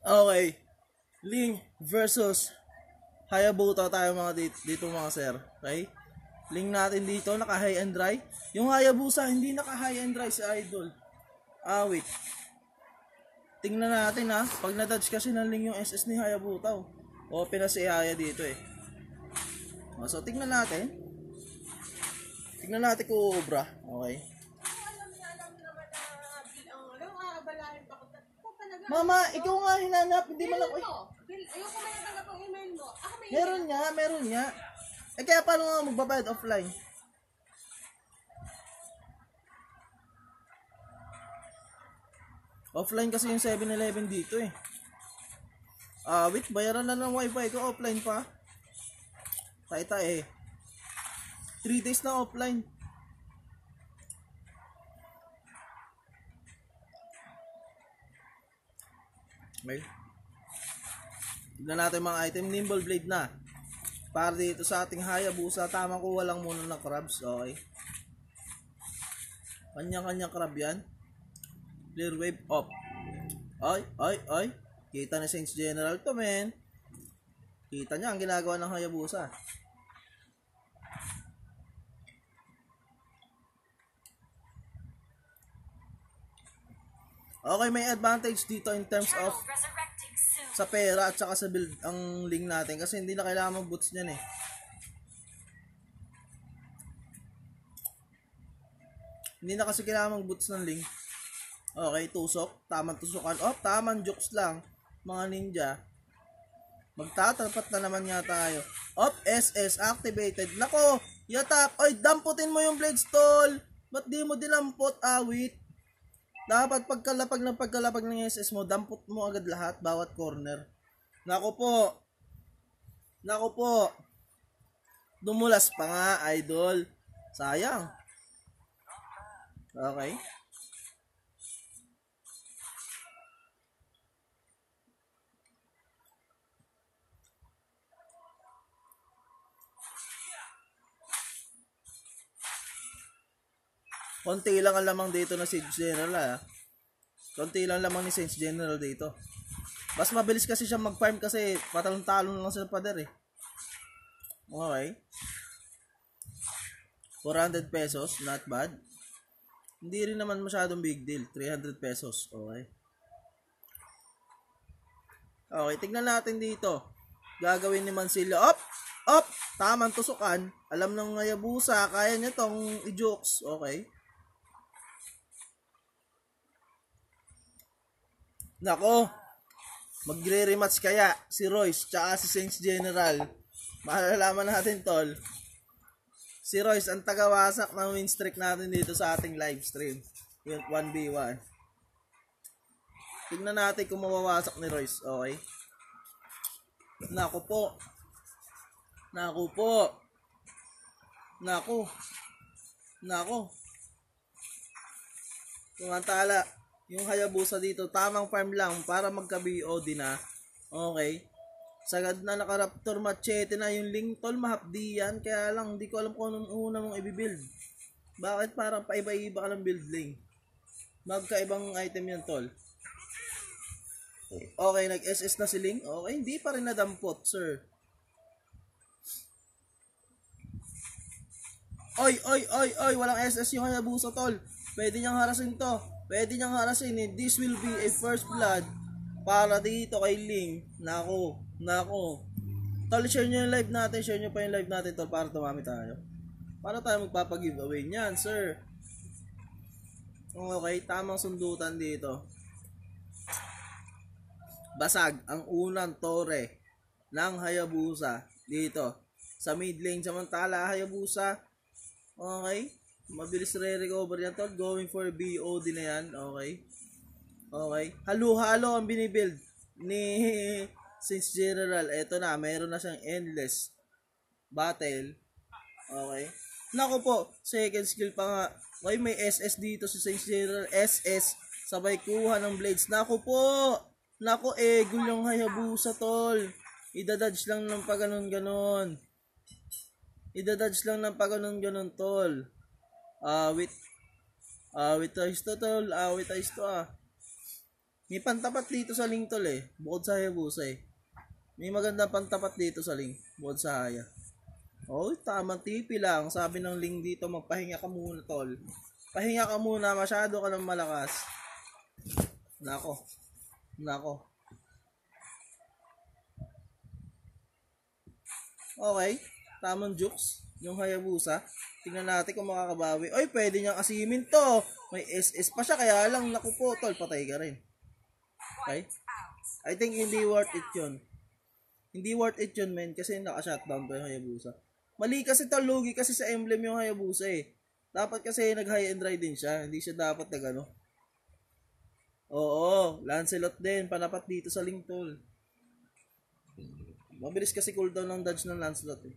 [SPEAKER 1] Okay. Ling versus Hayabusa tayo mga dito, dito mga sir. Okay? Ling natin dito, naka high and dry. Yung Hayabusa, hindi naka high and dry si Idol. Ah, wait. Tingnan natin ha. Pag na-dodge kasi ng Ling yung S S ni Hayabusa. Oh. Open na si Haya dito eh. Oh, so, tingnan natin. Tingnan natin kung ubra. Okay. Mama, ikaw nga hinanap. Hindi mo lang...
[SPEAKER 4] Ayoko may natanggap ang email mo. Ako may
[SPEAKER 1] Meron nga, meron nga. Eh kaya paano nga magbabayad offline? Offline kasi yung seven eleven dito eh. Ah, wait, bayaran na ng wifi ko, offline pa. Tayo eh. three days na offline. Okay. Tignan natin mga item. Nimble blade na. Para dito sa ating Hayabusa, tama ko walang muna ng crabs. Okay. Kanya-kanya crab yan. Clear wave off. Ay, ay, ay. Kita na Saints General to, men. Kita niya ang ginagawa ng Hayabusa. Okay, may advantage dito in terms of
[SPEAKER 2] Turtle resurrecting soon.
[SPEAKER 1] sa pera at saka sa build ang Ling natin kasi hindi na kailangan mag boots niyan eh. Hindi na kasi kailangan mag boots ng Ling. Okay, tusok, tamang tusukan. Oh, tamang jokes lang mga ninja. Magtatapat na naman nga tayo. Op, S S activated. Nako, yatap. Oy, damputin mo yung blades, tol. Ba't di mo dinampot, awit? Dapat pagkalapag ng pagkalapag ng S S mo, dampot mo agad lahat, bawat corner. Nako po. Nako po. Dumulas pa nga, idol. Sayang. Okay. Konti lang ang lamang dito na Saints General ah. Konti lang lamang ni Saints General dito. Mas mabilis kasi siya mag-farm kasi patalong-talong lang sa pader eh. Okay. four hundred pesos, not bad. Hindi rin naman masyadong big deal. three hundred pesos, okay. Okay, tignan natin dito. Gagawin ni Mancillo. Up! Up! Tamang tusukan. Alam ng Hayabusa, kaya niya tong i-jokes. Okay. Nako, magre-rematch kaya si Royce tsaka si Saints General. Malalaman natin, tol. Si Royce ang tagawasak ng win streak natin dito sa ating live stream. Yung one v one. Tignan natin kung mawawasak ni Royce. Okay. Nako po. Nako po. Nako. Nako. Tumantala. Yung Hayabusa dito, tamang farm lang para magka-B O D na. Okay. Sagad na naka-Raptor Machete na yung Ling, tol, mahapdi yan. Kaya lang, hindi ko alam kung anong una mong i-build. Bakit parang paiba-iba ka ng build, Ling? Magkaibang item yan, tol. Okay, nag-S S na si Ling. Okay, hindi pa rin nadampot, sir. Oy, oy, oy, oy, walang S S yung Hayabusa, tol. Pwede niyang harasin to. Pwede niyang harasin eh. This will be a first blood para dito kay Ling. Nako, nako. Tol, share nyo yung live natin. Share nyo pa yung live natin, tol, para tumami tayo. Para tayo magpapag-giveaway niyan, sir. Okay, tamang sundutan dito. Basag ang unang tore ng Hayabusa dito. Sa mid lane, samantala Hayabusa. Okay. Mabilis re-recover yan, tol. Going for B O D na yan. Okay. Okay. Halo-halo ang binibuild ni Saints General. Eto na. Meron na siyang endless battle. Okay. Naku po. Second skill pa nga. Okay, may S S dito si Saints General. S S. Sabay kuha ng blades. Naku po. Naku, egul yung Hayabusa, tol. Idadodge lang ng paganon-ganon. Idadodge lang ng paganon-ganon, tol. Ah, uh, wait. Ah, uh, wait tayo to, tol. Ah, wait tayo to, ah. May pantapat dito sa Ling tol eh. Bukod sa Hayabusa eh. May magandang pantapat dito sa Ling. Bukod sa Haya. Oh, tamang tipi lang. Sabi ng Ling dito, magpahinga ka muna tol. Pahinga ka muna, masyado ka ng malakas. Nako. Nako. Okay. Tamang jukes. Yung Hayabusa. Tingnan natin kung makakabawi. Oy, pwede niyang asimin to. May S S pa siya. Kaya lang, naku po, tol. Patay ka rin. Okay? I think hindi worth it yun. Hindi worth it yun, men. Kasi naka-shutdown pa yung Hayabusa. Mali kasi tol. Lugi kasi sa emblem yung Hayabusa eh. Dapat kasi nag-high and dry din siya. Hindi siya dapat nag ano. Oo. Lancelot din. Panapat dito sa Ling tol. Mabilis kasi cooldown ng dodge ng Lancelot eh.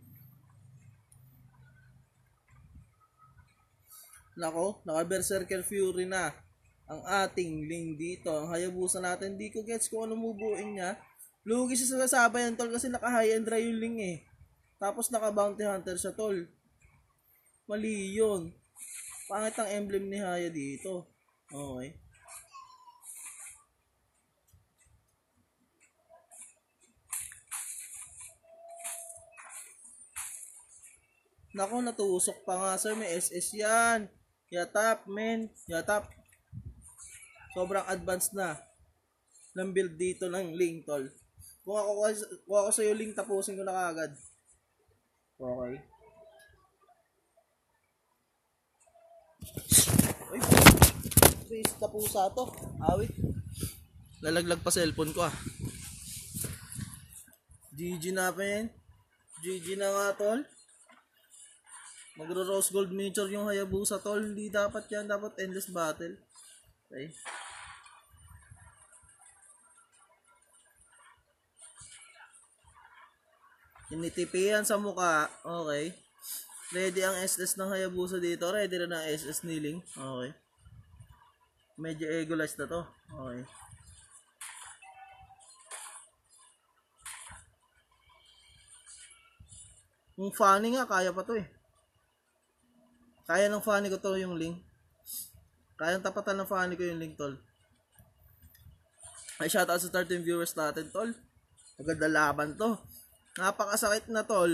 [SPEAKER 1] Nako, naka-Berserker Fury na ang ating Ling dito. Ang Hayabusa natin, di ko gets kung ano mubuin niya. Lugi siya sa sabayan tol kasi naka-high and dry yung Ling eh. Tapos naka-bounty hunter siya tol. Mali yun. Pangit ang emblem ni Haya dito. Okay. Nako, natusok pa nga sir. May S S yan. Yatap, men. Yatap. Sobrang advanced na ng build dito ng Ling, tol. Kung ako, kung ako sa'yo, Ling, tapusin ko na kagad. Okay. Uy, please, tapusa to. Awit. Lalaglag pa cellphone ko ah. G G na, men. G G na nga, tol. Magro-rose gold miniature yung Hayabusa tol. Hindi dapat yan. Dapat endless battle. Okay. Initipian sa mukha. Okay. Ready ang S S ng Hayabusa dito. Ready rin ang S S ni Ling. Okay. Medyo egolized na to. Okay. Yung funny nga, kaya pa to eh. Kaya ng funny ko to yung Ling. Kaya ng tapatan ng funny ko yung Ling, tol. Ay, shoutout sa thirteen viewers natin, tol. Maganda laban to. Napakasakit na, tol.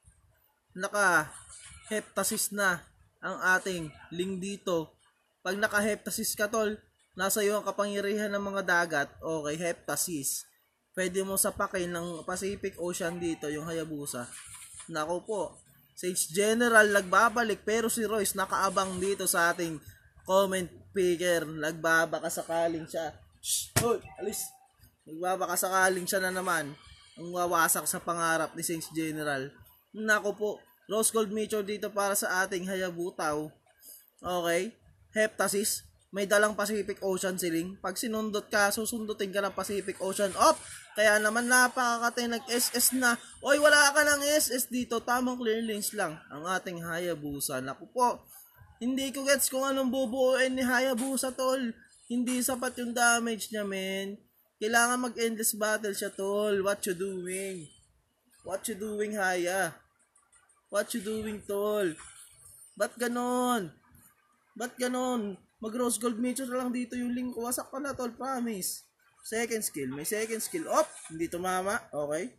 [SPEAKER 1] Naka-heptasis na ang ating Ling dito. Pag naka-heptasis ka, tol, nasa iyo ang kapangyarihan ng mga dagat. Okay, heptasis. Pwede mo sapakin ng Pacific Ocean dito, yung Hayabusa. Nako po. Sage General nagbabalik pero si Royce nakaabang dito sa ating comment picker. Nagbabaka sakaling siya. Shh! Hoy! Alis! Nagbabaka sakaling siya na naman ang wawasak sa pangarap ni Sage General. Nako po. Rose Gold Miniature dito para sa ating Hayabutaw. Okay? Heptasis. May dalang Pacific Ocean si Ling. Pag sinundot ka, susundutin ka ng Pacific Ocean. Op! Kaya naman napakakatay nag-S S na. Oy, wala ka ng S S dito. Tamang clear lanes lang ang ating Hayabusa. Naku po. Hindi ko gets kung anong bubuuin ni Hayabusa, tol. Hindi sapat yung damage niya, men. Kailangan mag-endless battle siya, tol. What you doing? What you doing, Haya? What you doing, tol? Ba't ganon? Ba't ganon? Mag-rose gold miniature lang dito yung Ling. Wasak pa na, tol. Promise. Second skill. May second skill. Op! Hindi tumama. Okay.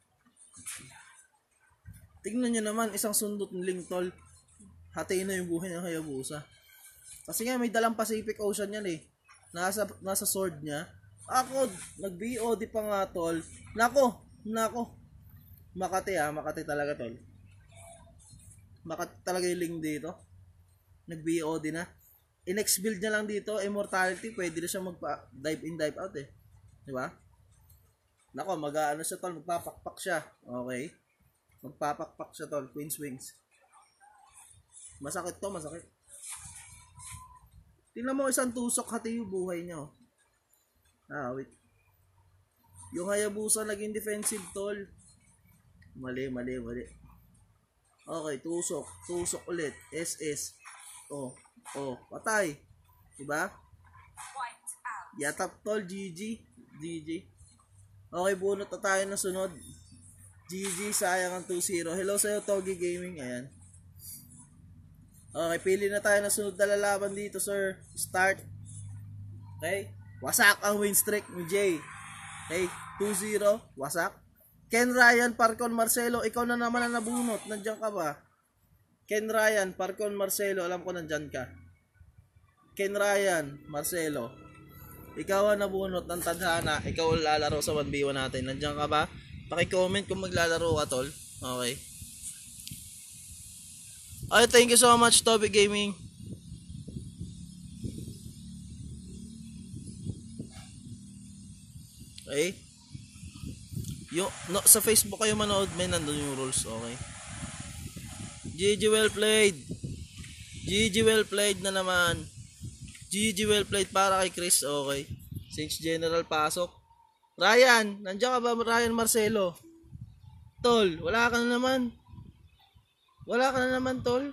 [SPEAKER 1] Tingnan nyo naman. Isang sundot ng Ling, tol. Hatiin na yung buhay ng Hayabusa. Kasi nga may dalang Pacific Ocean yan eh. Nasa, nasa sword niya. Ako, nag-B O D pa nga, tol. Nako. Nako. Makati ah. Makati talaga, tol. Makati talaga yung Ling dito. Nag-B O D na. I-next build niya lang dito, Immortality, pwede na siya mag-dive in, dive out eh. Di ba? Nako, mag-ano siya tol, magpapakpak siya. Okay. Magpapakpak siya tol, Queen's Wings. Masakit to, masakit. Tingnan mo isang tusok, hati yung buhay niya. Oh. Ah, wait. Yung Hayabusa naging defensive tol. Mali, mali, mali. Okay, tusok, tusok ulit. S S. Oh. Oh, patay. Diba? Yatap tol, G G. G G. Okay, bunot na tayo na sunod. G G, sayang ang two zero. Hello sa'yo, Togi Gaming. Ayan. Okay, pili na tayo na sunod na lalaban dito, sir. Start. Okay. Wasak ang win streak ni Jay. Okay, two zero. Wasak. Ken Ryan, Parcon Marcelo, ikaw na naman ang nabunot. Nandiyan ka ba? Ken Ryan, Parcon Marcelo, alam ko nandiyan ka. Ken Ryan, Marcelo, ikaw ang nabunot ng tadhana. Ikaw ang lalaro sa one v one natin. Nandiyan ka ba? Paki-comment kung maglalaro ka, tol. Okay. Ay, thank you so much, Toby Gaming. Okay. Yo, no, sa Facebook kayo manood, may nandun yung rules, okay? G G well played. G G well played na naman. G G well played para kay Chris, okay? Saints General pasok. Ryan, nandiyan ka ba, Ryan Marcelo? Tol, wala ka na naman. Wala ka na naman, tol.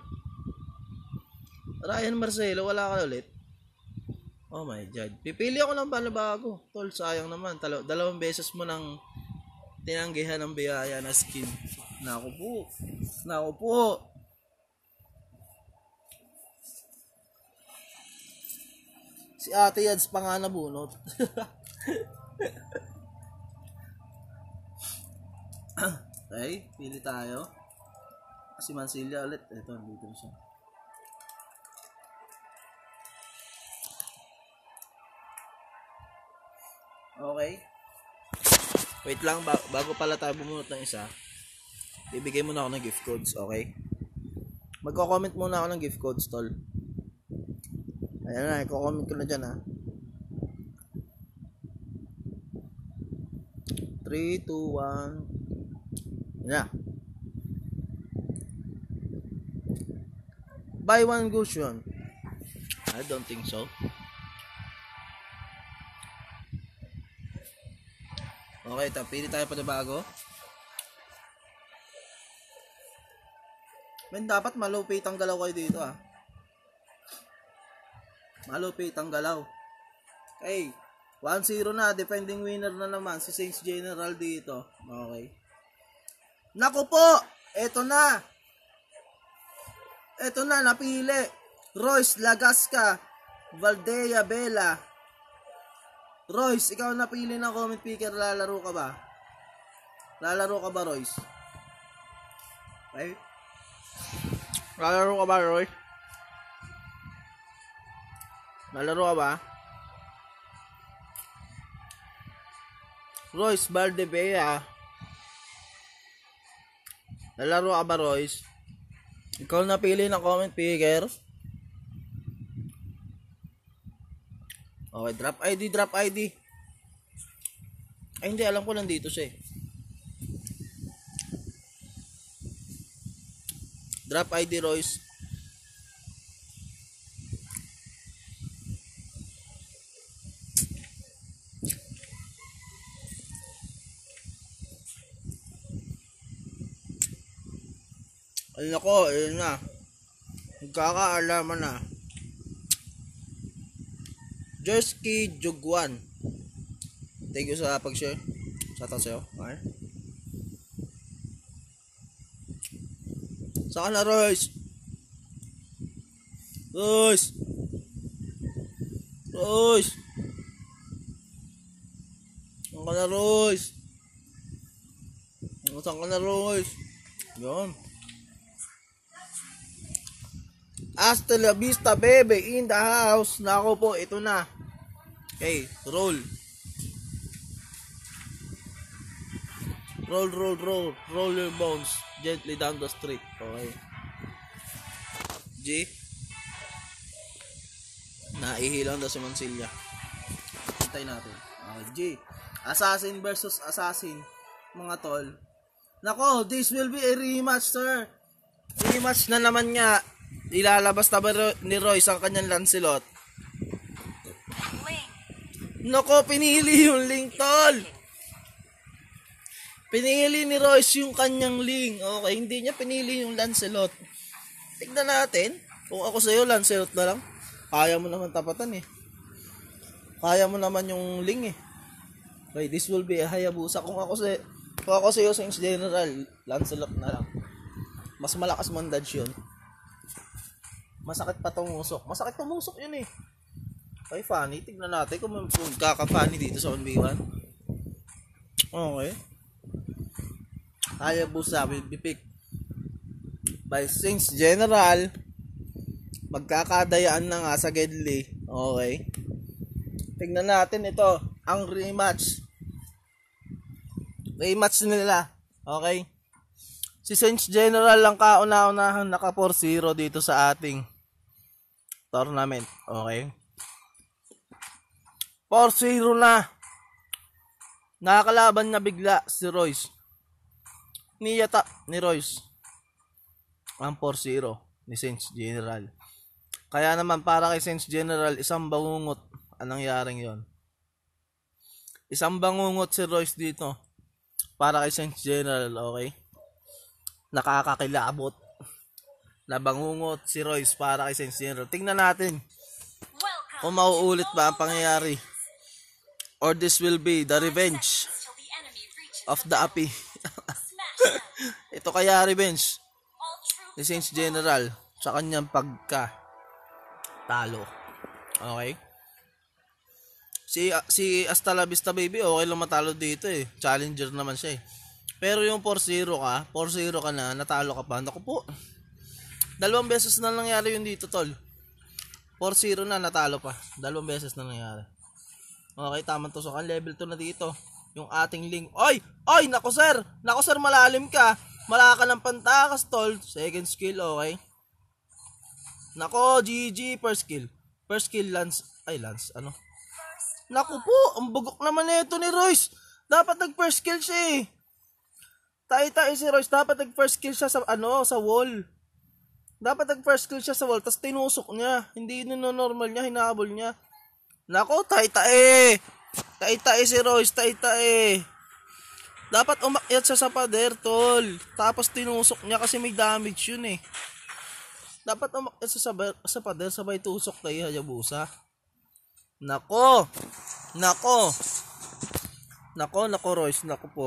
[SPEAKER 1] Ryan Marcelo, wala ka na ulit. Oh my God. Pipili ako ng panabago. Tol, sayang naman. Talo, dalawang beses mo nang tinanggihan ng biyaya na skin. Naku po. Naku po. Si Ate Yads pa nga nabunot. Okay, pili tayo. Si Mansilla ulit. Ito, dito siya. Okay. Wait lang, bago pala tayo bumunot ng isa, bibigay muna ako ng gift codes, okay? Magko-comment muna ako ng gift codes, tol. Ayan na, i-comment ko na dyan, ha. three, two, one. Ayan na. Buy one Gusion. I don't think so. Okay, tapili tayo pa na bago. Men, dapat malupit ang galaw kayo dito, ah. Malupit ang galaw. Okay, one zero na. Defending winner na naman si Saints General dito. Okay. Naku po! Eto na! Eto na, napili. Royce Lagasca, Valdea Bella. Royce, ikaw napili ng comment picker, lalaro ka ba? Lalaro ka ba, Royce? Okay? Lalaro ka ba, Royce? Lalaro ka ba? Royce Valdebea. Lalaro ka ba, Royce? Ikaw napili ng comment picker. Okay, drop I D, drop I D. Ay, hindi, alam ko nandito siya eh. Drop I D, Royce. Ay, nako, ayun na. Nagkakaalaman na. Jersky Jugwan. Thank you sa pag-share. Shoutout sa'yo. Okay. Saan ka na, Royce? Royce! Royce! Saan ka na, Royce? Saan ka na, Royce? Yan. Hasta la vista, baby, in the house. Nako po, ito na. Okay, roll. Roll, roll, roll. Roll your bones gently down the street. Okay. G. Naihilang na si Mansilla. Hintay natin. Okay, G. Assassin versus assassin. Mga tol. Nako, this will be a rematch, sir. Rematch na naman nga. Ilalabas na ba ni Royce ang kanyang Lancelot? Nako, pinili yung Link, tol. Pinili ni Royce yung kanyang Link. Okay, hindi niya pinili yung Lancelot. Tignan natin. Kung ako sa'yo, Lancelot na lang. Kaya mo naman tapatan eh. Kaya mo naman yung Link eh. Okay, this will be a Hayabusa. Kung ako sa'yo, kung ako sa'yo Saints General, Lancelot na lang. Mas malakas man dodge yun. Masakit pa tumusok. Masakit tumusok yun eh. Okay, funny. Tignan natin kung magkaka-funny dito sa one v one. Okay. Hayabusa will be picked by Saints General. Magkakadayaan na nga sa Gedli. Okay. Tignan natin ito. Ang rematch. Rematch nila. Okay. Si Saints General lang kauna-unahan naka four zero dito sa ating tournament. Okay. four zero na. Nakakalaban na bigla si Royce. Niyata ni Royce. Ang four zero ni Saints General. Kaya naman para kay Saints General, isang bangungot ang nangyaring yon. Isang bangungot si Royce dito para kay Saints General, okay? Nakakakilabot na bangungot si Royce para kay Saints General. Tingnan natin kung mauulit ba ang pangyayari, or this will be the revenge of the Api. Ito kaya revenge ni Saints General sa kanyang pagka talo. Okay? Si si Hasta la Vista Baby, okay lang matalo dito eh. Challenger naman siya eh. Pero yung four zero ka, four zero ka na, natalo ka pa. Naku po. Dalawang beses na nangyari yun dito, tol. four zero na, natalo pa. Dalawang beses na nangyari. Okay, tamang tusokan. Level two na dito. Yung ating link. Oy! Oy! Nako sir! Nako sir, malalim ka. Mala ka ng pantakas, tol. Second skill, okay. Nako, G G. First skill. First skill, Lance. Ay, Lance. Ano? Naku po, ang bugok naman nito ni Royce. Dapat nag-first skill siya eh. Tai-tai si Royce, dapat nag-first skill siya sa ano, sa wall. Dapat nag-first skill siya sa wall, tapos tinusok niya. Hindi nino-normal niya, hinahabol niya. Nako, tai-tai. Tai-tai si Royce, tai-tai. Dapat umakyat siya sa pader, tol. Tapos tinusok niya kasi may damage yun eh. Dapat umakyat siya sa, sa pader, sabay tusok kay Hayabusa. Nako. Nako. Nako, nako Royce, nako po.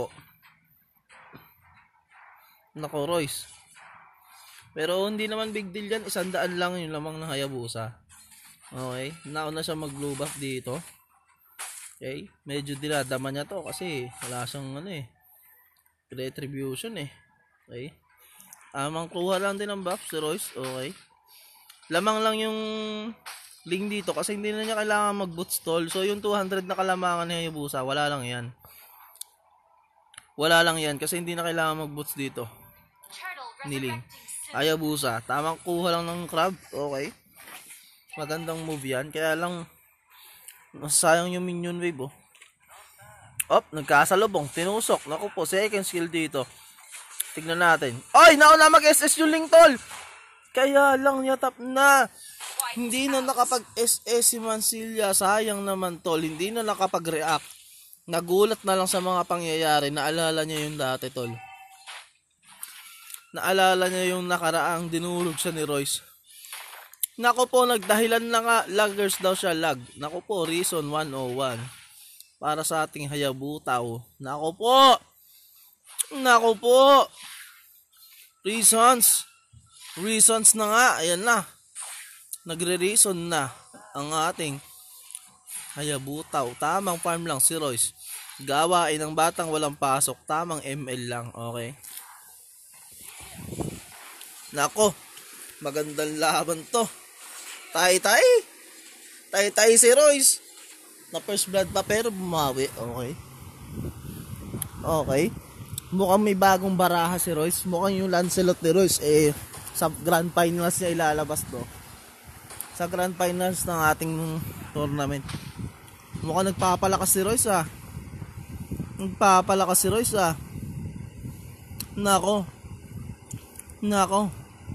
[SPEAKER 1] Nako Royce. Pero hindi naman big deal yan, isang daan lang yung lamang ng Hayabusa. Okay, nauna siya mag blue buff dito. Okay, medyo dinadama niya to kasi wala siyang ano eh, retribution eh. Okay, amang kuha lang din ng buff si Royce. Okay, lamang lang yung link dito kasi hindi na niya kailangan mag-boot stall. So yung two hundred na kalamangan ni Hayabusa, wala lang yan. Wala lang yan kasi hindi na kailangan mag-boots dito. Niling Hayabusa, tamang kuha lang ng crab. Okay, magandang move yan. Kaya lang sayang yung minion wave oh. Op, nagkasalubong, tinusok. Naku po, second skill dito. Tignan natin. Oy, nauna mag-S S yung link, tol. Kaya lang yatap na. Hindi na nakapag-S S si Mansilla. Sayang naman, tol. Hindi na nakapag-react. Nagulat na lang sa mga pangyayari. Naalala niya yung dati, tol. Naalala niya yung nakaraang dinurog siya ni Royce. Nako po, nagdahilan na nga. Laggers daw siya, lag. Nako po, reason one oh one. Para sa ating Hayabutaw. Nako po. Nako po. Reasons. Reasons na nga. Ayan na. Nagre-reason na ang ating Hayabutaw. Tamang farm lang si Royce. Gawain ng batang walang pasok. Tamang M L lang. Okay. Nako. Magandang laban to. Tai-tai. Tai-tai si Royce. Na first blood pa pero bumawi. Okay. Okay. Mukhang may bagong baraha si Royce. Mukhang yung Lancelot ni Royce eh sa grand finals niya ilalabas to. Sa grand finals ng ating tournament. Mukhang nagpapalakas si Royce ah. Nagpapalakas si Royce ah. Nako. Nako.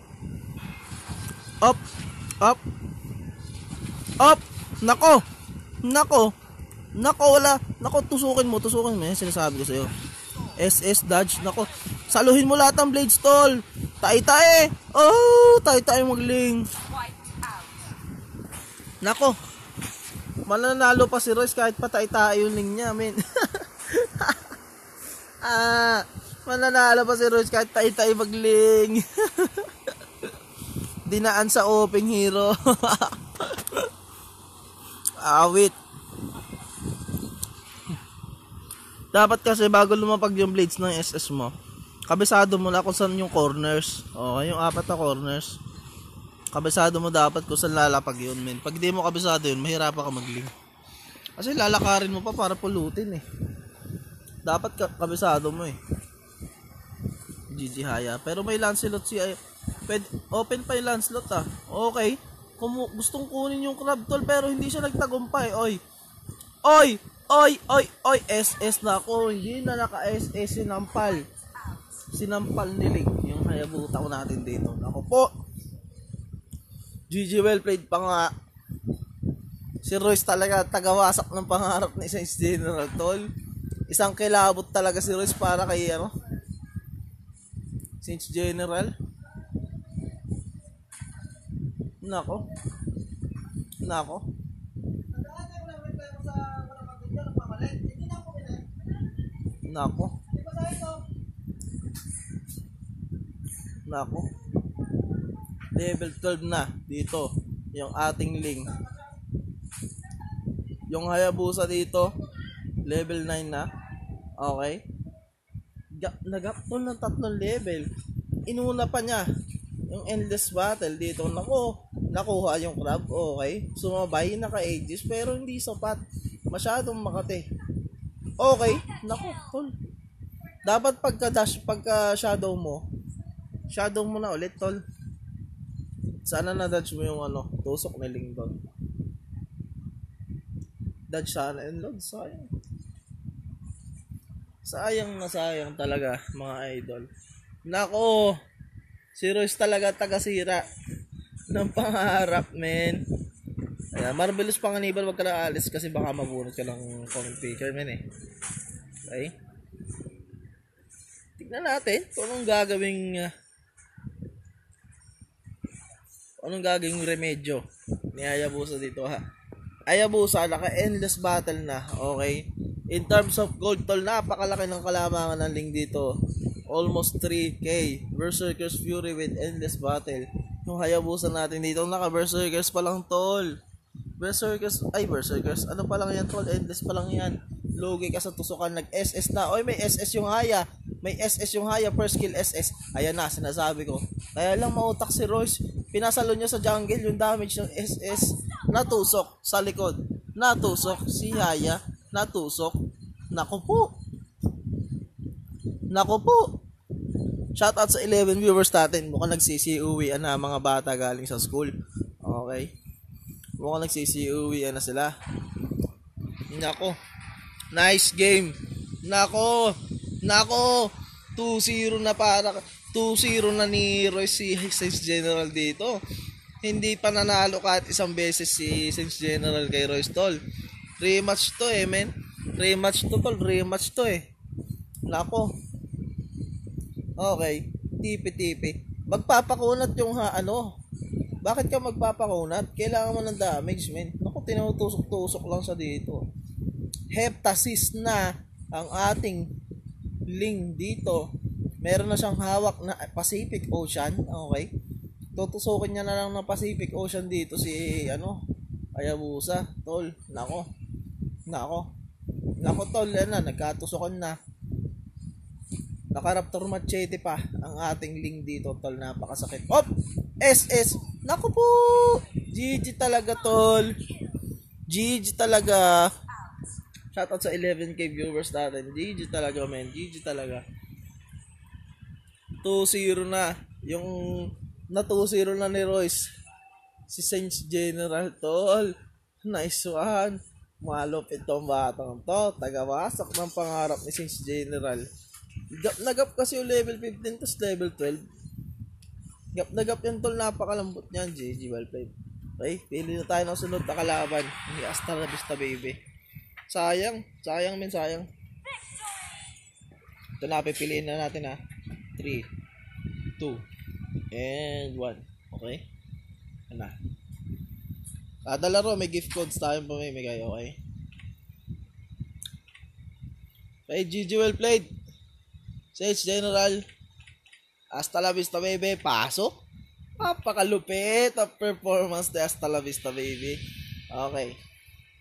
[SPEAKER 1] Up. Up. Up. Nako. Nako. Nako wala. Nako tusukin mo, tusukin mo. Yan sinasabi ko sa iyo. S S dodge. Nako. Saluhin mo lahat ng blades, tol. Tai-tai. Oh, tai-tai magling. Nako. Mananalo pa si Royce kahit pa tai-tai yung ling niya, men. Ah, mananalo pa si Royce kahit tai-tai magling. Dinaan sa open hero. Awit. Dapat kasi bago lumapag yung blades ng S S mo, kabisado mo na kung saan yung corners. Okay, yung apat na corners. Kabisado mo dapat kung saan lalapag yun, men. Pag di mo kabisado yun, mahirapan ka mag-link. Kasi lalakarin mo pa para pulutin eh. Dapat ka kabisado mo eh. G G Haya. Pero may Lancelot si ay. Pwede, open pa yung Lancelot ah. Okay. Kung gustong kunin yung crab tol pero hindi siya nagtagumpay. Oy. Oy. Oy. Oy. Oy. S S na ako. Hindi na naka-S S. Sinampal. Sinampal nilig. Yung hayabuta ko natin dito. Ako po. G G well played pa nga. Si Royce talaga tagawasak ng pangarap ni Saints General tol. Isang kilabot talaga si Royce para kay ano Saints General. Nako. Nako. Nako. Nako. Level twelve na dito yung ating link. Yung Hayabusa dito level nine na. Okay. Nagap to ng tatlong level. Inuna pa niya yung endless battle dito. Nako, nakuha yung crab. Okay. Sumabay, naka-aegis pero hindi sapat. Masyadong makate. Okay. Nako, tol. Dapat pagka dash, pagka shadow mo, shadow mo na ulit, tol. Sana na-dodge mo yung ano, tusok ni Ling doon. Dodge sana and load. Sayang. Sayang na sayang talaga, mga idol. Nako, si Royce talaga taga-sira ng pangarap, men. Ayan, Marvelous Panganibal, wag ka na alis kasi baka mabunot ka ng comment picker, men eh. Okay? Tignan natin kung anong gagawing uh, anong gagawing remedyo ni Hayabusa dito ha. Hayabusa, naka-endless battle na, okay? In terms of gold tol, napakalaki ng kalamangan ng link dito. Almost three K. Berserker's Fury with endless battle. Yung Hayabusa natin dito, naka-Berserkers pa lang tol. Berserkers, ay Berserkers, ano pa lang yan tol? Endless pa lang yan. Lugi ka sa tusukan, nag-S S na. Oy, may S S yung Haya. May S S yung Haya, first kill S S. Ayan na, sinasabi ko. Kaya lang mautak si Royce. Pinasalo niya sa jungle yung damage ng S S. Natusok sa likod. Natusok si Haya. Natusok. Naku po. Naku po. Shoutout sa eleven viewers natin. Mukhang nagsisi-uwian na mga bata galing sa school. Okay. Mukhang nagsisi-uwian na sila. Nako. Nice game. Nako. Nako. two zero na para two zero na ni Royce si Saints General dito. Hindi pa nanalo kahit isang beses si Saints General kay Royce tol. Rematch to eh, men. Rematch to tol. Rematch to eh. Nako. Okay. Tipi-tipi. Magpapakunat yung ha, ano. Bakit ka magpapakunat? Kailangan mo ng damage, men. Naku, tinutusok-tusok lang sa dito. Heptasis na ang ating link dito. Meron na siyang hawak na Pacific Ocean. Okay. Tutusukin niya na lang ng Pacific Ocean dito si, ano, Hayabusa. Tol. Nako. Nako. Nako tol, yan na, nagkatusokan na. Naka-Raptor Machete pa ang ating link dito, tol. Napakasakit. Op! S S! Nako po! G G talaga, tol. G G talaga. Shoutout sa eleven K viewers natin. G G talaga, men. G G talaga. two zero na. Yung na two zero na ni Royce. Si Saints General, tol. Nice one. Malupit tong batang to. Tagawasak ng pangarap ni Saints General. Gap na gap kasi yung level fifteen to level twelve. Gap na gap yan tol. Napakalambot niyan. G G, well played. Okay, pili na tayo ng sunod na kalaban. Hindi hasta la vista baby. Sayang. Sayang men, sayang. Ito na, pipiliin na natin ha. three, two, and one. Okay? Ano na. Kada laro may gift codes tayong pamimigay, okay? Okay, G G, well played. Saints General. Hasta la vista baby. Pasok. Napakalupit ang performance de Hasta la vista baby. Okay.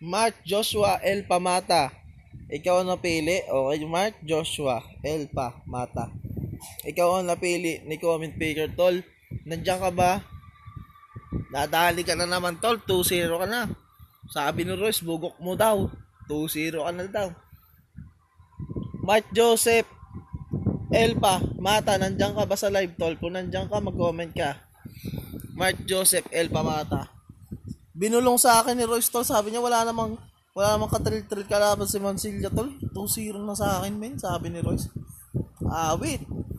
[SPEAKER 1] Mark Joshua L. Pamata. Ikaw ang napili. Okay, Mark Joshua L. Pamata. Ikaw ang napili ni comment picker, tol. Nandiyan ka ba? Nadali ka na naman, tol. two zero ka na. Sabi ni Royce, bugok mo daw. two zero ka na daw. Mark Joseph Elpa Mata, nandiyan ka ba sa live, tol? Kung nandiyan ka, mag-comment ka. Mark Joseph Elpa Mata. Binulong sa akin ni Royce, tol. Sabi niya, wala namang wala namang katril-tril kalaban si Mansilla, tol. two zero na sa akin, men. Sabi ni Royce. Ah, wait.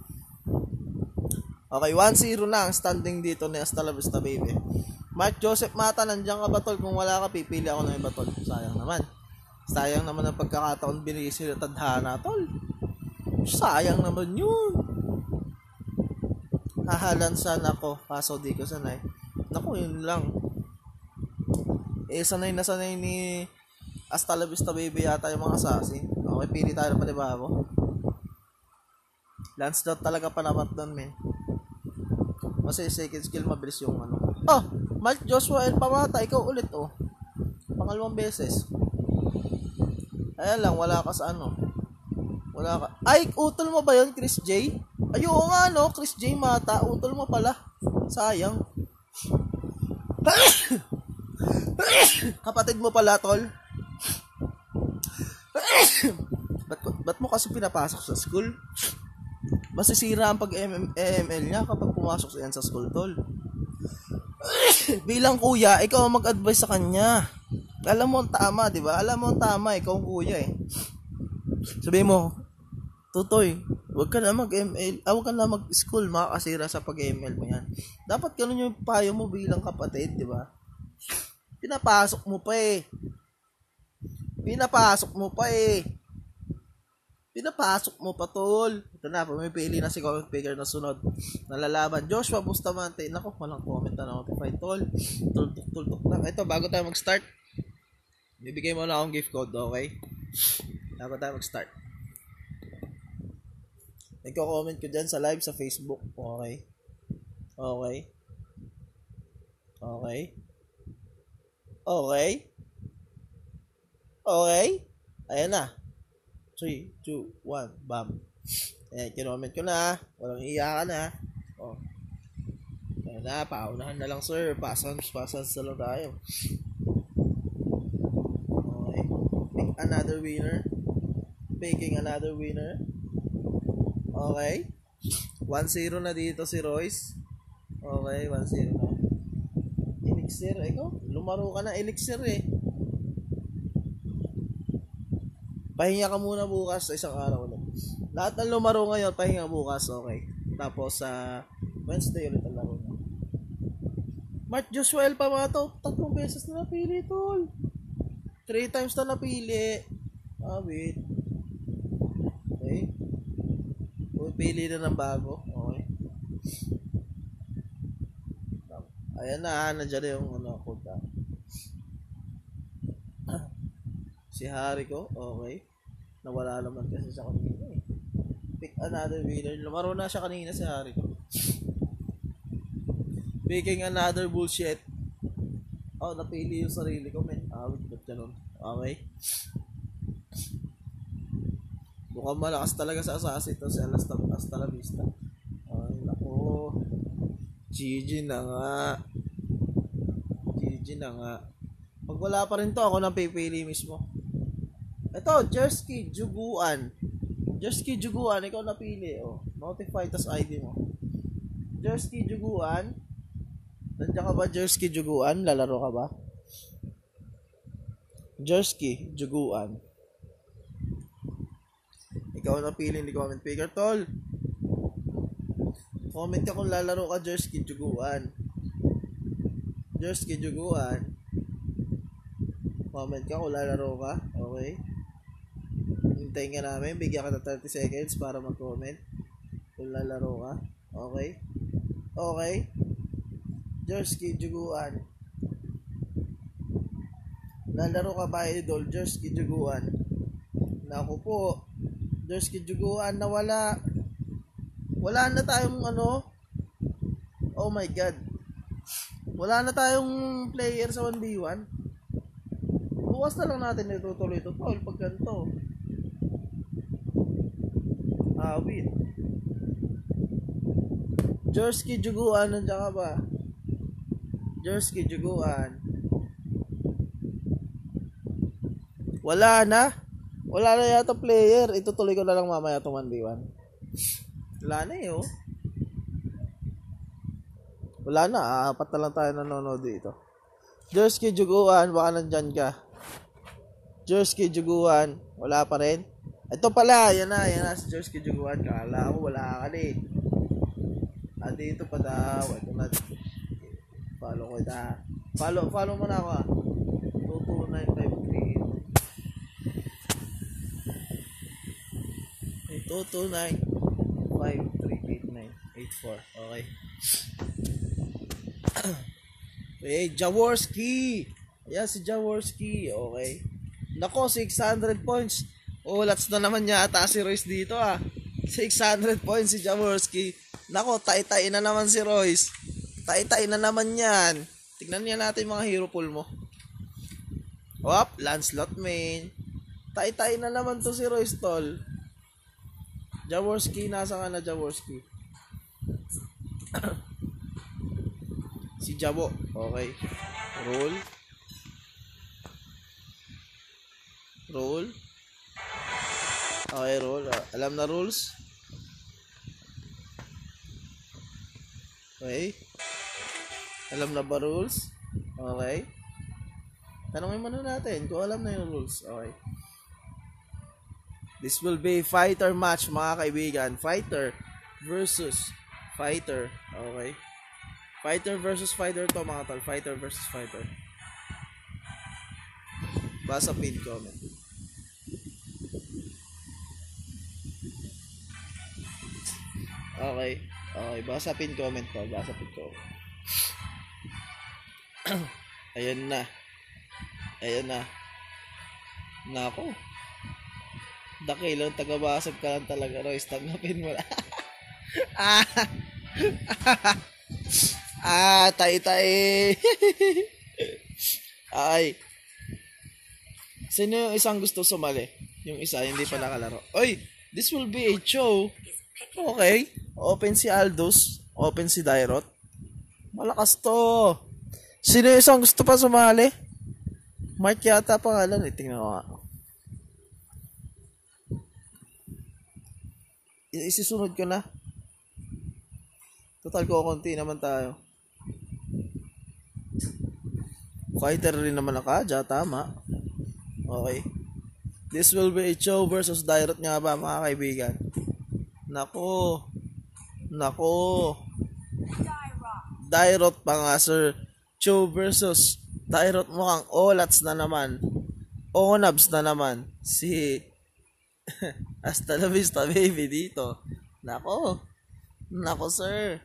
[SPEAKER 1] Okay, one zero na ang standing dito ni Hasta La Vista, baby. Mark Joseph Mata, nandiyan ka ba, tol? Kung wala ka, pipili ako ng iba, tol. Sayang naman. Sayang naman ang pagkakataon binisi na tadhana, tol. Sayang naman yun. Hahalan sana ako, kaso di ko sanay. Naku, yun lang. Eh, sanay na sanay ni Hasta La Vista, baby, yata yung mga assassin. Okay, pili tayo pa, diba ako? Lance dot talaga panamat doon, men. Kasi second skill, mabilis yung ano. Oh, Mark Joshua L. Pamata, ikaw ulit, oh. Pangalawang beses. Ayan lang, wala ka sa ano. Wala ka. Ay, utol mo ba yun, Chris J? Ay, oo nga, no? Chris J Mata, utol mo pala. Sayang. Kapatid mo pala, tol. ba't, ba't mo kasi pinapasok sa school? Masisira ang pag-M M L niya kapag pumasok siya sa school, tol. Bilang kuya, ikaw ang mag-advise sa kanya. Alam mo ang tama, di ba? Alam mo ang tama, ikaw ang kuya eh. Sabi mo, Tutoy, wag ka na mag-M L, ah, wag ka na mag-school, makakasira sa pag-M L mo yan. Dapat ganun yung payo mo bilang kapatid, di ba? Pinapasok mo pa eh. Pinapasok mo pa eh. Pinapasok mo pa, tol. Ito na, pumipili na si comment picker na sunod. Nalalaban. Joshua Bustamante. Naku, walang comment na notified, tol. Tultok, tultok lang. Ito, bago tayo mag-start, bibigay mo na akong gift code, okay? Bago tayo mag-start. Nagko-comment ko dyan sa live sa Facebook. Okay? Okay? Okay? Okay? Okay? Ayan na. three, two, one, bam. Ayan, kinoment ko na. Walang iyakan na. Oh. Ayan na, paunahan na lang, sir. Pasans, pasans na lang tayo. Okay. Pick another winner. Picking another winner. Okay. one zero na dito si Royce. Okay, one zero na. Elixir, ikaw? Lumaro ka na, Elixir eh. Pahinga ka muna bukas sa isang araw ulit. Lahat ng lumaro ngayon, pahinga bukas, okay. Tapos sa uh, Wednesday ulit ang laro. Mark Joshua L. Pamato, tatlong beses na napili, tol. Three times na napili. Ah, wait. Okay. Pili na ng bago. Okay. Ayan na, nandiyan na yung ano, code. Si Harry ko, okay. Nawala naman kasi siya kanina eh. Pick another winner. Lumaro na siya kanina si Harry ko. Picking another bullshit. Oh, napili yung sarili ko, men. Ah, wait, ba't ganun? Okay. Mukhang malakas talaga sa assassin to si Hasta La Vista. Ay, naku. G G na nga. G G na nga. Pag wala pa rin to, ako nang pipili mismo. Ito, Jersky Juguan. Jersky Juguan, ikaw napili. Oh. Notify, tas I D mo. Jersky Juguan. Nandiyan ka ba, Jersky Juguan? Lalaro ka ba? Jersky Juguan. Ikaw napili ni comment picker, tol. Comment ka kung lalaro ka, Jersky Juguan. Jersky Juguan. Comment ka kung lalaro ka. Okay. Hintayin ka namin. Bigyan ka ng thirty seconds para mag-comment kung lalaro ka. Okay. Okay. Jersky Juguan. Lalaro ka ba, idol? Jersky Juguan. Naku po. Jersky Juguan, nawala. Wala na tayong ano. Oh my God. Wala na tayong player sa one v one. Bukas na lang natin itutuloy ito, tol, pag ganito. Awit. Jersey Juguan, nandiyan ka ba? Jersey Juguan. Wala na. Wala na yata player. Itutuloy ko na lang mamaya itong one v one. Wala na eh, oh. Wala na. Apat na lang tayo nanonood dito. Jersey Juguan, baka nandyan ka. Jersey Juguan, wala pa rin. Ito pala, yan na, yan na si Jersey Juguan. Kala ko wala ka eh. Ah, dito pa daw. Ito na. Follow ko ito. Follow, follow mo na ako ah. two two nine five three two two nine five three eight nine eight four. Okay. Okay, Jaworski. Ayan si Jaworski. Okay. Nako, six hundred points. Oh, lats na naman yata si Royce dito ah. six hundred points si Jaworski. Nako, tay-tay na naman si Royce. Tay-tay na naman yan. Tignan niya natin mga hero pool mo. Wap, Lancelot main. Tay-tay na naman to si Royce, tol. Jaworski, nasa ka na Jaworski? Si Jabo. Okay. Roll. Roll. Okay, roll. Uh, alam na rules? Okay. Alam na ba rules? Okay. Tanongin muna natin kung alam na yung rules. Okay. This will be fighter match, mga kaibigan. Fighter versus fighter. Okay. Fighter versus fighter to, mga tol. Fighter versus fighter. Basa pin comment. Okay. Okay. Basa pin comment to. Basa pin comment. Ayan na. Ayan na. Nako. Dakilon, taga-basag ka lang talaga, Royce. Tanggapin mo na. ah! ah, tay-tay. Ay. Sino yung isang gusto sumali? Yung isa, hindi pa nakalaro. Oy, this will be a show. Okay. Open si Aldous. Open si Dairot. Malakas to. Sino yung isang gusto pa sumali? Mark yata pangalan. Eh, tingnan ko nga. Isisunod ko na. Total ko konti naman tayo. Fighter rin naman ako. Diyan, tama. Okay. This will be a Cho versus Dairot nga ba, mga kaibigan? Nako. Nako. Dairot pa nga, sir. Cho versus Dairot, mukhang Olats na naman. Onabs na naman. Si hasta la vista baby dito. Nako. Nako, sir.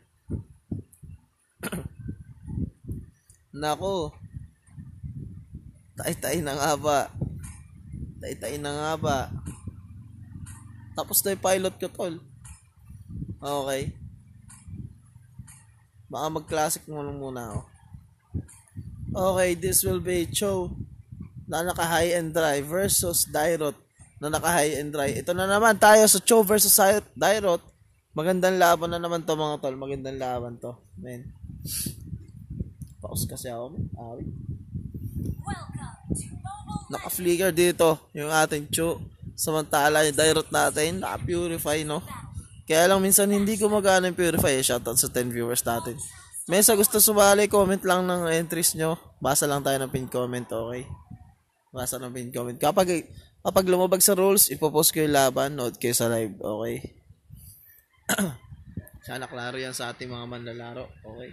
[SPEAKER 1] Nako. Tay-tay na nga ba? Tay-tay na nga ba? Tapos na yung pilot ko, tol. Okay. Baka mag-classic muna muna ako. Okay, this will be Cho na naka-high and dry versus Dairot na naka-high and dry. Ito na naman tayo sa Cho versus Dairot. Magandang laban na naman to, mga tol. Magandang laban to. Men. Pause kasi ako. Awi. Naka-flicker dito yung ating Cho. Samantala yung Dairot natin, naka-purify, no? Kaya lang minsan hindi gumagana yung purify. Shoutout sa ten viewers natin. May sa gusto sumali, comment lang ng entries nyo. Basa lang tayo ng pin comment, okay? Basa ng pin comment. Kapag, kapag lumabag sa rules, ipopost ko yung laban, nood kayo sa live, okay? Sana klaro yan sa ating mga manlalaro, okay?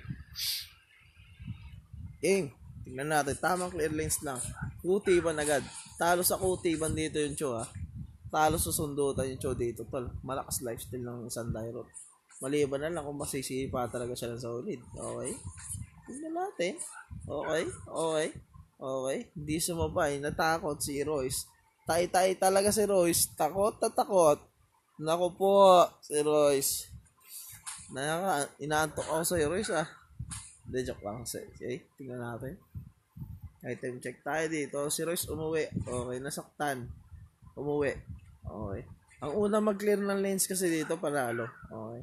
[SPEAKER 1] Game, tingnan natin. Tamang clear lanes lang. Kutiban agad. Talo sa kutiban dito yung Cho, ha? Talo sa sundutan yung Cho dito, tol. Malakas lifestyle ng isang Dairot. Maliban na lang kung masisipa talaga siya ng solid. Okay? Tingnan natin. Okay? Okay? Okay? Hindi sumabay. Natakot si Royce. Tay-tay talaga si Royce. Takot na takot. Naku po, si Royce. Naka, inaantok ako sa Royce, ah. Hindi, joke lang. Okay? Tingnan natin. Item check tayo dito. Si Royce umuwi. Okay, nasaktan. Umuwi. Okay. Ang una mag-clear ng lanes kasi dito, panalo. Okay.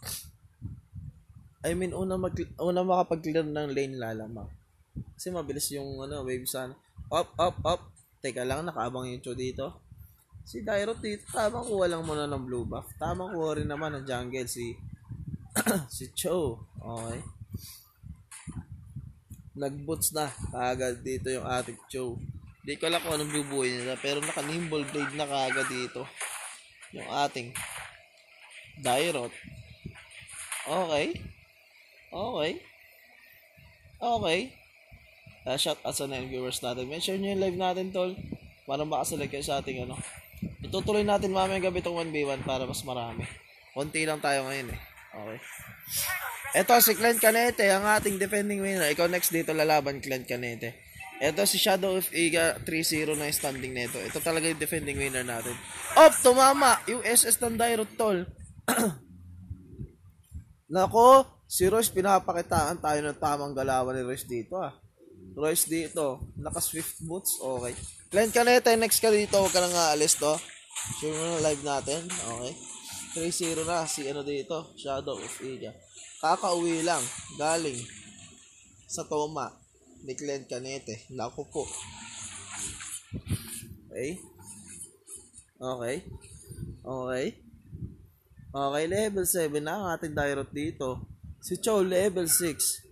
[SPEAKER 1] I mean, una, mag una makapag-clear ng lane lalamang. Kasi mabilis yung ano, wave sana. Up, up, up. Teka lang, nakaabang yung Cho dito. Si Dairot dito, tamang kuha lang muna ng blue buff. Tamang kuha rin naman ng jungle, si si Cho. Okay. Nag-boots na kaagad dito yung ating Cho. Di ko alam kung anong bubuhay nila, pero naka-nimble blade na kaagad dito yung ating Dairot. Okay. Okay. Okay. Uh, shout out sa nine viewers natin. Make sure nyo yung live natin, tol. Para makaselect kayo sa ating ano. Itutuloy natin mamaya gabi itong one v one para mas marami. Konti lang tayo ngayon eh. Okay. Ito si Clint Canete, ang ating defending winner. Ikaw next dito lalaban, Clint Canete. Ito si Shadow of Iga, three zero na yung standing nito. Ito talaga yung defending winner natin. Op, tumama! U S S ng Dairot, tol. Nako, si Royce, pinapakitaan tayo ng tamang galawan ni Royce dito ah. Royce dito, naka-swift boots, okay. Clint Canete, next ka dito, huwag ka nang aalis to. Sure mo na live natin, okay. three zero na, si ano dito, Shadow of Iga. Kakauwi lang, galing sa Toma ni Clint Canete. Naku po. Okay. Okay. Okay. Okay, level seven na ang ating Dairot dito. Si Cho, level six.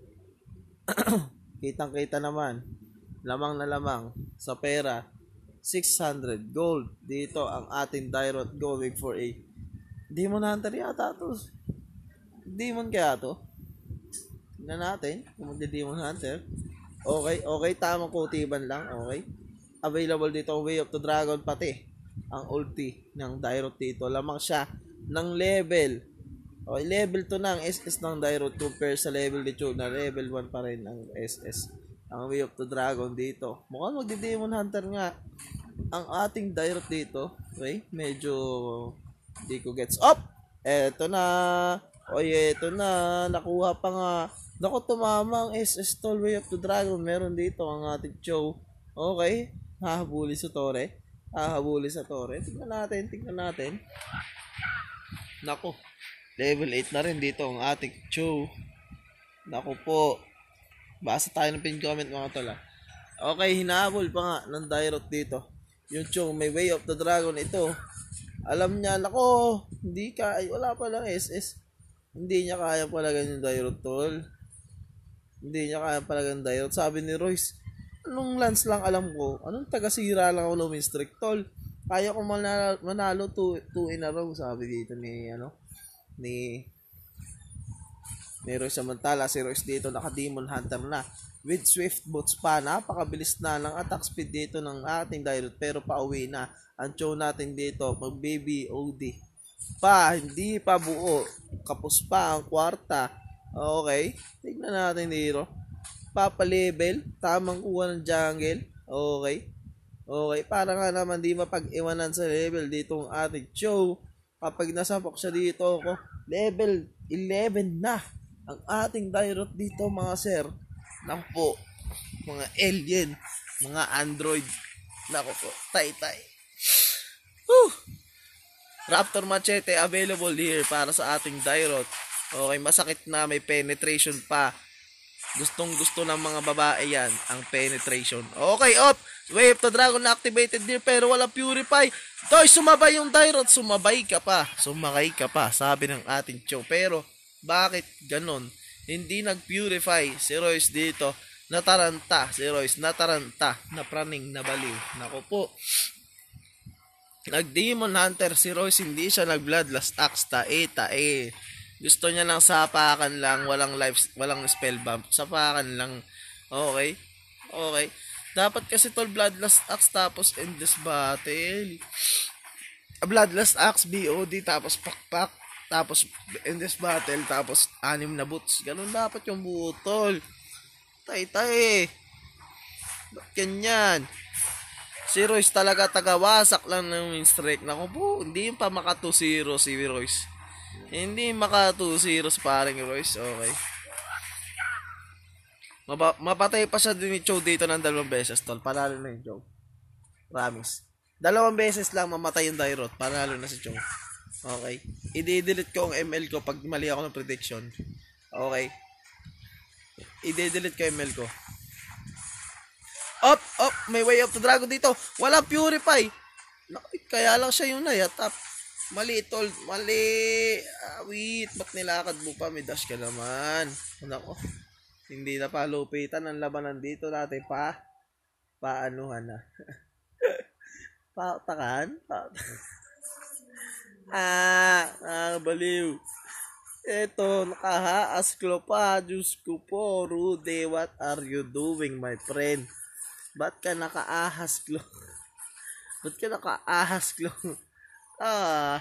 [SPEAKER 1] Kitang-kita naman. Lamang na lamang sa pera. six hundred gold. Dito ang ating Dairot going for a Demon Hunter yata to. Demon kaya to? Tignan natin kung magdi-Demon Hunter. Okay, okay. Tamang kutiban lang. Okay. Available dito ang Way of the Dragon pati. Ang ulti ng Dairot dito. Lamang siya ng level. Okay, level two na ang S S ng Dairot compare sa level ni Cho na level one pa rin ang S S. Ang Way of the Dragon dito. Mukhang magdi-Demon Hunter nga ang ating Dairot dito. Okay, medyo di ko gets up. Eto na. Oy, eto na. Nakuha pa nga. Naku, tumama ang S S tol. Way of the Dragon. Meron dito ang ating Cho. Okay. Hahabuli sa Torre. Hahabuli sa Torre. Tingnan natin. Tingnan natin. Naku. Level eight na rin dito ang ating Cho. Naku po. Basa tayo ng pin comment mga tol. Okay. Hinahabol pa nga ng Dairot dito. Yung Cho. May Way of the Dragon ito. Alam niya. Naku. Hindi ka. Ay, wala pa lang S S. Hindi niya kaya pala ganyan Dairot tol. Hindi niya kaya pala ganyan Dairot. Sabi ni Royce, anong lance lang alam ko? Anong taga-sira lang ako ng streak tol? Kaya ko manalo, manalo two, two in a row. Sabi dito ni, ano, ni, ni Royce. Samantala, si Royce dito naka-Demon Hunter na. With Swift Boots pa. Napakabilis na ng attack speed dito ng ating Dairot. Pero pauwi na. Ang Cho natin dito, mag-baby O D. Pa, hindi pa buo. Kapos pa ang kwarta. Okay. Tignan natin dito. Papa-level. Tamang kuha ng jungle. Okay. Okay. Para nga naman di mapag-iwanan sa level dito ang ating Cho. Kapag nasapok siya dito ako. Level eleven na. Ang ating Dairot dito mga sir. Naku po. Mga alien. Mga android. Naku po. Tay-tay. Whew. Raptor Machete available here para sa ating Dairot. Okay, masakit na, may penetration pa. Gustong gusto ng mga babae yan, ang penetration. Okay, op! Way of the Dragon activated here pero wala purify. Toy, sumabay yung Dairot. Sumabay ka pa. Sumakay ka pa, sabi ng ating Cho. Pero, bakit ganon? Hindi nag-purify si Royce dito. Nataranta si Royce. Nataranta. Napraning, nabaliw. Naku po. Nag-Demon Hunter si Royce, hindi siya nag-Bloodlust Axe, tae, tae. Gusto niya lang sapakan lang, walang life, walang spell bump. Sapakan lang. Okay? Okay. Dapat kasi tol Bloodlust Axe tapos Endless Battle. Bloodlust Axe, B O D, tapos pakpak, tapos Endless Battle, tapos anim na boots. Ganun dapat yung buo tol. Tay, tay. Ba't ganyan? Si Royce talaga tagawasak lang ng win streak. Naku po, hindi pa maka two zero si Royce. Hindi maka two zero sa paring Royce. Okay. Mapa mapatay pa siya din ni Chow dito ng dalawang beses, tol. Panalo na yung Chow. Promise. Dalawang beses lang mamatay yung Dairot. Panalo na si Chow. Okay. I-delete ko ang M L ko pag mali ako ng prediction. Okay. I-delete ko yung M L ko. Up, up. May way of the dragon dito. Walang purify. Kaya lang siya yung nayatap. Mali, tol. Mali. Ah, wait. Ba't nilakad mo pa? May dash ka naman. Nako. Hindi na palupitan ang labanan dito natin pa. Paanuhan na. Pautakan? Pautakan. ah, ah, baliw. Eto, nakahaas ko pa. Diyos ko po, Rude. What are you doing, my friend? Ba't ka nakaahas, Klo? Ba't ka nakaahas, Klo? Ah.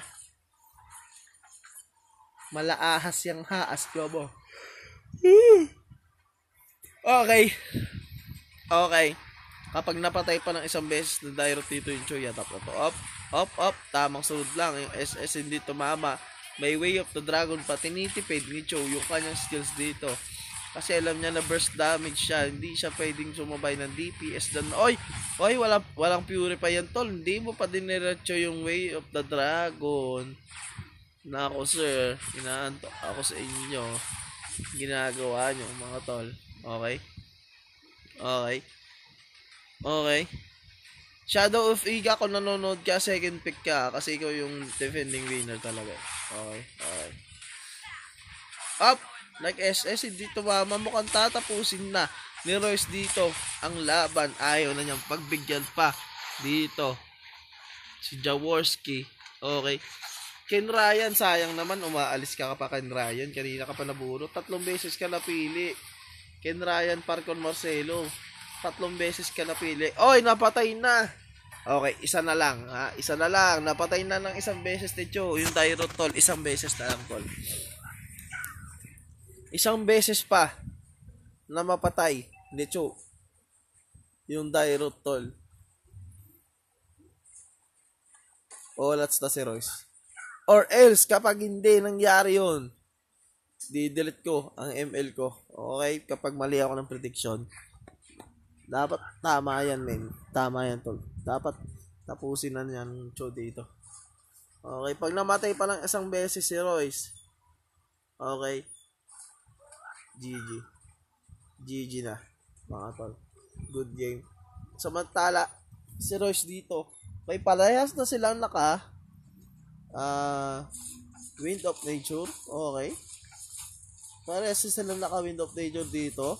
[SPEAKER 1] Malaahas yung haas, Klo mo. Okay. Okay. Kapag napatay pa ng isang beses na Dairot dito yung Chow, yatap na to. Up, up, up. Tamang sunod lang. Yung S S hindi tumama. May way of the dragon pa. Tinitipid ni Chow yung kanyang skills dito. Kasi alam niya na burst damage siya. Hindi siya pwedeng sumabay ng D P S doon. Oy! Oy! Walang, walang purify yan, tol. Hindi mo pa diniretso yung way of the dragon. Na ako, sir. Inaantok ako sa inyo. Ginagawa nyo, mga tol. Okay? Okay? Okay? Shadow of Iga, kung nanonood ka, second pick ka. Kasi ikaw yung defending winner talaga. Okay? Okay. Up! Like S S, hindi tumama. Mukhang tatapusin na ni Royce dito ang laban. Ayaw na niyang pagbigyan pa dito. Si Jaworski. Okay. Ken Ryan, sayang naman. Umaalis ka ka pa, Ken Ryan. Kanina ka pa naburo. Tatlong beses ka napili. Ken Ryan, Parcon Marcelo. Tatlong beses ka napili. Oy, napatay na. Okay, isa na lang. Ha? Isa na lang. Napatay na ng isang beses ni Chow. Yung Dairot, tol. Isang beses na lang, tol. Isang beses pa na mapatay ni Chow yung Dairot, tol. O, let's na si Royce. Or else, kapag hindi nangyari yun, di-delete ko ang M L ko. Okay? Kapag mali ako ng prediction. Dapat tama yan, men. Tama yan, tol. Dapat tapusin na yan Chow dito. Okay? Pag namatay pa ng isang beses si Royce, okay? G G. G G na, mga tol. Good game. Samantala, si Royce dito, may palayas na silang naka uh, Wind of Nature. Okay. Parehas na silang naka Wind of Nature dito.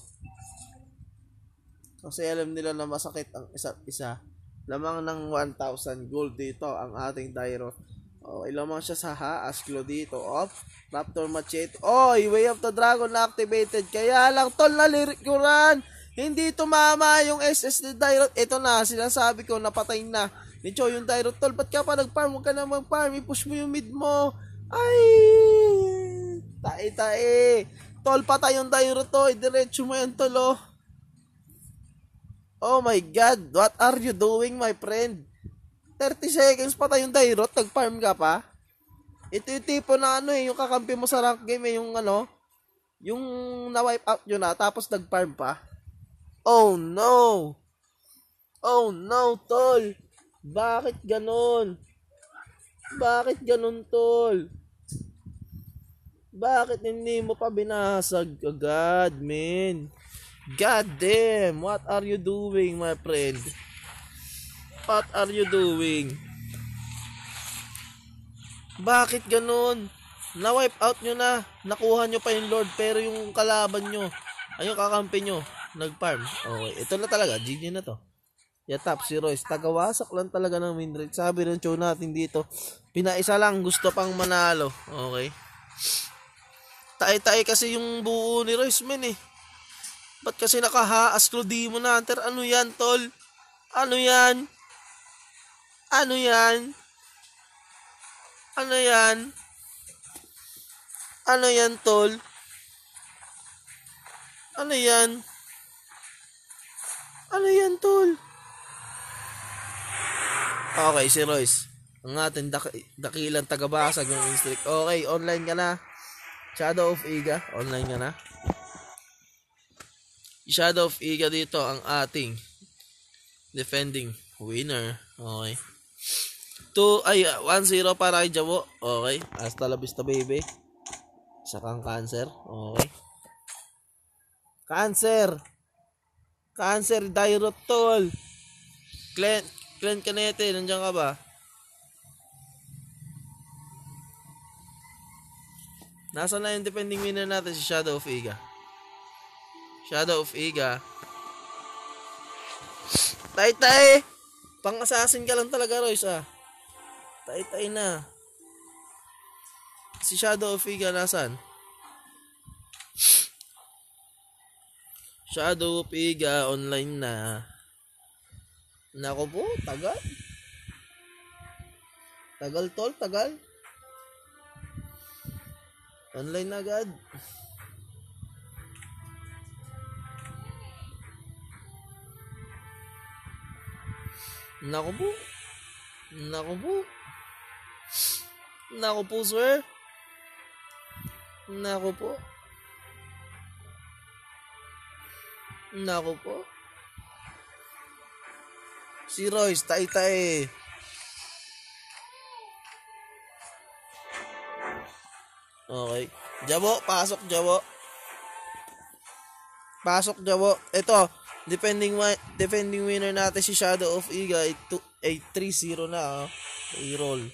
[SPEAKER 1] Kasi alam nila na masakit ang isa't isa. Lamang ng one thousand gold dito ang ating Dairot. Oh, ilamang siya sa haas, Klo dito. Off. Raptor Machete. Oy, Way of the Dragon na activated. Kaya lang, tol, nalirikuran. Hindi tumama yung S S ni Dairot. Ito na, sinasabi ko, napatay na. Ni Chow yung Dairot, tol. Ba't ka pa nag-farm? Huwag ka na mag-farm. I-push mo yung mid mo. Ay! Tae-tae. Tol, patay yung Dairot, to. Diretso mo yan, tol, oh. Oh my God. What are you doing, my friend? thirty seconds pa tayong Dairot, nag-farm ka pa. Ito yung tipo na ano eh, yung kakampi mo sa rank game eh, yung ano, yung na-wipe out nyo na, tapos nag-farm pa. Oh no! Oh no, tol! Bakit ganon? Bakit ganon, tol? Bakit hindi mo pa binasag agad, man? God damn! What are you doing, my friend? What are you doing? Bakit ganun? Na-wipe out nyo na. Nakuha nyo pa yung Lord pero yung kalaban nyo, ayun kakampi nyo, nag-farm. Okay, ito na talaga. G G na to. Yatap si Royce. Tagawasak lang talaga ng win rate. Sabi ng Chow natin dito, pinaisa lang. Gusto pang manalo. Okay. Tae-tae kasi yung buo ni Royce, men eh. Ba't kasi nakahaas Klo Demon Hunter? Ano yan, tol? Ano yan? Ano yan? Ano yan? Ano yan, tol? Ano yan? Ano yan, tol? Okay, si Royce. Ang ating dak dakilang tagabasag ng streak. Okay, online ka na. Shadow of Iga, online ka na. Shadow of Iga dito ang ating defending winner. Okay. two ay one zero para kay Jawo. Okay. Hasta la vista baby. Isa kang cancer. Okay. Cancer. Cancer Dairot tol. Clint, Clint Canete, nandiyan ka ba? Nasaan na yung defending winner natin si Shadow of Iga? Shadow of Iga. Tay-tay! Pang-assassin ka lang talaga, Royce, ah. Tay-tay na. Si Shadow of Iga nasaan? Shadow of Iga online na. Nako po, tagal. Tagal, tol, tagal. Online na agad. Nako po. Nako po. Nako po, sir. Nako po. Nako po. Si Royce, tay-tay. Okay. Jawo, pasok Jawo. Pasok Jawo. Ito, defending wi- defending winner natin si Shadow of Iga ay three zero na, oh. I-roll.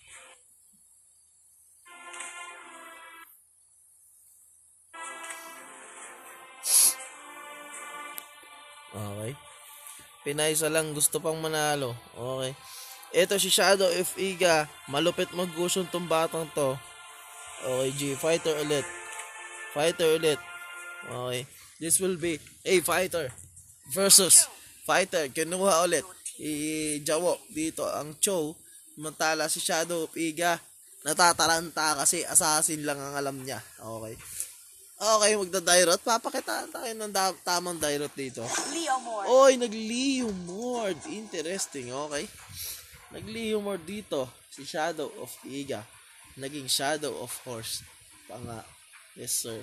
[SPEAKER 1] Okay. Pinaysa lang, gusto pang manalo. Okay. Ito si Shadow of Iga, malupit mag-gusion tong batang to. Okay, G, fighter ulit. Fighter ulit. Okay. This will be a fighter versus fighter. Kinuha ulit. I-Jawo dito ang Cho. Mantala si Shadow of Iga. Natataranta kasi assassin lang ang alam niya. Okay. Okay, magda-Dairot. Papakitaan tayo ng da- tamang Dairot dito.
[SPEAKER 3] Leomord.
[SPEAKER 1] Oy, nag-Leomord. Interesting, okay. Nag-Leomord dito. Si Shadow of Iga. Naging Shadow of Horse. Pa nga. Yes, sir.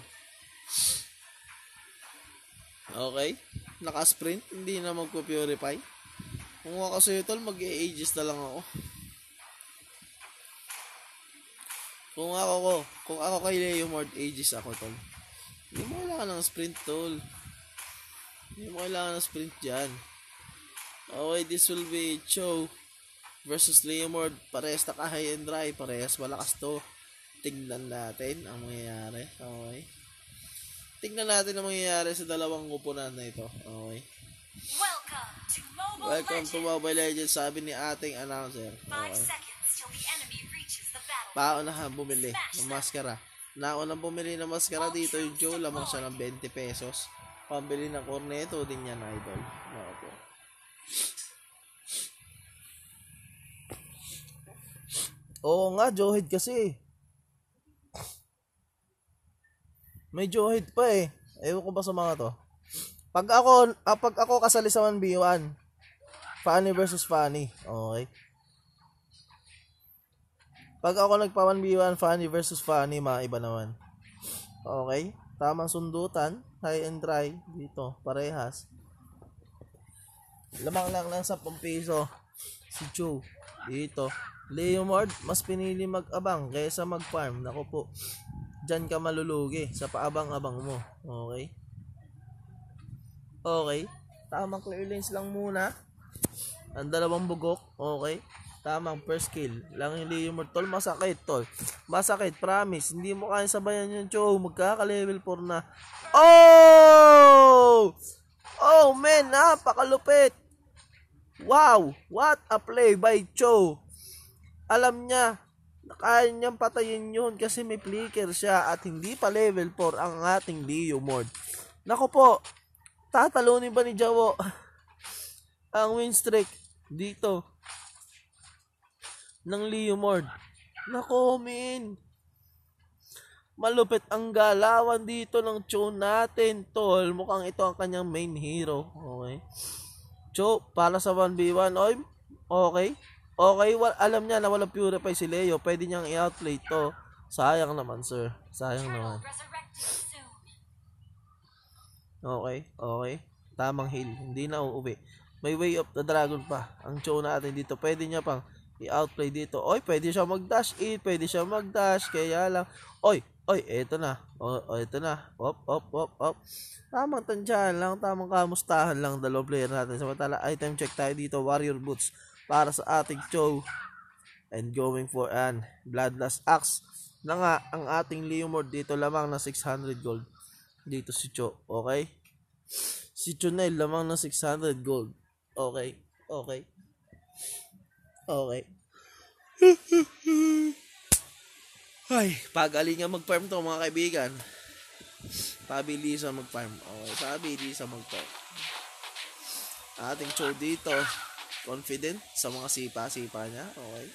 [SPEAKER 1] Okay. Naka-sprint. Hindi na magpo-purify. Kung ako sa'yo, tol, mag-e-ages na lang ako. Kung ako ko, kung ako kay Leomord, ages ako, tol. Hindi mo kailangan ng sprint, tol. Hindi mo kailangan ng sprint dyan. Okay, this will be Cho versus Leomord. Parehas na ka high and dry. Parehas malakas to. Tingnan natin ang mangyayari. Okay. Tingnan natin ang mangyayari sa dalawang kupunan na ito. Okay.
[SPEAKER 2] Welcome to Mobile
[SPEAKER 1] Welcome
[SPEAKER 2] Legends.
[SPEAKER 1] to Mobile Legends, sabi ni ating announcer.
[SPEAKER 2] Five
[SPEAKER 1] Okay.
[SPEAKER 2] seconds till the enemy reaches the battle.
[SPEAKER 1] Paunahan bumili ng maskara. Naunang bumili ng maskara dito yung Joe, lamang siya ng twenty pesos. Pambili ng corneto din yan, idol. Oo po. Oo nga, Joehead kasi. May Joehead pa eh. Ewan ko ba sa mga to. Pag ako, ah, pag ako kasali sa one v one, Fanny versus Fanny. Okay. Pag ako nagpa one v one, Fanny versus Fanny, mga iba naman. Okay. Tamang sundutan. High and dry. Dito. Parehas. Lamang lang lang sa piso. Si Joe. Dito. Leomord, mas pinili mag-abang kaysa mag-farm. Naku po. Diyan ka malulugi sa paabang-abang mo. Okay. Okay. Tamang clear lanes lang muna. Ang dalawang bugok. Okay. Tamang first kill. Lang yung Leomord, tol. Masakit, tol. Masakit. Promise. Hindi mo kaya sabayan yung Joe. Magkaka-level four na. Oh! Oh, man. Napakalupit. Wow. What a play by Joe. Alam niya. Kaya niyang patayin yun kasi may flicker siya at hindi pa level four ang ating Leomord. Nako po. Tatalunin ba ni Jawo ang win streak dito ng Leomord? Nako, min. Malupit ang galawan dito ng Cho natin, tol. Mukhang ito ang kanyang main hero. Okay. Cho, para sa one v one. Oy, okay. Okay, well, alam niya na walang purify si Leo. Pwede niyang i-outplay to. Sayang naman, sir. Sayang naman.
[SPEAKER 2] Resurrected soon.
[SPEAKER 1] Okay, okay. Tamang heal. Hindi na uuwi. May way of the dragon pa. Ang Cho natin dito. Pwede niya pang i-outplay dito. Oy, pwede siya mag-dash in. Pwede siya mag-dash. Kaya lang. Oy, oy, eto na. O, o eto na. Op, op, op, op. Tamang tansyahan lang. Tamang kamustahan lang. Dalawang player natin. Samantala, item check tayo dito. Warrior Boots. Para sa ating Cho. And going for an Bloodlust Axe. Na nga, ang ating Leomord dito lamang na six hundred gold. Dito si Cho. Okay? Si Chunel lamang ng six hundred gold. Okay. Okay. Okay. Ay, pagalingan mag-farm to mga kaibigan. Pabilisan mag-farm. Okay, pabilisan mag-farm. Ating Cho dito. Confident sa mga sipa-sipa niya. Okay.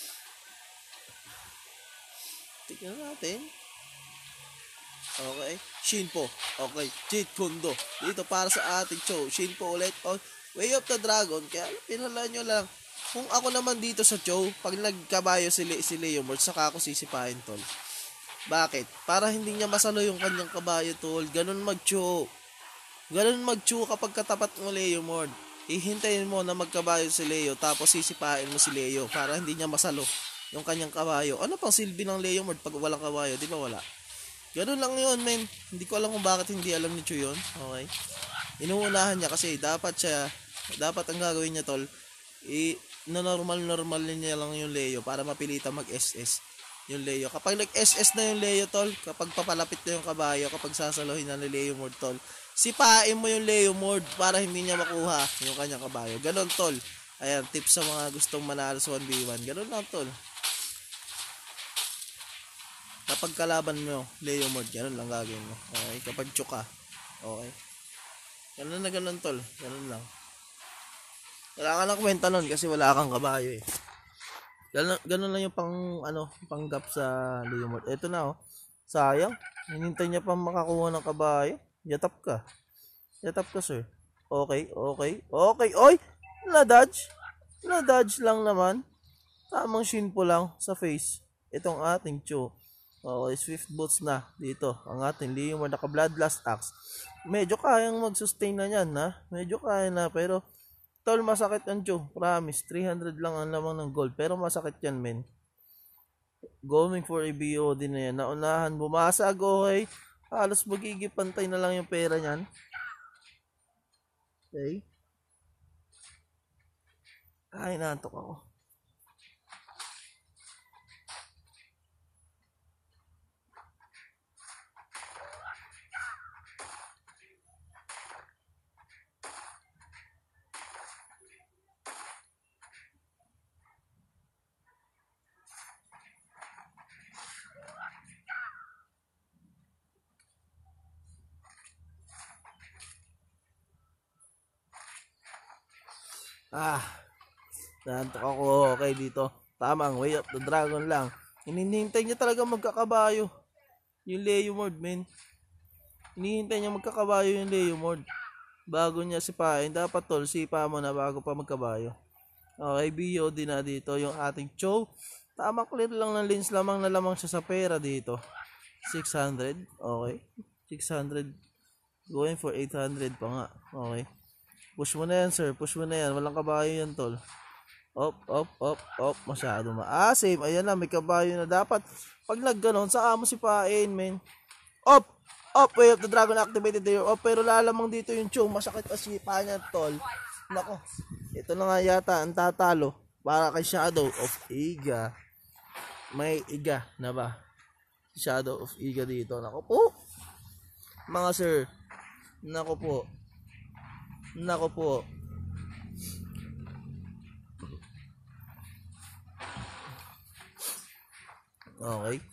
[SPEAKER 1] Tignan natin. Okay. Shinpo. Okay. Jeet Kundo. Dito para sa ating Cho. Shinpo ulit. Oh, Way of the Dragon. Kaya pinala nyo lang. Kung ako naman dito sa Cho, pag nagkabayo si, Le si Leomord, saka ako sisipain, tol. Bakit? Para hindi niya masalo yung kanyang kabayo, tol. Ganun mag-Cho. Ganun mag-Cho kapag katapat mo Leomord. Hihintayin mo na magkabayo si Leo, tapos sisipain mo si Leo para hindi niya masalo yung kanyang kabayo. Ano pang silbi ng Leomord pag walang kabayo? Di ba wala? Ganun lang yun, men. Hindi ko alam kung bakit hindi alam ni Cho yun. Okay. Inuunahan niya kasi dapat siya, dapat ang gagawin niya, tol, i na normal normal niya lang yung Leo para mapilitan mag-S S yung Leo. Kapag nag-S S na yung Leo, tol, kapag papalapit na yung kabayo, kapag sasaluhin na ni Leomord, tol, sipain mo yung Leomord para hindi niya makuha yung kanyang kabayo. Ganon, tol. Ayan, tips sa mga gustong manalo sa one v one. Ganon lang, tol. Kapag kalaban mo, Leomord, ganun lang gagawin mo. Okay? Kapag Cho ka. Okay? Ganun na ganun, tol. Ganun lang. Wala ka na kwenta nun kasi wala kang kabayo eh. Ganun, ganun lang yung pang, ano, panggap sa Leomord. Eto na, oh. Sayang. Hinintay niya pa makakuha ng kabayo. Yatap ka. Yatap ka, sir. Okay, okay. Okay, oy! Na-dodge. Na-dodge lang naman. Tamang Shinpo lang sa face. Itong ating Cho. Okay, Swift Boots na dito. Ang ating Leomord naka Bloodlust Axe. Medyo kayang mag-sustain na yan, ha? Medyo kaya na, pero tol, masakit ang Cho. Promise, three hundred lang ang lamang ng gold. Pero masakit yan, men. Going for a B O D na yan. Naunahan, bumasag, okay? Halos magigipantay na lang yung pera niyan. Okay. Ay, naantok ako. Ah, nantok ako. Okay, dito. Tamang Way of the Dragon lang. Hinihintay niya talaga magkakabayo. Yung Leomord, men. Hinihintay niya magkakabayo yung Leomord. Bago niya sipain. Dapat, tol, sipa mo na bago pa magkabayo. Okay, B O D na dito yung ating Cho. Tamang clear lang ng lens lamang na lamang siya sa pera dito. six hundred. Okay. six hundred. Going for eight hundred pa nga. Okay. Push mo na yan, sir. Push mo na yan. Walang kabayo yan, tol. Op, op, op, op. Masyado maasim. Ayan na, may kabayo na dapat. Pag nagganon, saka mo sipain, men. Op, op. Way of the Dragon activated there. Op, pero lalamang dito yung Cho. Masakit pa sipa niya, tol. Nako. Ito na nga yata ang tatalo. Para kay Shadow of Iga. May Iga na ba? Shadow of Iga dito. Nako po. Mga sir. Nako po. Nako po. Okay.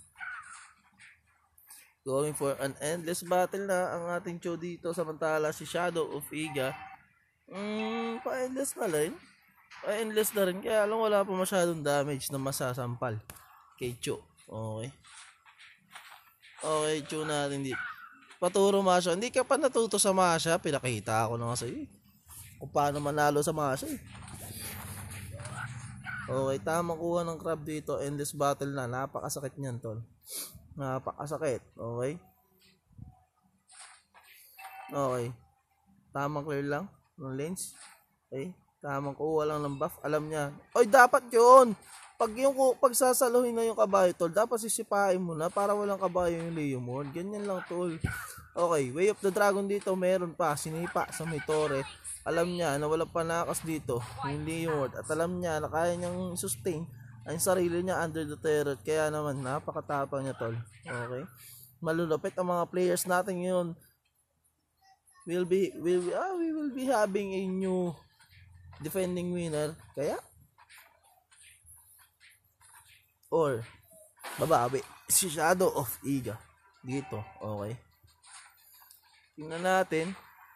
[SPEAKER 1] Going for an endless battle na ang ating Cho dito. Samantala si Shadow of Iga. Hmm, pa-endless na rin. Pa-endless na rin. Kaya lang wala pa masyadong damage na masasampal kay Cho. Okay. Okay, Cho natin dito. Paturo Masha. Hindi ka pa natuto sa Masha. Pinakita ako na nga sa'yo. Kung paano manalo sa Masha. Okay, tamang kuha ng crab dito. Endless battle na. Napakasakit niyan, tol. Napakasakit. Okay. Okay. Tamang clear lang ng lanes. Okay. Tamang kuha lang ng buff. Alam niya. Oy, dapat yun. Pag yung pag sasaluhin na yung kabayo, tol, dapat sisipain mo na para walang kabayo yung Leomord. Ganyan lang, tol. Okay. Way of the Dragon dito. Meron pa. Sinipa sa may tore. Alam niya na walang panakas dito yung Leomord. At alam niya na kaya niyang sustain ang sarili niya under the turret. Kaya naman, napakatapang niya, tol. Okay. Malulupit ang mga players natin yun. We'll be, we'll, ah, we will be having a new defending winner. Kaya, or, babawi, si Shadow of Iga. Dito, okay. Tingnan natin.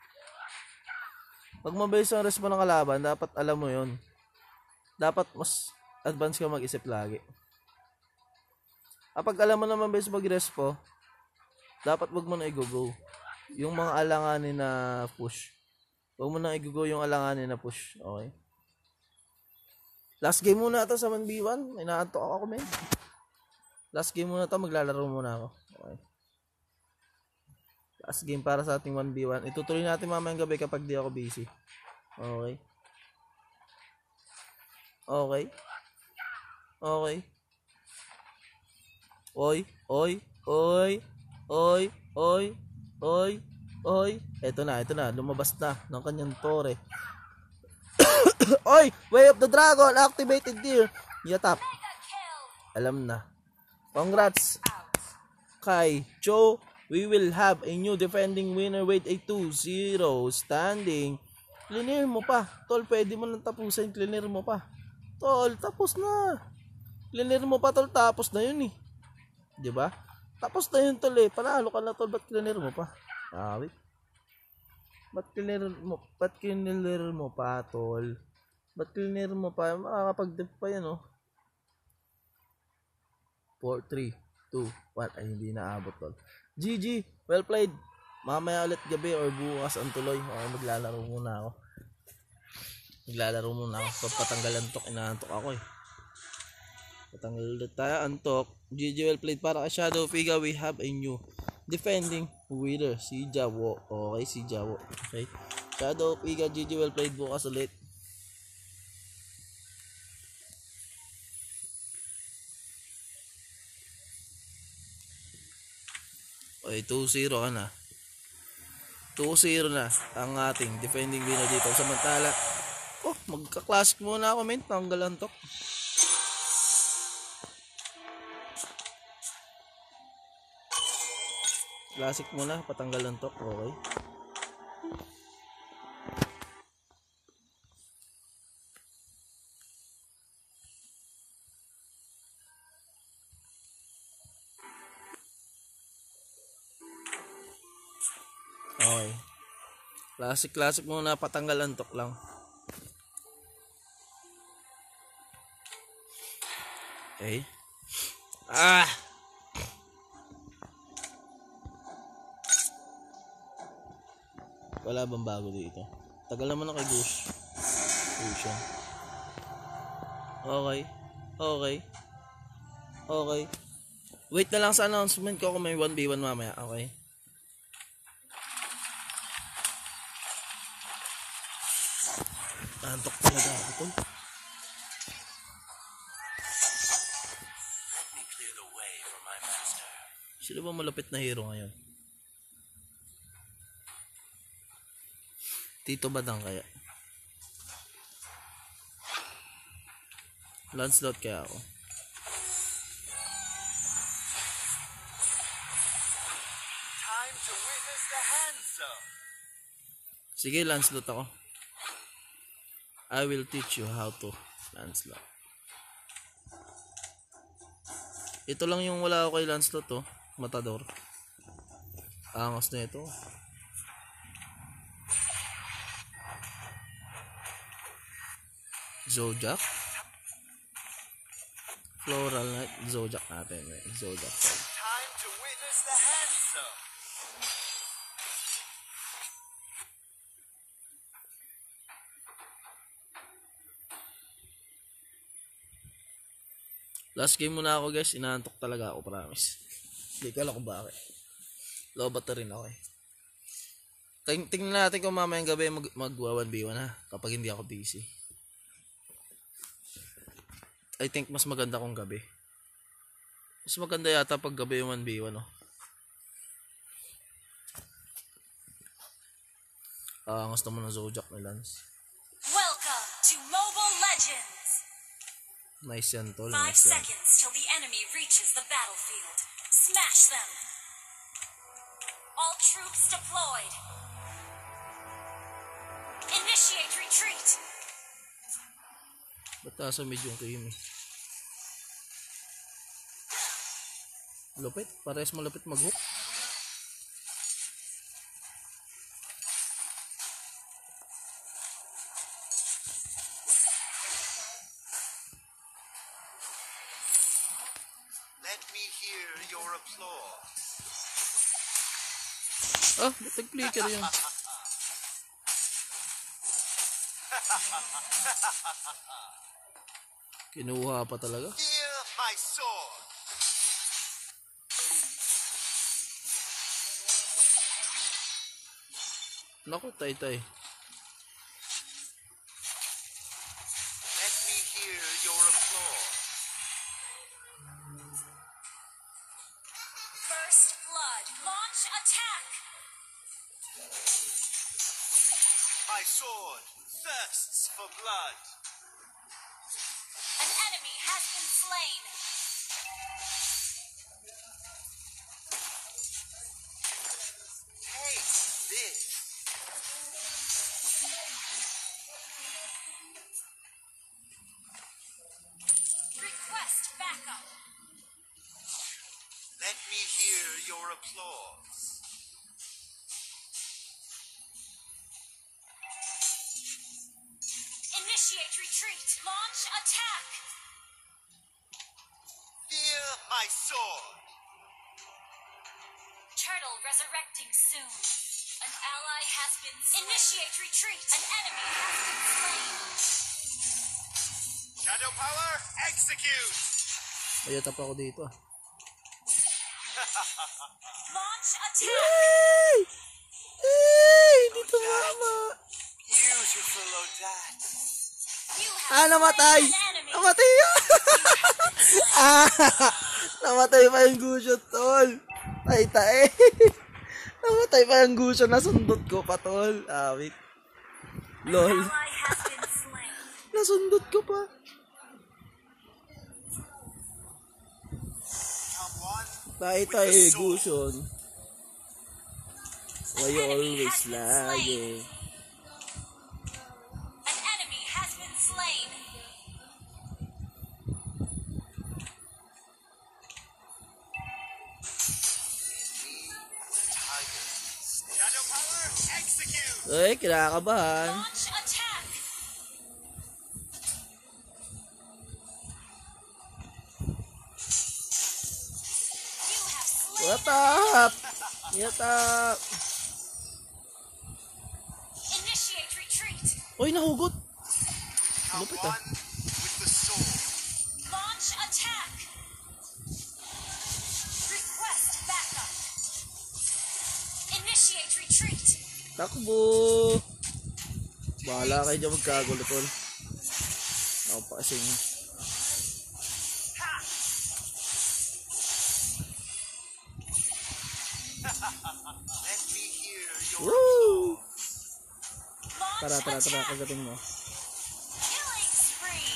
[SPEAKER 1] Pag mabilis ang respawn ng kalaban, dapat alam mo yon. Dapat mas advance ka mag-isip lagi. Kapag alam mo na mabilis mag-respawn, dapat wag mo na i-go-go. Yung mga alanganin na push. Huwag mo na i-go yung alanganin na push. Okay. Last game muna ito sa one v one. Inaantok ako, men. Last game muna ito. Maglalaro muna ako. Okay. Last game para sa ating one v one. Itutuloy natin mamayang gabi kapag di ako busy. Okay. Okay. Okay. Oy. Oy. Oy. Oy. Oy. Oy. Oy. Eto na. Eto na. Lumabas na ng kanyang tore. Oy! Way of the Dragon! Activated here! Yatap. Alam na. Congrats kay Joe. We will have a new defending winner with a two zero standing. Clear mo pa. Tol, pwede mo nang tapusin. Clear mo pa. Tol, tapos na. Clear mo pa, tol. Tapos na yun eh. Diba? Tapos na yun, tol eh. Panalo ka na, tol. Ba't clear mo pa? Ah, wait. Ba't clear mo? Ba't clear mo pa, tol? Ba't clear mo pa? Makakapag-dip pa yan, oh. four, three, two, one. Ay, hindi naabot, tol. G G. Well played. Mamaya ulit gabi or bukas ang tuloy. Okay, maglalaro muna ako. Maglalaro muna ako. Patanggal antok. Inaantok ako eh. Patanggal ulit tayo. Antok. G G, well played. Para kay Shadow Figa, we have a new defending winner. Si Jawo. Okay, si Jawo. Okay. Shadow Figa, G G, well played. Bukas ulit. Okay, two zero ka na. two zero na ang ating defending winner dito. Samantala, oh, magka-classic muna ako, men. Tanggal antok. Classic muna, patanggal antok. Okay. Okay. Classic, classic muna, patanggal antok lang. Okay. Ah! Wala bang bago dito? Tagal naman ako kay Goose. Goose yan. Okay. Okay. Okay. Wait na lang sa announcement ko kung may one v one mamaya. Okay. Antok talaga ako, tol. Sino ba malapit na hero ngayon? Tito Badang kaya? Lancelot kaya ako?
[SPEAKER 5] Time to witness the handsome.
[SPEAKER 1] Sige, Lancelot ako. I will teach you how to Lancelot. Ito lang yung wala ako kay Lancelot, oh. Matador. Angos na ito. Zodiac. Floral Knight. Zodiac natin, eh. Zodiac.
[SPEAKER 5] Time to witness the handsome.
[SPEAKER 1] Last game muna ako, guys. Inaantok talaga ako, promise. Hindi ko alam kung bakit. Lobat na rin ako eh. Ting tingnan natin kung mamayang gabi mag magwa one v one ha, kapag hindi ako busy. I think mas maganda kung gabi. Mas maganda yata pag gabi yung one v one, no? Ah, gusto mo ng Zodiac ni Lance.
[SPEAKER 2] Welcome to Mobile Legends.
[SPEAKER 1] Nice yan, tol.
[SPEAKER 2] Five
[SPEAKER 1] Nice yan.
[SPEAKER 2] seconds till the enemy reaches the battlefield. Smash them. All troops deployed. Initiate retreat.
[SPEAKER 1] Ba't nasa mid yung Kimi? Lupit. Parehas malupit mag-hook.
[SPEAKER 5] Let me hear your applause.
[SPEAKER 1] Ah, ba't nag-flicker yun? Kinuha pa talaga.
[SPEAKER 5] Fear my sword.
[SPEAKER 1] Naku, tay-tay.
[SPEAKER 5] Let me hear your applause.
[SPEAKER 2] First blood. Launch attack.
[SPEAKER 5] My sword thirsts for blood.
[SPEAKER 2] An enemy has been slain.
[SPEAKER 5] Take this.
[SPEAKER 2] Request backup.
[SPEAKER 5] Let me hear your applause.
[SPEAKER 2] Initiate retreat. Launch attack.
[SPEAKER 5] Fear my sword.
[SPEAKER 2] Turtle resurrecting soon. An ally has been slain. Initiate retreat. An enemy has been slain.
[SPEAKER 5] Shadow power, execute.
[SPEAKER 1] Ayata pa ako dito ah.
[SPEAKER 2] Launch attack.
[SPEAKER 1] Ay! Ay! Dito mama!
[SPEAKER 5] Beautiful Odette.
[SPEAKER 2] You have
[SPEAKER 1] Ah, namatay!
[SPEAKER 2] slain an enemy.
[SPEAKER 1] Namatay yan! Ah! Namatay pa yung Gusion, tol! Tay-tay! Namatay pa yung Gusion, nasundot ko pa, tol. Ah, wait. Lol.
[SPEAKER 2] Ally has been slain.
[SPEAKER 1] Nasundot ko pa.
[SPEAKER 5] Come on.
[SPEAKER 1] Tay-tay, Gusion. Why you
[SPEAKER 2] An enemy
[SPEAKER 1] always
[SPEAKER 2] has been slain.
[SPEAKER 1] lagging?
[SPEAKER 2] An enemy has been slain.
[SPEAKER 5] Tiger. Shadow power, execute.
[SPEAKER 1] Ay, kinakabahan.
[SPEAKER 2] Launch attack. You have slain.
[SPEAKER 1] What up? What up?
[SPEAKER 2] Initiate retreat.
[SPEAKER 1] Uy, nahugot.
[SPEAKER 5] Come
[SPEAKER 1] Lupit ah.
[SPEAKER 5] one with the sword.
[SPEAKER 2] Launch attack. Request backup. Initiate retreat.
[SPEAKER 1] Takbo. Bahala kayo dyan magkagulo, tol. Ako pa kasing...
[SPEAKER 5] Let me hear your
[SPEAKER 1] Woo!
[SPEAKER 2] Launch
[SPEAKER 1] Tara, tara, tara.
[SPEAKER 2] attack.
[SPEAKER 1] Kagating mo.
[SPEAKER 2] Killing spree.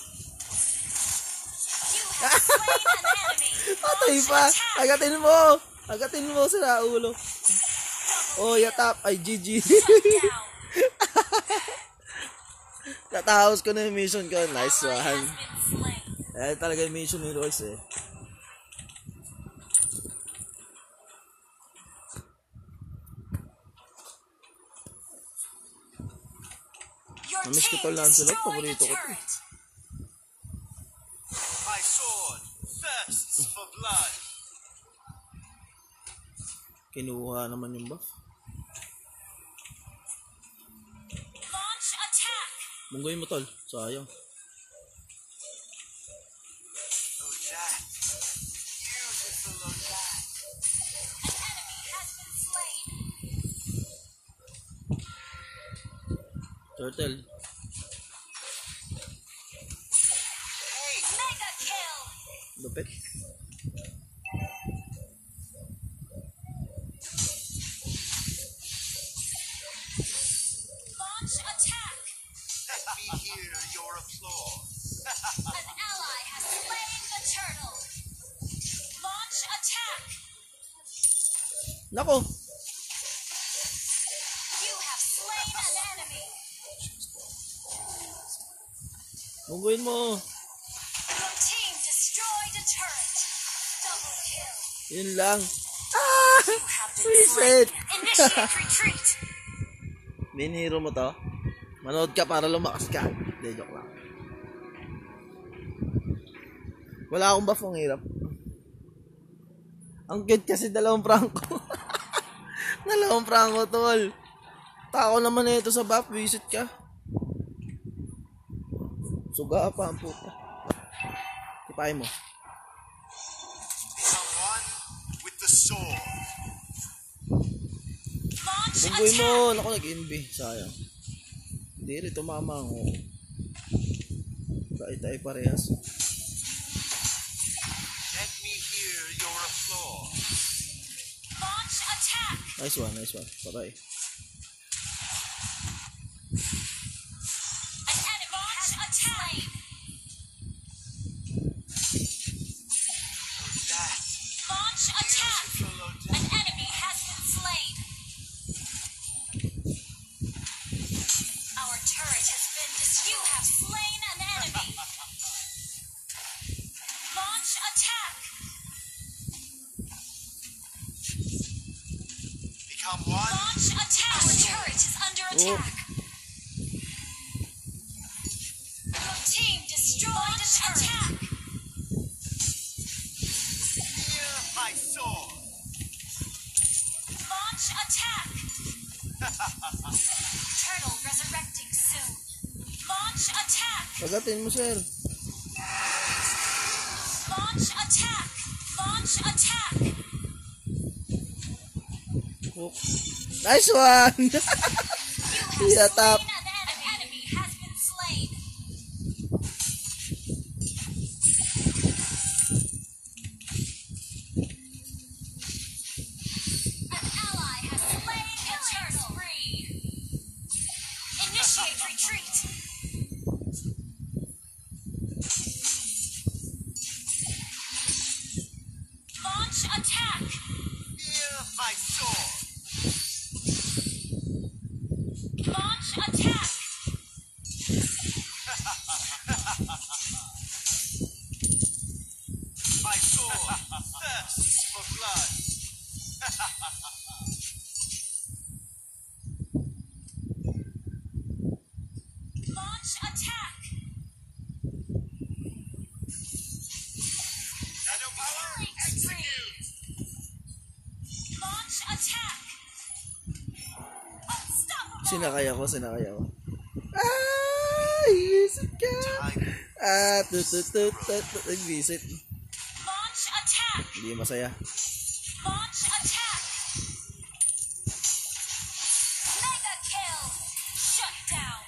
[SPEAKER 2] You have slain an enemy.
[SPEAKER 1] Patay
[SPEAKER 2] Launch
[SPEAKER 1] pa.
[SPEAKER 2] attack.
[SPEAKER 1] Agatin mo. Agatin mo sa ulo. Oh, yatap. Ay, G G.
[SPEAKER 2] Shut down.
[SPEAKER 1] Natahos ko na yung mission ko. Nice
[SPEAKER 2] Ally has
[SPEAKER 1] one.
[SPEAKER 2] been slain.
[SPEAKER 1] Eh, talaga yung mission ni Royce eh.
[SPEAKER 2] Your
[SPEAKER 1] Namiss ko
[SPEAKER 2] team
[SPEAKER 1] to, Lancelot.
[SPEAKER 2] destroyed
[SPEAKER 1] Paborito
[SPEAKER 2] a
[SPEAKER 1] ko to.
[SPEAKER 2] turret.
[SPEAKER 5] My sword thirsts for blood.
[SPEAKER 1] Kinuha naman yung buff.
[SPEAKER 2] Launch attack.
[SPEAKER 1] Munggoy mo, tol. Sayang.
[SPEAKER 5] Odette. Beautiful Odette.
[SPEAKER 2] An enemy has been slain.
[SPEAKER 1] Turtle.
[SPEAKER 2] Mega kill.
[SPEAKER 1] Lupit.
[SPEAKER 2] Launch attack.
[SPEAKER 5] Let me hear your applause.
[SPEAKER 2] An ally has slain the turtle. Launch attack.
[SPEAKER 1] Nako.
[SPEAKER 2] You have slain an enemy.
[SPEAKER 1] Mungguin mo.
[SPEAKER 2] Your team destroyed a turret. Double kill.
[SPEAKER 1] Yun lang.
[SPEAKER 2] You have been
[SPEAKER 1] Reset.
[SPEAKER 2] slain. Initiate retreat.
[SPEAKER 1] Biniro mo to? Manood ka para lumakas ka. Hindi, joke lang. Wala akong buff, ang hirap. Ang cute kasi dalawang prangko. Dalawang prangko, tol. Tako naman na ito sa buff, visit ka. Suga pa ang puta. Tipay mo.
[SPEAKER 5] Become one with the sword.
[SPEAKER 2] Launch
[SPEAKER 1] Bunggoy
[SPEAKER 2] attack.
[SPEAKER 1] mo. Naku, nag-inb. Sayang. Hindi rin tumama ako. Tayo-tayo parehas.
[SPEAKER 5] Let me hear your applause.
[SPEAKER 2] Launch attack.
[SPEAKER 1] Nice one, nice one. Patay.
[SPEAKER 2] An enemy has been slain.
[SPEAKER 5] That
[SPEAKER 2] Launch attack.
[SPEAKER 5] beautiful
[SPEAKER 2] An enemy has been slain. Our turret has been destroyed. You have slain an enemy. Launch attack.
[SPEAKER 5] Become one.
[SPEAKER 2] Launch attack. Our turret is under attack. Your team destroyed a turret.
[SPEAKER 5] Hear my sword.
[SPEAKER 2] Launch attack. Turtle resurrecting soon. Launch attack.
[SPEAKER 1] Pagatin mo, sir.
[SPEAKER 2] Launch attack. Launch attack.
[SPEAKER 1] Hook. Nice one!
[SPEAKER 2] You have
[SPEAKER 1] Yeah,
[SPEAKER 2] slain
[SPEAKER 1] tap.
[SPEAKER 2] an enemy. An enemy has been slain. An ally has slain a turtle. Spree. Initiate retreat. Launch attack.
[SPEAKER 5] Hear my sword.
[SPEAKER 2] Launch attack.
[SPEAKER 5] My sword thirsts for blood.
[SPEAKER 2] Launch attack.
[SPEAKER 5] Shadow power,
[SPEAKER 2] Killing
[SPEAKER 5] execute.
[SPEAKER 2] spree. Launch attack. Unstoppable.
[SPEAKER 1] Sinakay ako, sinakay ako. Ah! Visit ka!
[SPEAKER 5] Tiger.
[SPEAKER 1] Ah! Tutututut. Nag-visit.
[SPEAKER 2] Launch attack.
[SPEAKER 1] Hindi masaya.
[SPEAKER 2] Launch attack. Mega kill. Shut down.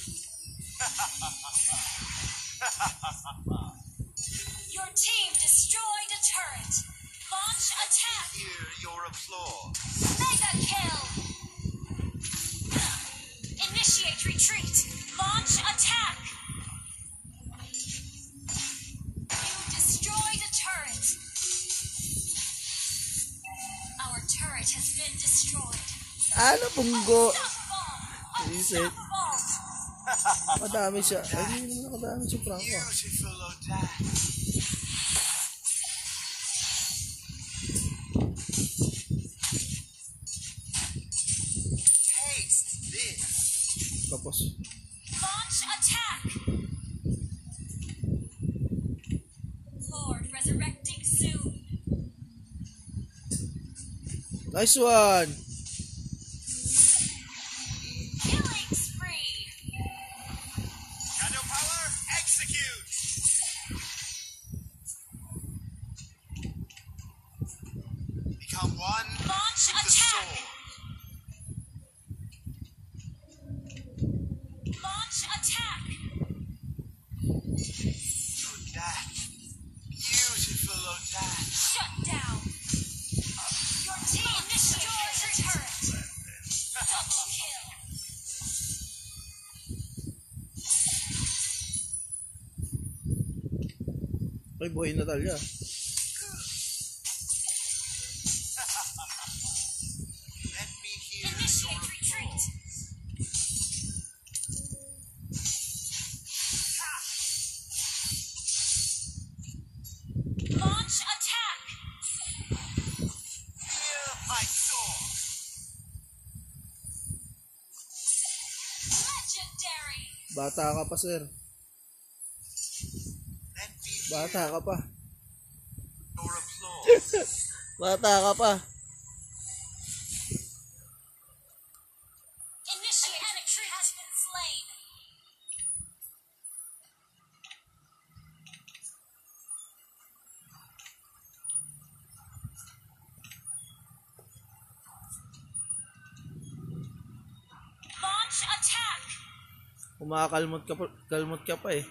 [SPEAKER 2] Your team destroyed a turret. Launch attack.
[SPEAKER 5] Hear your applause.
[SPEAKER 2] Mega kill. Initiate retreat. Launch attack. You destroyed a turret. Our turret has been destroyed.
[SPEAKER 1] Ano, punggo?
[SPEAKER 2] Unstoppable.
[SPEAKER 1] Reset.
[SPEAKER 2] Unstoppable.
[SPEAKER 1] Madami siya. Ay, hindi naman nakadami si Franco.
[SPEAKER 5] Beautiful Odak. Taste this.
[SPEAKER 1] Tapos.
[SPEAKER 2] Launch attack. Lord resurrecting soon.
[SPEAKER 1] Nice one!
[SPEAKER 2] Killing spree.
[SPEAKER 5] Shadow power, execute. Become one
[SPEAKER 2] Launch
[SPEAKER 5] with the
[SPEAKER 2] attack.
[SPEAKER 5] sword.
[SPEAKER 1] Ay, buhay na talya.
[SPEAKER 5] Let me hear your
[SPEAKER 2] Initiate retreat. Launch attack.
[SPEAKER 5] fear my sword.
[SPEAKER 2] Legendary.
[SPEAKER 1] Bata ka pa, sir.
[SPEAKER 5] Let me hear
[SPEAKER 1] Bata ka pa.
[SPEAKER 5] your applause.
[SPEAKER 1] Bata ka pa.
[SPEAKER 2] Initiate enemy has been slain. Launch attack.
[SPEAKER 1] Kumakalmot ka pa, kalmot ka pa eh.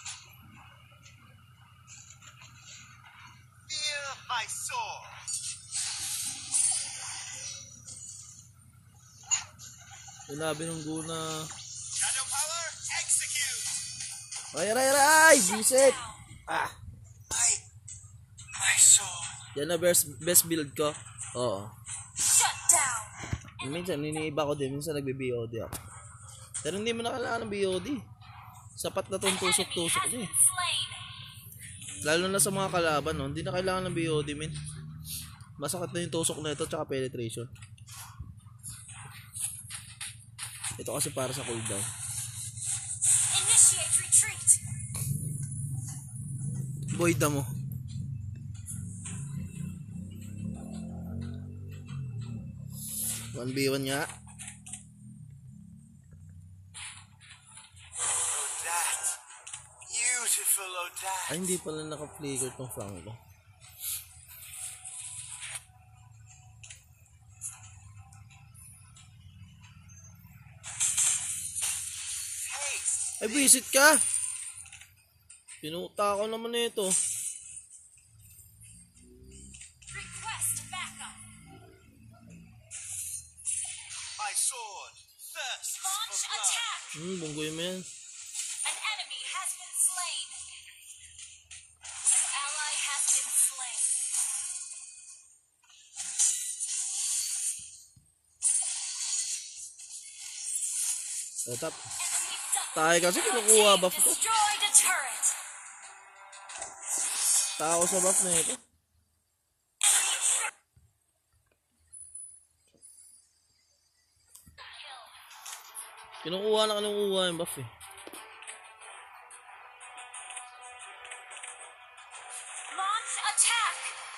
[SPEAKER 5] Fear my sword.
[SPEAKER 1] Sinabi ng guna.
[SPEAKER 5] Shadow power, execute.
[SPEAKER 1] Ay, ay, ay! Bisit! Ah!
[SPEAKER 5] My, my sword.
[SPEAKER 1] Yan na best, best build ko. Oo.
[SPEAKER 2] Shut down.
[SPEAKER 1] Minsan, niniiba ko din. Minsan nagbe-B O D ako. Pero hindi mo na kailangan ng B O D. Sapat na tong tusok-tusok niya eh.
[SPEAKER 2] Slain.
[SPEAKER 1] Lalo na sa mga kalaban, no? Hindi na kailangan ng B O D, min. Masakit na yung tusok na ito, tsaka penetration. Ito kasi para sa cooldown.
[SPEAKER 2] Initiate retreat.
[SPEAKER 1] Void na mo. one v one nga.
[SPEAKER 5] Odette. Beautiful Odette.
[SPEAKER 1] Ay, hindi pala naka-flicker tong Franco.
[SPEAKER 5] Haste.
[SPEAKER 1] Ay, visit ka! Pinuta ko naman na ito.
[SPEAKER 2] Request backup.
[SPEAKER 5] My sword thirsts for
[SPEAKER 2] Launch
[SPEAKER 5] blood.
[SPEAKER 2] attack.
[SPEAKER 1] Hmm, bunggoy mo yan.
[SPEAKER 2] An enemy has been slain. An ally has been slain.
[SPEAKER 1] Etap.
[SPEAKER 2] Enemy double.
[SPEAKER 1] Tayo kasi kinukuha buff ko.
[SPEAKER 2] Destroyed a turret.
[SPEAKER 1] Tako sa buff na ito. Kinukuha na kinukuha yung buff eh.
[SPEAKER 2] Launch attack.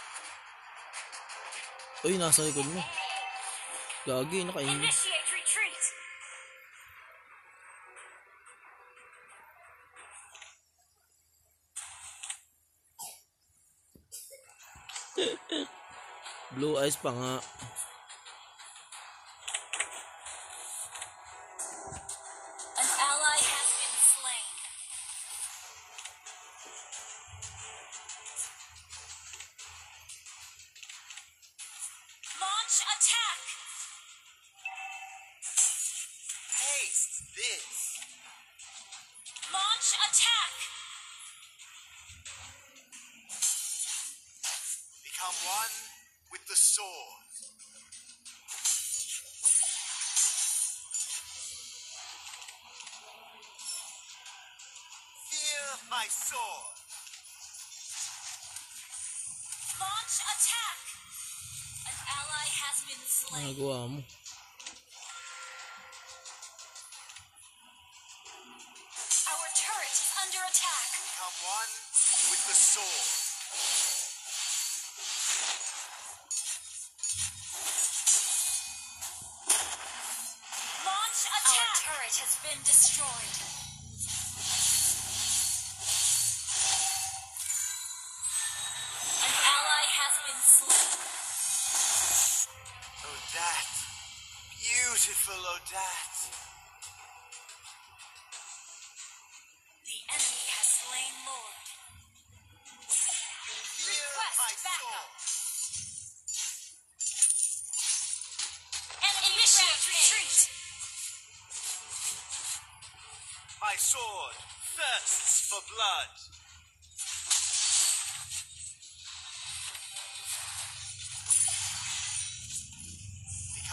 [SPEAKER 1] Uy, nasa likod mo. Gagi, nakainin.
[SPEAKER 2] Initiate retreat.
[SPEAKER 1] Blue eyes pa nga.
[SPEAKER 2] An ally has been slain. Launch attack.
[SPEAKER 5] Taste this.
[SPEAKER 2] Launch attack.
[SPEAKER 5] Become one with the sword. Fear my sword.
[SPEAKER 2] Launch attack. An ally has been slain.
[SPEAKER 1] Nagawa mo.
[SPEAKER 2] Our turret is under attack.
[SPEAKER 5] Become one with the sword.
[SPEAKER 2] Launch attack. Our turret has been destroyed. An ally has been slain.
[SPEAKER 5] Odette. Beautiful Odette.
[SPEAKER 2] The enemy has slain Lord.
[SPEAKER 5] Fear
[SPEAKER 2] Request
[SPEAKER 5] my
[SPEAKER 2] backup.
[SPEAKER 5] sword.
[SPEAKER 2] And initiate retreat.
[SPEAKER 5] My sword thirsts for blood.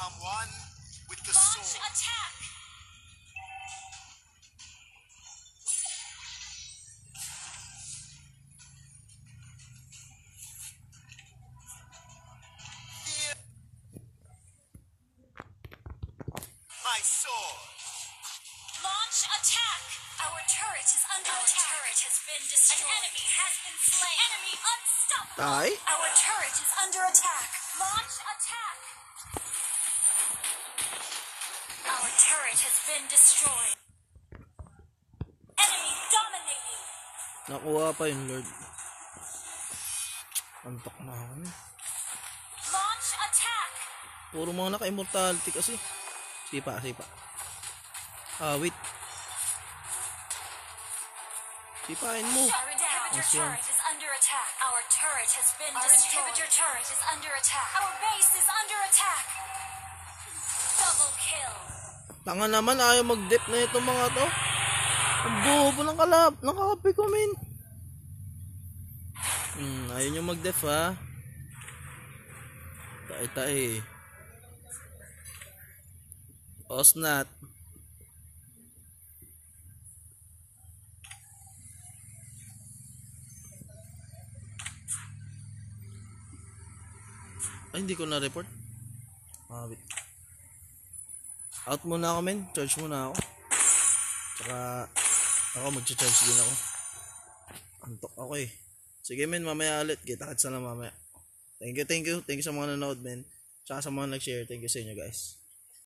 [SPEAKER 5] become one with the
[SPEAKER 2] Launch
[SPEAKER 5] sword.
[SPEAKER 2] attack.
[SPEAKER 5] My sword.
[SPEAKER 2] Launch attack. Our turret is under Our attack. Our turret has been destroyed. An enemy has been slain. Enemy unstoppable.
[SPEAKER 1] Ay.
[SPEAKER 2] Our turret is under attack. Launch attack. Our turret has been destroyed. Enemy dominating.
[SPEAKER 1] Nakuha pa yun, Lord. Antok na ako.
[SPEAKER 2] Launch attack.
[SPEAKER 1] Puro mga naka-immortality kasi. Sipa, sipa. Ah, wait. Sipain mo.
[SPEAKER 2] Our inhibitor
[SPEAKER 1] Nice one.
[SPEAKER 2] turret is under attack. Our turret has been Our destroyed. Our inhibitor turret is under attack. Our base is under attack. Double kill.
[SPEAKER 1] Tanga naman, ayaw mag-dep na itong mga to. Ang bobo ng kalap. Nakapi ko, min. Hmm, ayaw nyo mag-def, ha. Tae-tae. Osnat. Ay, hindi ko na-report. Ah, wait. Out muna ako, men. Charge muna ako. Tsaka, ako mag-charge din ako. Antok ako eh. Sige, men. Mamaya ulit. Kita-kits na lang mamaya. Thank you, thank you. Thank you sa mga nanood, men. Tsaka sa mga nag-share. Thank you sa inyo, guys.